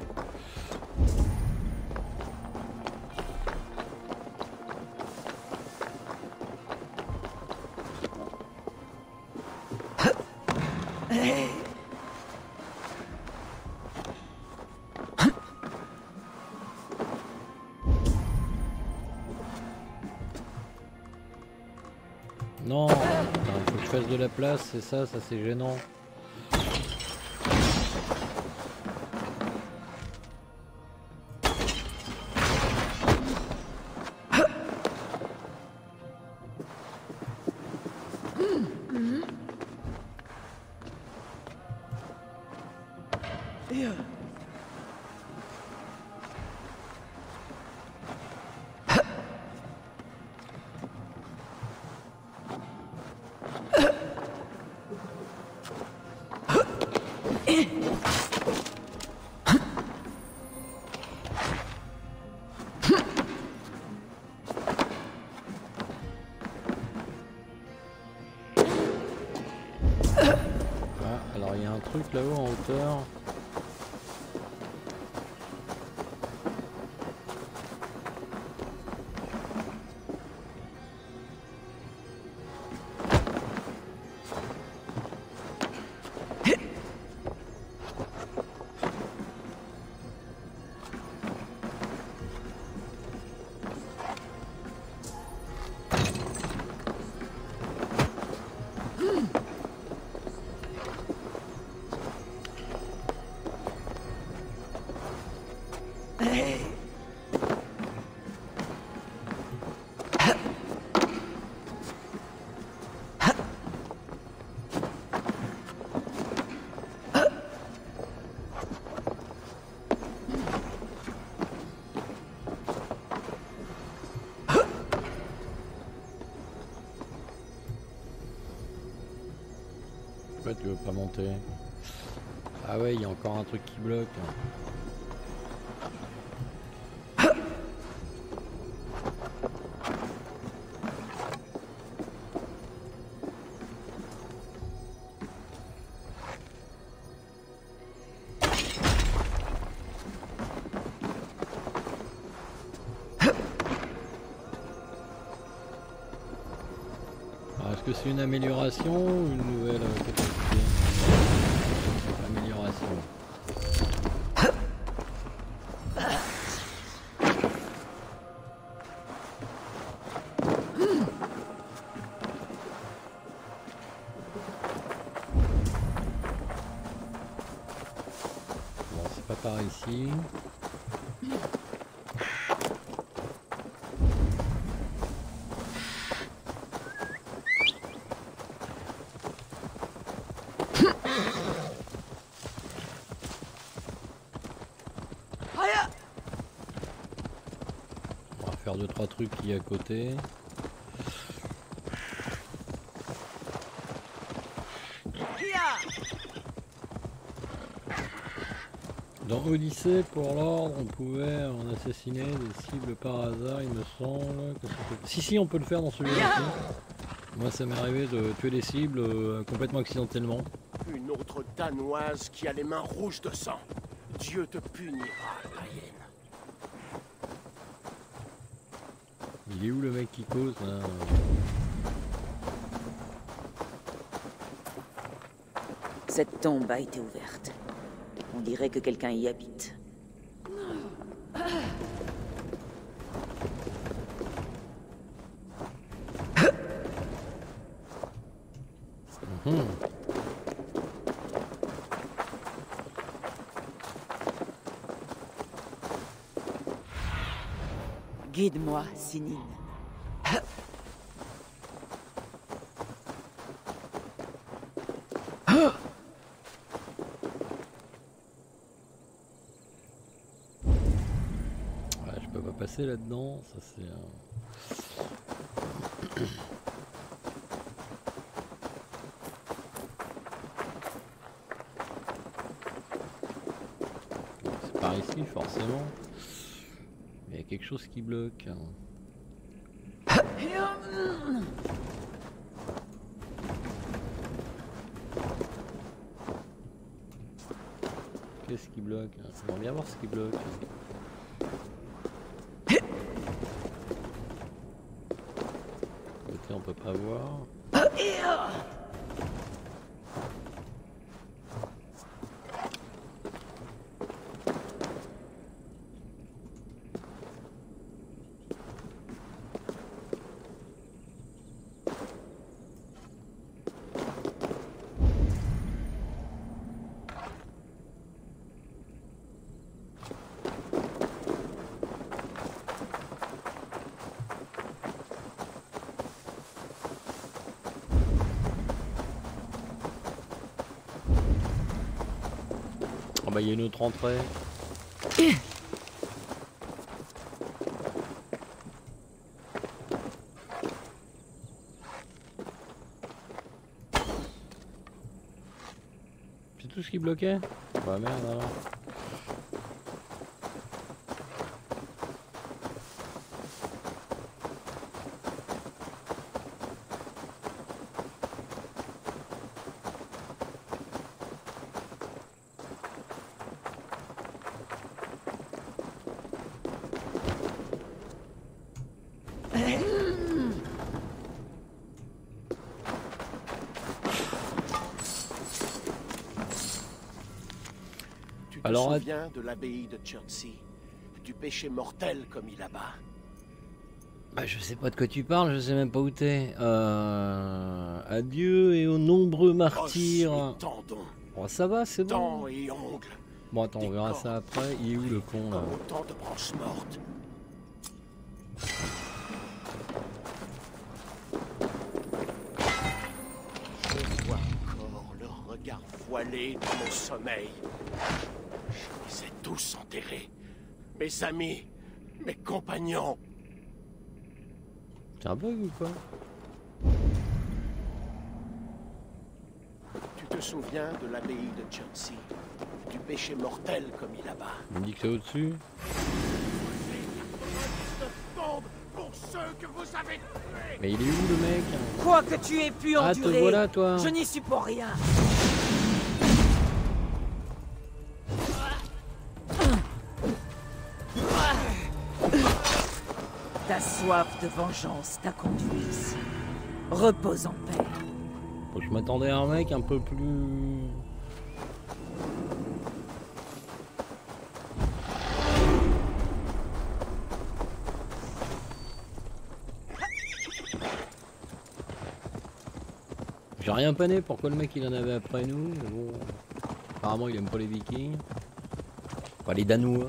S1: Non, attends, il faut que je fasse de la place, c'est ça c'est gênant. Alors il y a un truc là-haut en hauteur. Pourquoi tu veux pas monter? Ah ouais, il y a encore un truc qui bloque. Est-ce que c'est une amélioration ou une nouvelle capacité? Amélioration. Bon, c'est pas par ici. On va faire 2-3 trucs qui est à côté. Dans Odyssée, pour l'ordre, on pouvait en assassiner des cibles par hasard, il me semble. Que si, on peut le faire dans celui-là aussi. Moi, ça m'est arrivé de tuer des cibles complètement accidentellement.
S9: Une autre danoise qui a les mains rouges de sang. Dieu te punira, païenne.
S1: Il est où le mec qui cause là?
S3: Cette tombe a été ouverte. On dirait que quelqu'un y habite. Guide-moi, Sinine.
S1: Ouais, je peux pas passer là-dedans, ça c'est c'est par ici forcément. Il y a quelque chose qui bloque. Qu'est-ce qui bloque? On va bien voir ce qui bloque. Côté on peut pas voir. Bah il y a une autre entrée. C'est tout ce qui bloquait? Bah merde alors.
S9: Tu te souviens de l'abbaye de Chertsey, du péché mortel commis là-bas?
S1: Bah je sais pas de quoi tu parles, je sais même pas où t'es. Adieu et aux nombreux martyrs. Bon ça va, c'est bon.
S9: Et ongles.
S1: Bon attends, on verra ça après. Il est où le pont là?
S9: Autant de branches mortes. Je vois encore leur regard voilé dans mon sommeil. Je les ai tous enterrés. Mes amis, mes compagnons.
S1: C'est un bug ou quoi?
S9: Tu te souviens de l'abbaye de Chelsea? Du péché mortel commis là-bas?
S1: On me dit que c'est au-dessus.
S9: Tombe pour ceux que vous avez tués!
S1: Mais il est où le mec?
S3: Quoi que tu aies pu
S1: Ah, te
S3: endurer,
S1: voilà toi.
S3: je n'y suis pour rien. Ta soif de vengeance t'a conduit ici. Repose en paix.
S1: Je m'attendais à un mec un peu plus... J'ai rien pané, pourquoi le mec il en avait après nous, mais bon... Apparemment il aime pas les vikings. Enfin les Danois.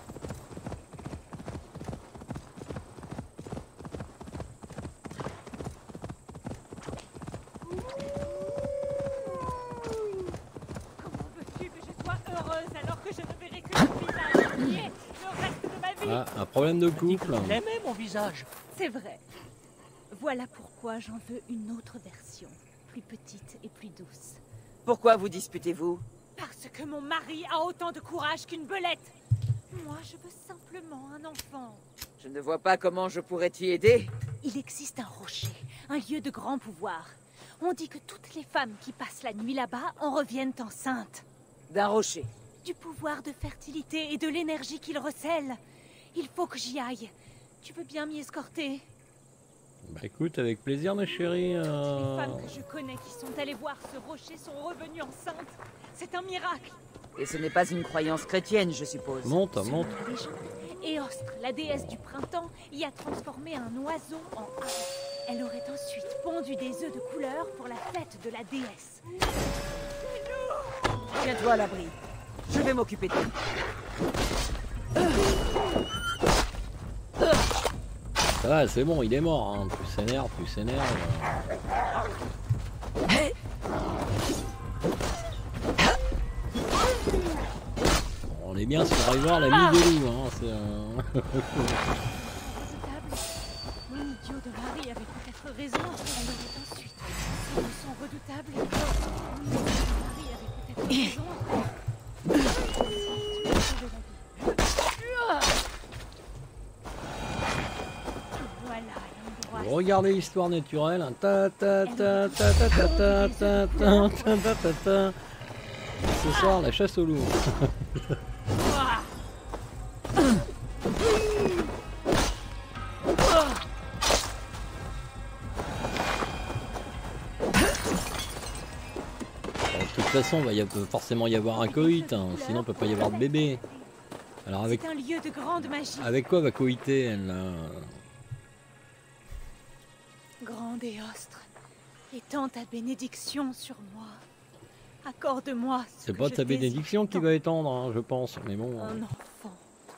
S10: Comment veux-tu que je sois heureuse alors que je ne verrai que ton visage niais le reste de ma vie?
S1: Ah, un problème de couple.
S9: Il aimait mon visage.
S10: C'est vrai. Voilà pourquoi j'en veux une autre version, plus petite et plus douce.
S3: Pourquoi vous disputez-vous?
S10: Parce que mon mari a autant de courage qu'une belette. Moi, je veux simplement un enfant.
S3: Je ne vois pas comment je pourrais t'y aider.
S10: Il existe un rocher, un lieu de grand pouvoir. On dit que toutes les femmes qui passent la nuit là-bas en reviennent enceintes.
S3: D'un rocher.
S10: Du pouvoir de fertilité et de l'énergie qu'il recèle. Il faut que j'y aille. Tu veux bien m'y escorter?
S1: Bah écoute, avec plaisir ma chérie.
S10: Les femmes que je connais qui sont allées voir ce rocher sont revenues enceintes. C'est un miracle.
S3: Et ce n'est pas une croyance chrétienne, je suppose.
S1: Monte,
S10: Selon
S1: monte.
S10: la légende, Éostre, la déesse du printemps, y a transformé un oiseau en ave. Elle aurait ensuite pondu des œufs de couleur pour la fête de la déesse.
S3: Tiens-toi à l'abri. Je vais m'occuper de toi.
S1: Ça va, c'est bon, il est mort. Hein. Plus s'énerve, plus s'énerve. On est bien sur Rivard, la nuit des loups. Hein. C'est,
S10: Redoutable. Mon idiot de mari avait peut-être raison. Elle aurait ensuite ils sont redoutables. Mon idiot de mari avait peut-être raison. Voilà l'endroit.
S1: regardez l'histoire naturelle. Hein. Ta ta ta ta ta ta ta ta ta ta ta ta ta. Ce soir, la chasse au loup. De toute façon, il va forcément y avoir un coït, hein, sinon il peut pas y avoir de bébé. Alors avec,
S10: C'est un lieu de grande magie.
S1: avec quoi va coïter elle là?
S10: Grande Éostre, étends ta bénédiction sur moi. Accorde-moi ce
S1: C'est
S10: que
S1: pas
S10: je
S1: ta bénédiction
S10: désire
S1: qui va étendre, hein, je pense, mais bon.
S10: tant. Un enfant.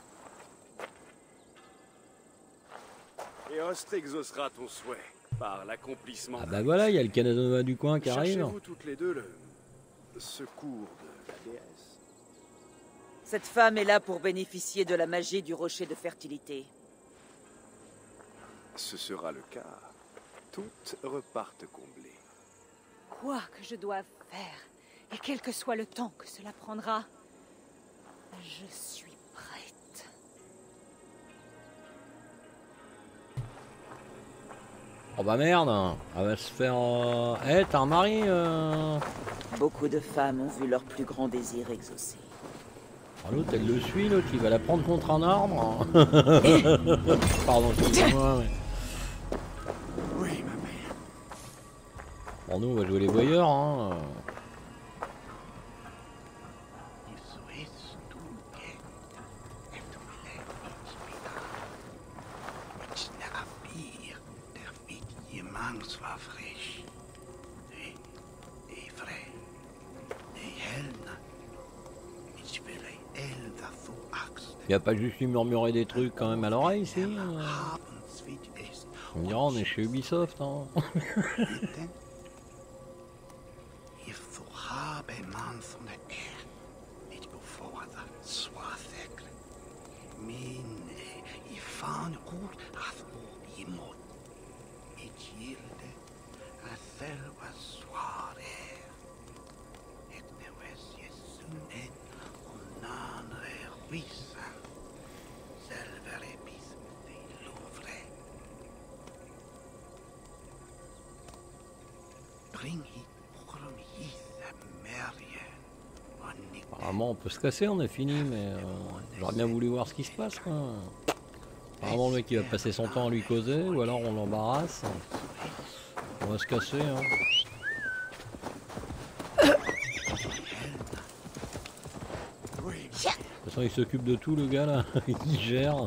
S11: Éostre exaucera ton souhait par l'accomplissement.
S1: Ah bah voilà, il y a le Canadova du coin qui arrive.
S11: Cherchez-vous toutes les deux le secours de la déesse.
S3: Cette femme est là pour bénéficier de la magie du rocher de fertilité.
S11: Ce sera le cas. Toutes repartent comblées.
S10: Quoi que je doive faire, et quel que soit le temps que cela prendra, je suis prête.
S1: Oh bah merde, elle va se faire... Eh, t'as un mari
S3: Beaucoup de femmes ont vu leur plus grand désir exaucé.
S1: Ah, l'autre, elle le suit, l'autre, il va la prendre contre un arbre. Pardon, excusez-moi, mais...
S11: Oui, ma mère.
S1: Bon, nous, on va jouer les voyeurs, hein. Il a pas juste lui murmurer des trucs quand même à l'oreille ici. On dira on est chez Ubisoft. Hein. Apparemment on peut se casser, on a fini, mais j'aurais bien voulu voir ce qui se passe quoi. Apparemment le mec il va passer son temps à lui causer, ou alors on l'embarrasse. On va se casser hein. De toute façon il s'occupe de tout le gars là, il gère.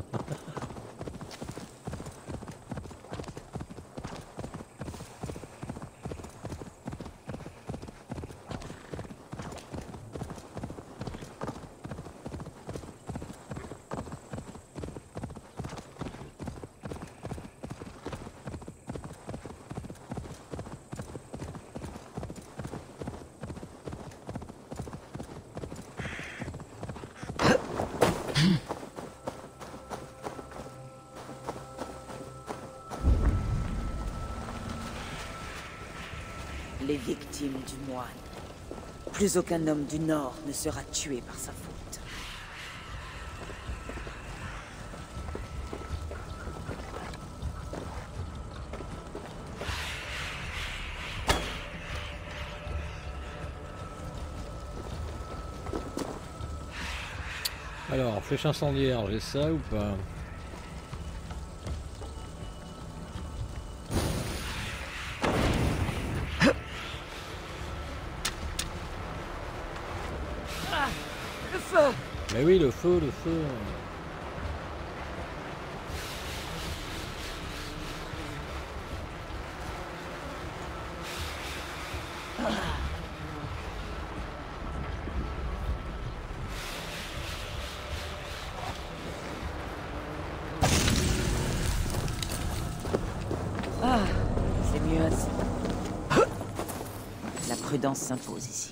S3: Les victimes du moine. Plus aucun homme du Nord ne sera tué par sa faute.
S1: Alors, flèche incendiaire, j'ai ça ou pas?
S3: Le feu!
S1: Mais oui, le feu, le feu.
S3: Ah, c'est mieux ainsi. La prudence s'impose ici.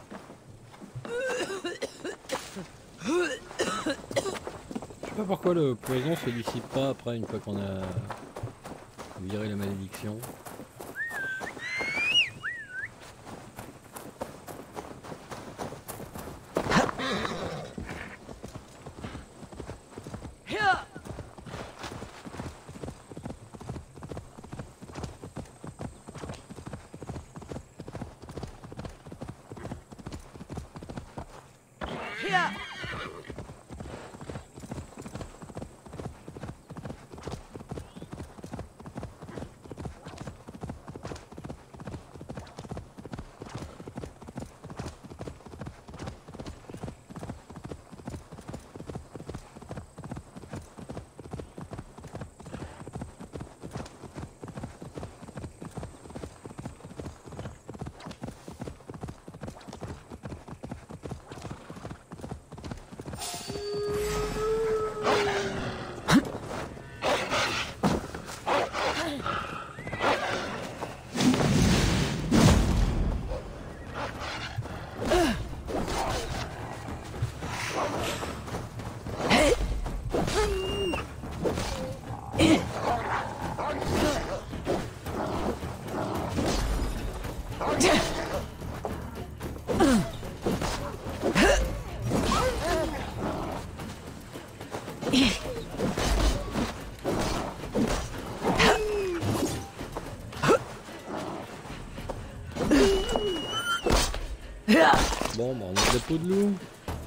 S1: Je sais pas pourquoi le poison se dissipe pas après une fois qu'on a viré la malédiction. Bon, bah on a de la peau de loup.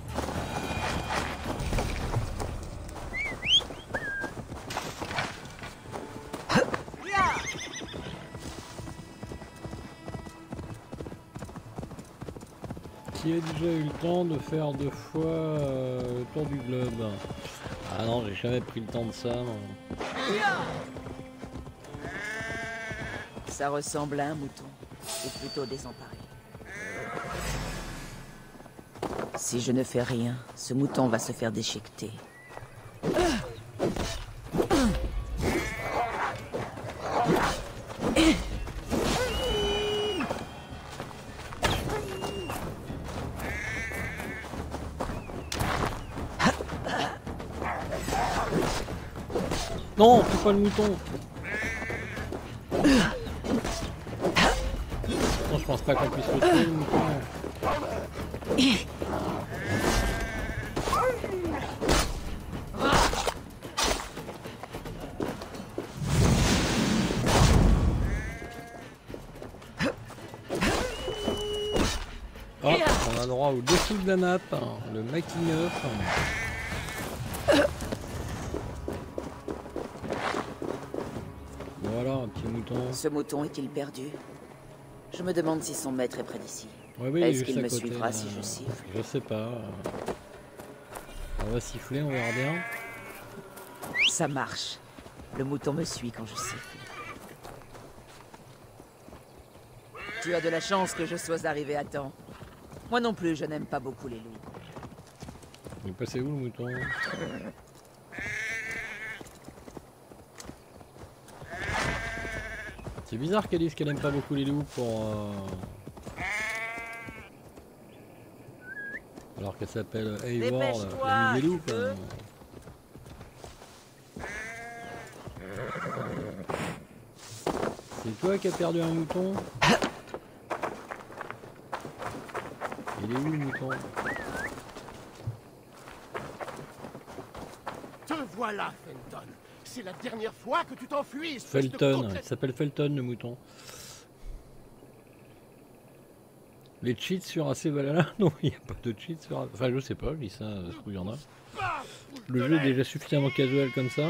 S1: Qui a déjà eu le temps de faire 2 fois le tour du globe? Ah non, j'ai jamais pris le temps de ça. Non.
S3: Ça ressemble à un mouton, ou plutôt désemparé. Si je ne fais rien, ce mouton va se faire déchiqueter.
S1: Non, c'est pas le mouton. Non, je pense pas qu'on puisse le tuer, le mouton. Hop, on a droit au dessous de la nappe, hein, le making of. Voilà, un petit mouton.
S3: Ce mouton est-il perdu? Je me demande si son maître est près d'ici.
S1: Ouais, oui, il est
S3: Est-ce
S1: juste
S3: qu'il
S1: à
S3: me
S1: côté,
S3: suivra
S1: là.
S3: si je siffle?
S1: Je sais pas. On va siffler, on verra bien.
S3: Ça marche. Le mouton me suit quand je siffle. Tu as de la chance que je sois arrivé à temps. Moi non plus, je n'aime pas beaucoup les loups.
S1: Il est passé où le mouton? C'est bizarre qu'elle dise qu'elle aime pas beaucoup les loups pour... Alors qu'elle s'appelle Eivor,
S3: Dépêche-toi,
S1: la nuit des loups.
S3: tu veux?
S1: C'est toi qui as perdu un mouton? Il est où le mouton?
S9: Te voilà, Fenton. C'est la dernière fois que tu t'enfuis, espèce de
S1: Felton,
S9: côtelette.
S1: il s'appelle Felton le mouton. Les cheats sur AC Valhalla? Non, il n'y a pas de cheats sur... Enfin, je sais pas, je dis ça, je trouve qu'il y en a. Le jeu est déjà suffisamment casual comme ça.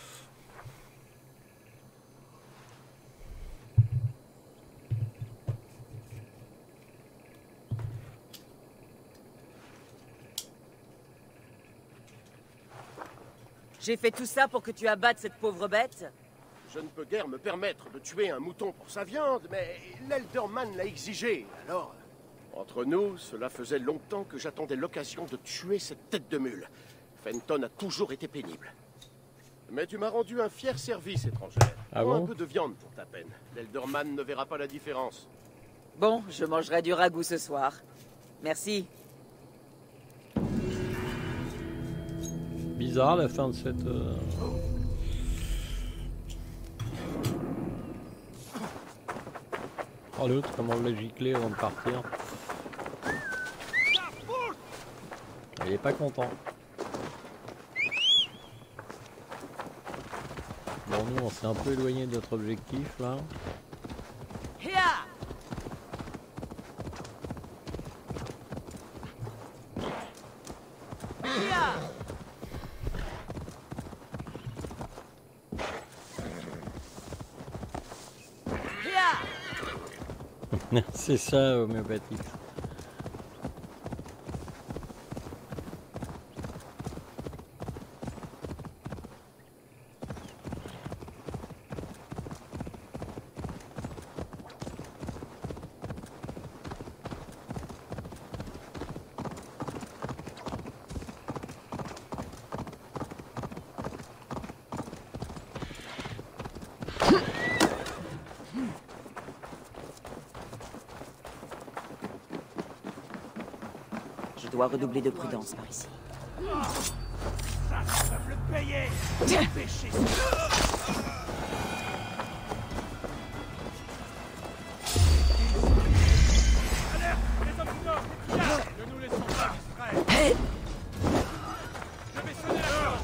S3: J'ai fait tout ça pour que tu abattes cette pauvre bête?
S9: Je ne peux guère me permettre de tuer un mouton pour sa viande, mais l'Elderman l'a exigé, alors... Entre nous, cela faisait longtemps que j'attendais l'occasion de tuer cette tête de mule. Fenton a toujours été pénible. Mais tu m'as rendu un fier service, étrangère.
S1: Ah
S9: Prends
S1: bon?
S9: un peu de viande pour ta peine. L'Elderman ne verra pas la différence.
S3: Bon, je mangerai du ragoût ce soir. Merci.
S1: Bizarre la fin de cette... Oh l'autre, comment on l'a giclé avant de partir. Il est pas content. Bon, nous on s'est un peu éloigné de notre objectif là.
S3: Hia! Hia! Hia!
S1: C'est ça, homéopathie.
S3: Je dois redoubler de prudence par ici.
S8: Ça peuvent le payer. Péché. Alerte, les hommes du Nord, les pillards. Ne nous laissons pas distraire. Je vais sonner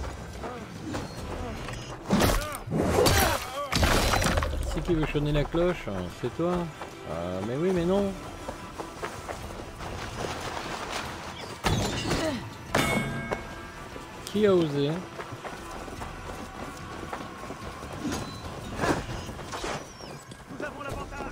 S8: la cloche.
S1: Si tu veux sonner la cloche, c'est toi. Mais oui, mais non. Qui a osé?
S8: Nous avons l'avantage.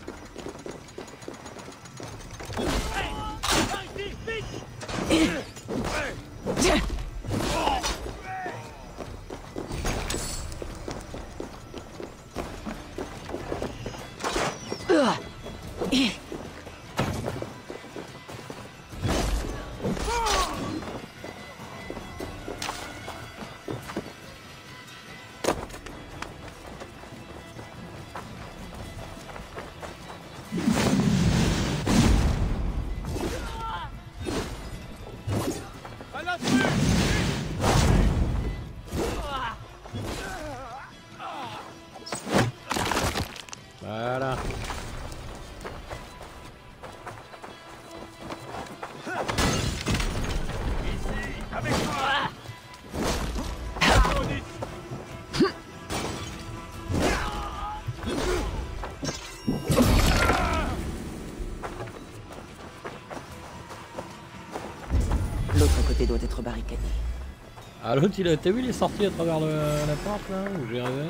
S1: Voilà.
S8: Avec moi.
S3: l'entrée doit être barricadée.
S1: Ah l'autre il a... T'as vu il est sorti à travers la porte là où j'ai rêvé.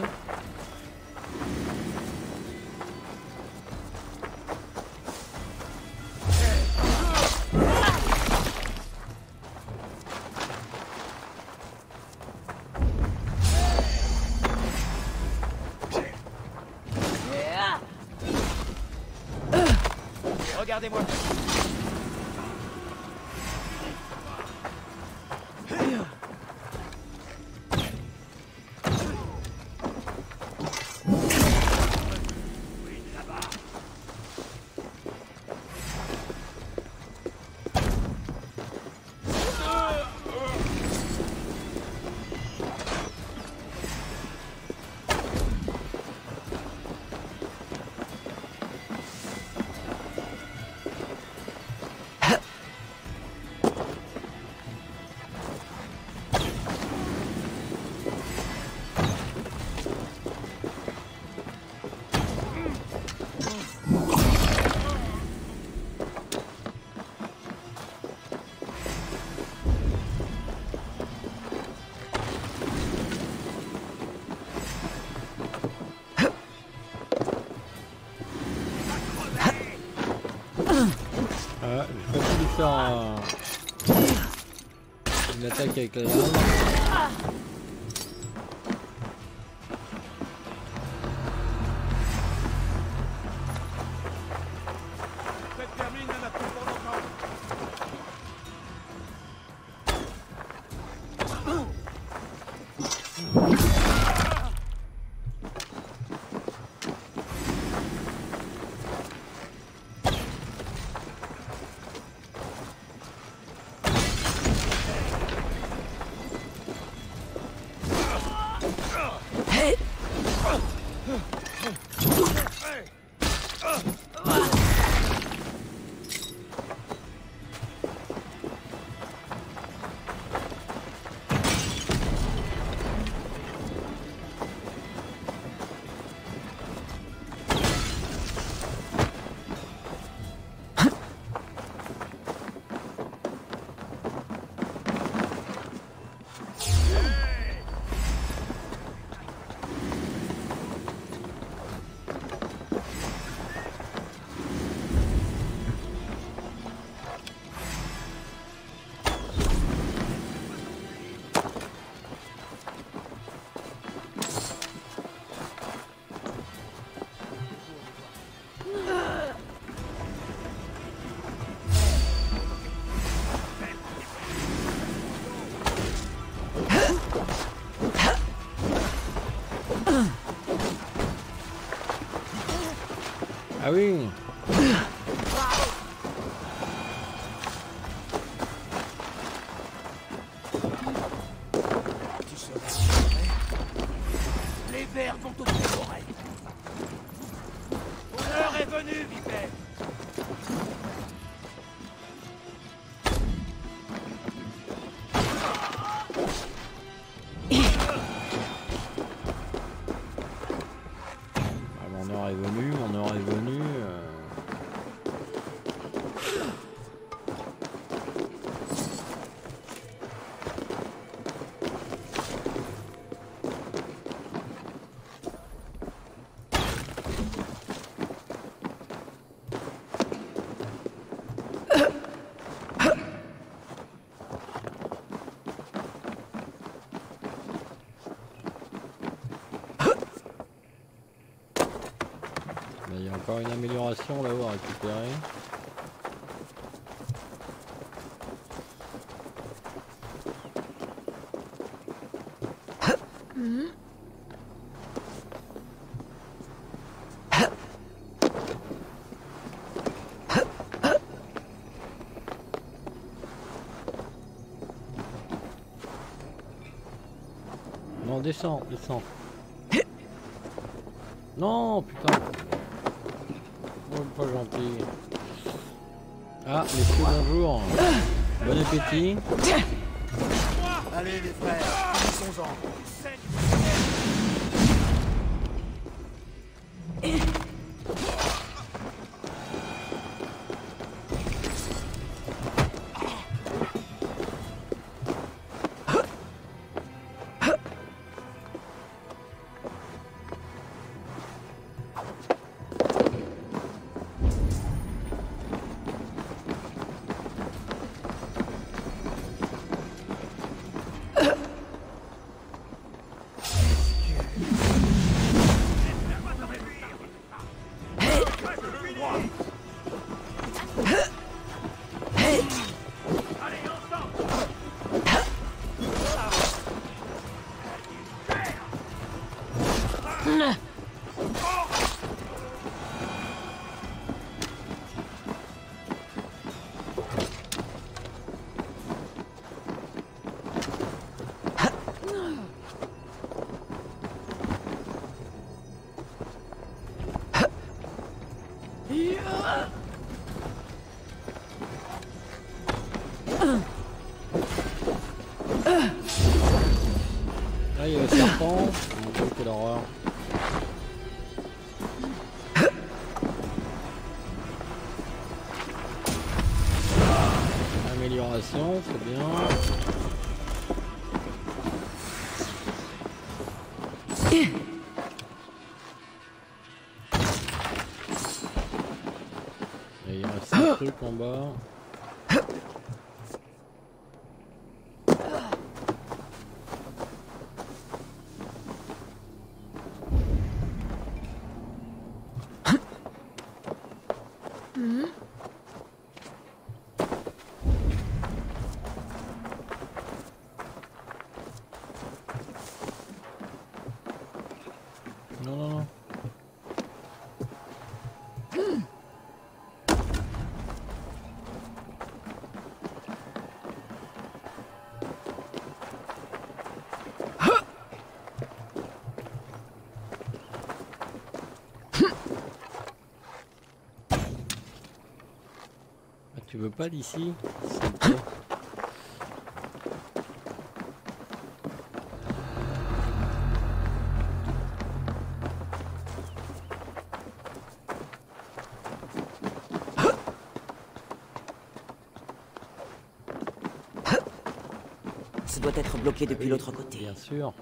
S8: Regardez-moi.
S1: Ah, j'ai pas pu lui faire une attaque avec la lame.
S8: Faites terminer, on a tout pour longtemps.
S1: Ah oui.
S8: Les vers vont au pied d'oreille. L'heure est venue, vipère.
S1: Ah, mon heure est venue, mon heure est venue. Il y a encore une amélioration là-haut à récupérer. Non, descends, descends. Non, putain. Oh, pas gentil. Ah, messieurs, bonjour. Bon appétit.
S8: Allez, les frères, finissons-en.
S1: Là, il y a le serpent. Oh, quelle horreur. Amélioration, c'est bien. Et il reste un truc en bas. Non, non, non. Ah, tu veux pas d'ici?
S3: Ça doit être bloqué depuis l'autre côté.
S1: Bien sûr.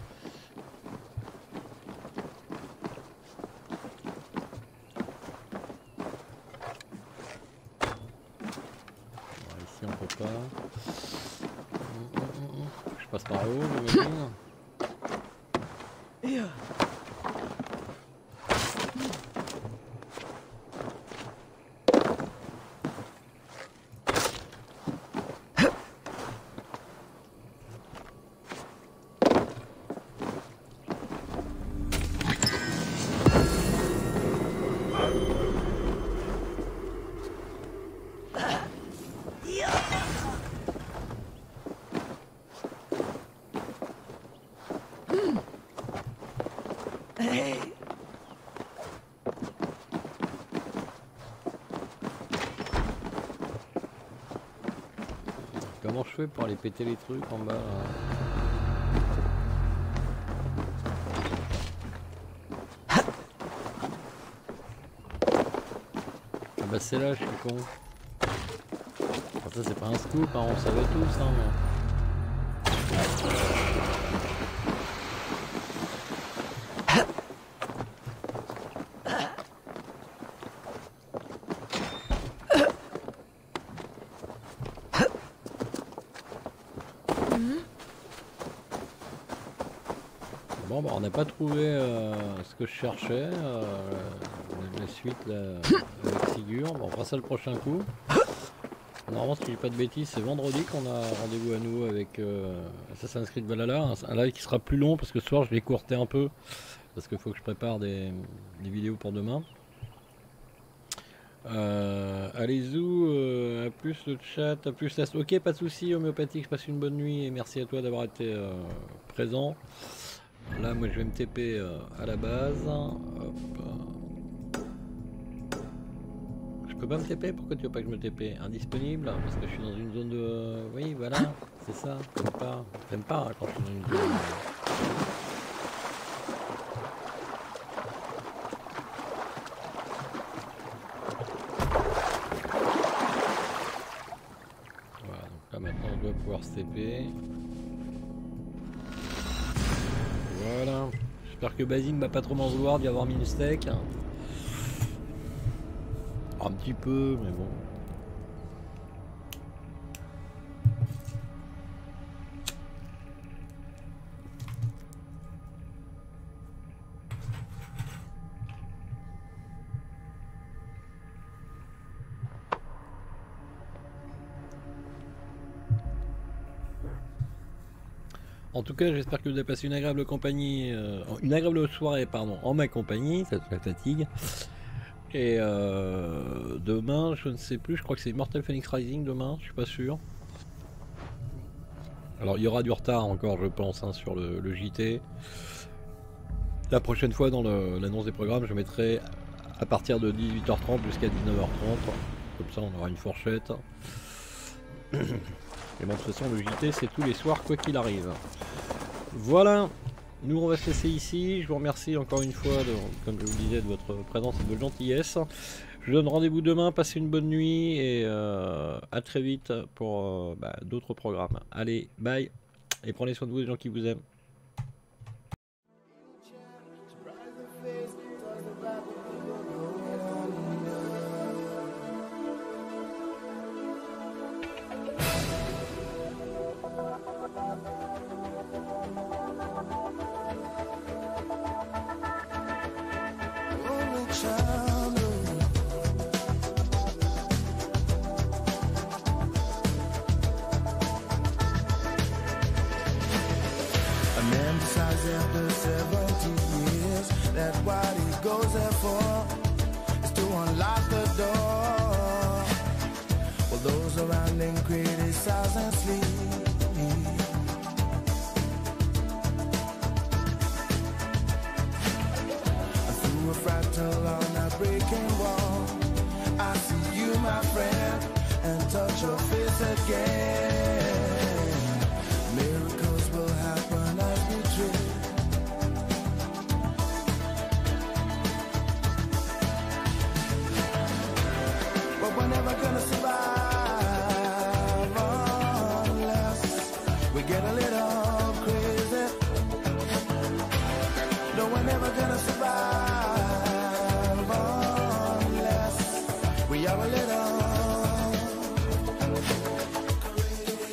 S1: Alors, ici on peut pas. Je passe par là-haut, j'imagine. Comment je fais pour aller péter les trucs en bas là? Ah bah c'est là, je suis con. Enfin, ça c'est pas un scoop, hein, on savait tous hein, mais... Bon bah on n'a pas trouvé ce que je cherchais, la suite là, avec Sigurd. Bon, on fera ça le prochain coup. Normalement, si je dis pas de bêtises, c'est vendredi qu'on a rendez-vous à nouveau avec Assassin's Creed Valhalla. Un live qui sera plus long parce que ce soir je l'ai courté un peu parce qu'il faut que je prépare des vidéos pour demain. Allez-y, à plus le chat, à plus la... Ok, pas de soucis, homéopathique, je passe une bonne nuit et merci à toi d'avoir été présent. Là, moi je vais me TP à la base. Hop. Je peux pas me TP? Pourquoi tu veux pas que je me TP? Indisponible? Parce que je suis dans une zone de... Oui, voilà, c'est ça. T'aimes pas hein, quand je suis dans une zone... Voilà, donc là maintenant on doit pouvoir se TP. Voilà. J'espère que Basile m'a pas trop m'en vouloir d'y avoir mis une steak. Un petit peu, mais bon. En tout cas, j'espère que vous avez passé une agréable compagnie, une agréable soirée, pardon, en ma compagnie, ça la fatigue. Et demain, je ne sais plus, je crois que c'est Immortal Phoenix Rising demain, je suis pas sûr. Alors il y aura du retard encore, je pense, hein, sur le JT. La prochaine fois, dans l'annonce des programmes, je mettrai à partir de 18h30 jusqu'à 19h30. Comme ça, on aura une fourchette. Et bon, de toute façon, le JT, c'est tous les soirs, quoi qu'il arrive. Voilà. Nous, on va se laisser ici. Je vous remercie encore une fois, comme je vous le disais, de votre présence et de votre gentillesse. Je vous donne rendez-vous demain. Passez une bonne nuit et à très vite pour d'autres programmes. Allez, bye. Et prenez soin de vous, les gens qui vous aiment.
S12: After 70 years, that what he goes there for is to unlock the door. Well, those around him criticize and sleep. Through a fractal on a breaking wall, I see you, my friend, and touch your face again. Miracles will happen as we drift. We're never gonna survive unless we get a little crazy. No, we're never gonna survive unless we are a little crazy.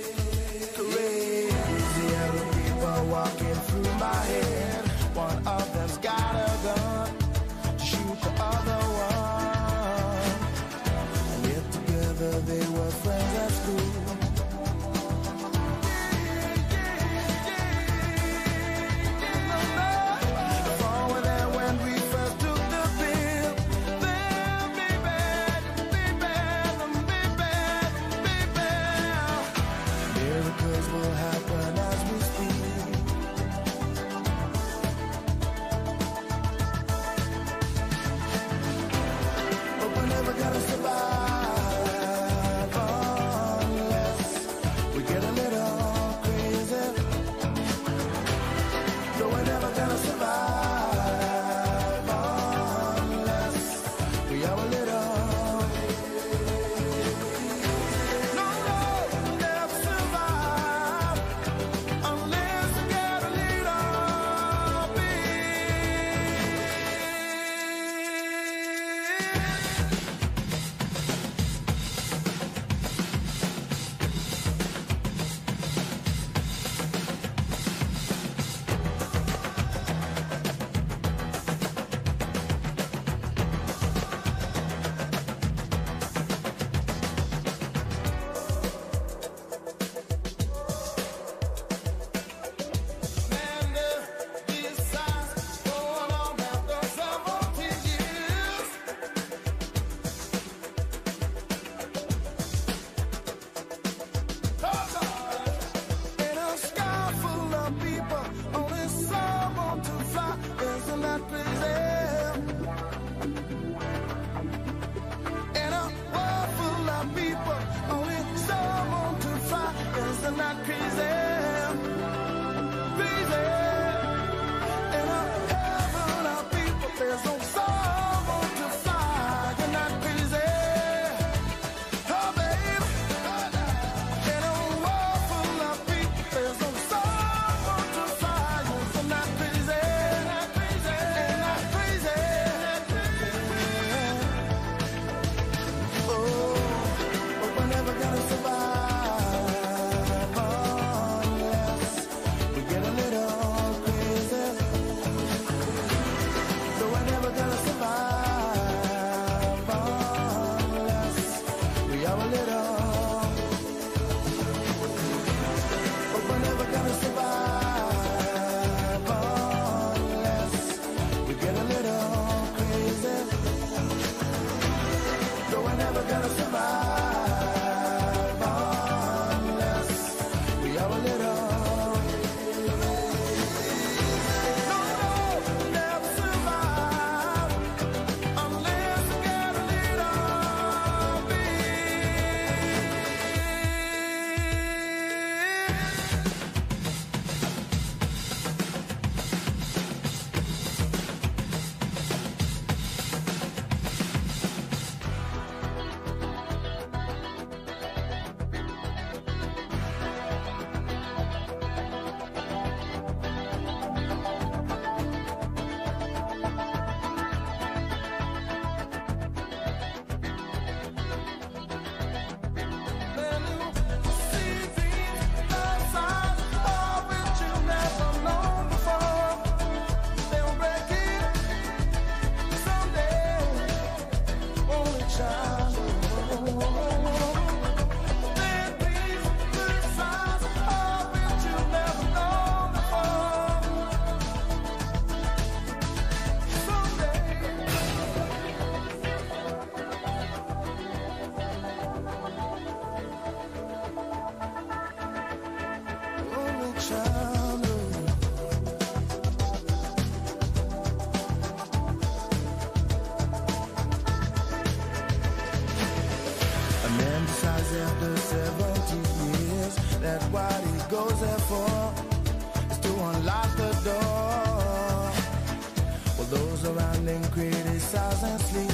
S12: around and criticize and sleep.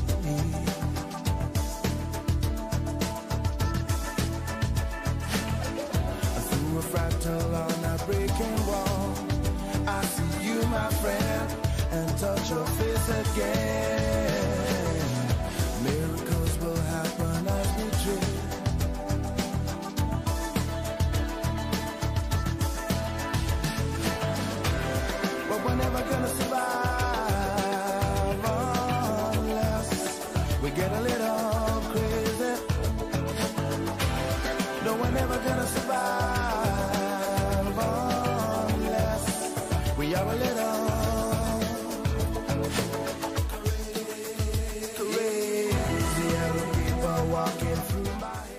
S12: Through a fractal on a breaking wall, I see you, my friend, and touch your face again. Miracles will happen as we drift. But we're never gonna survive unless we get a little crazy. No, we're never gonna survive unless we are a little crazy. Other people walking through my head.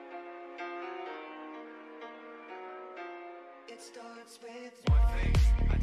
S2: One thing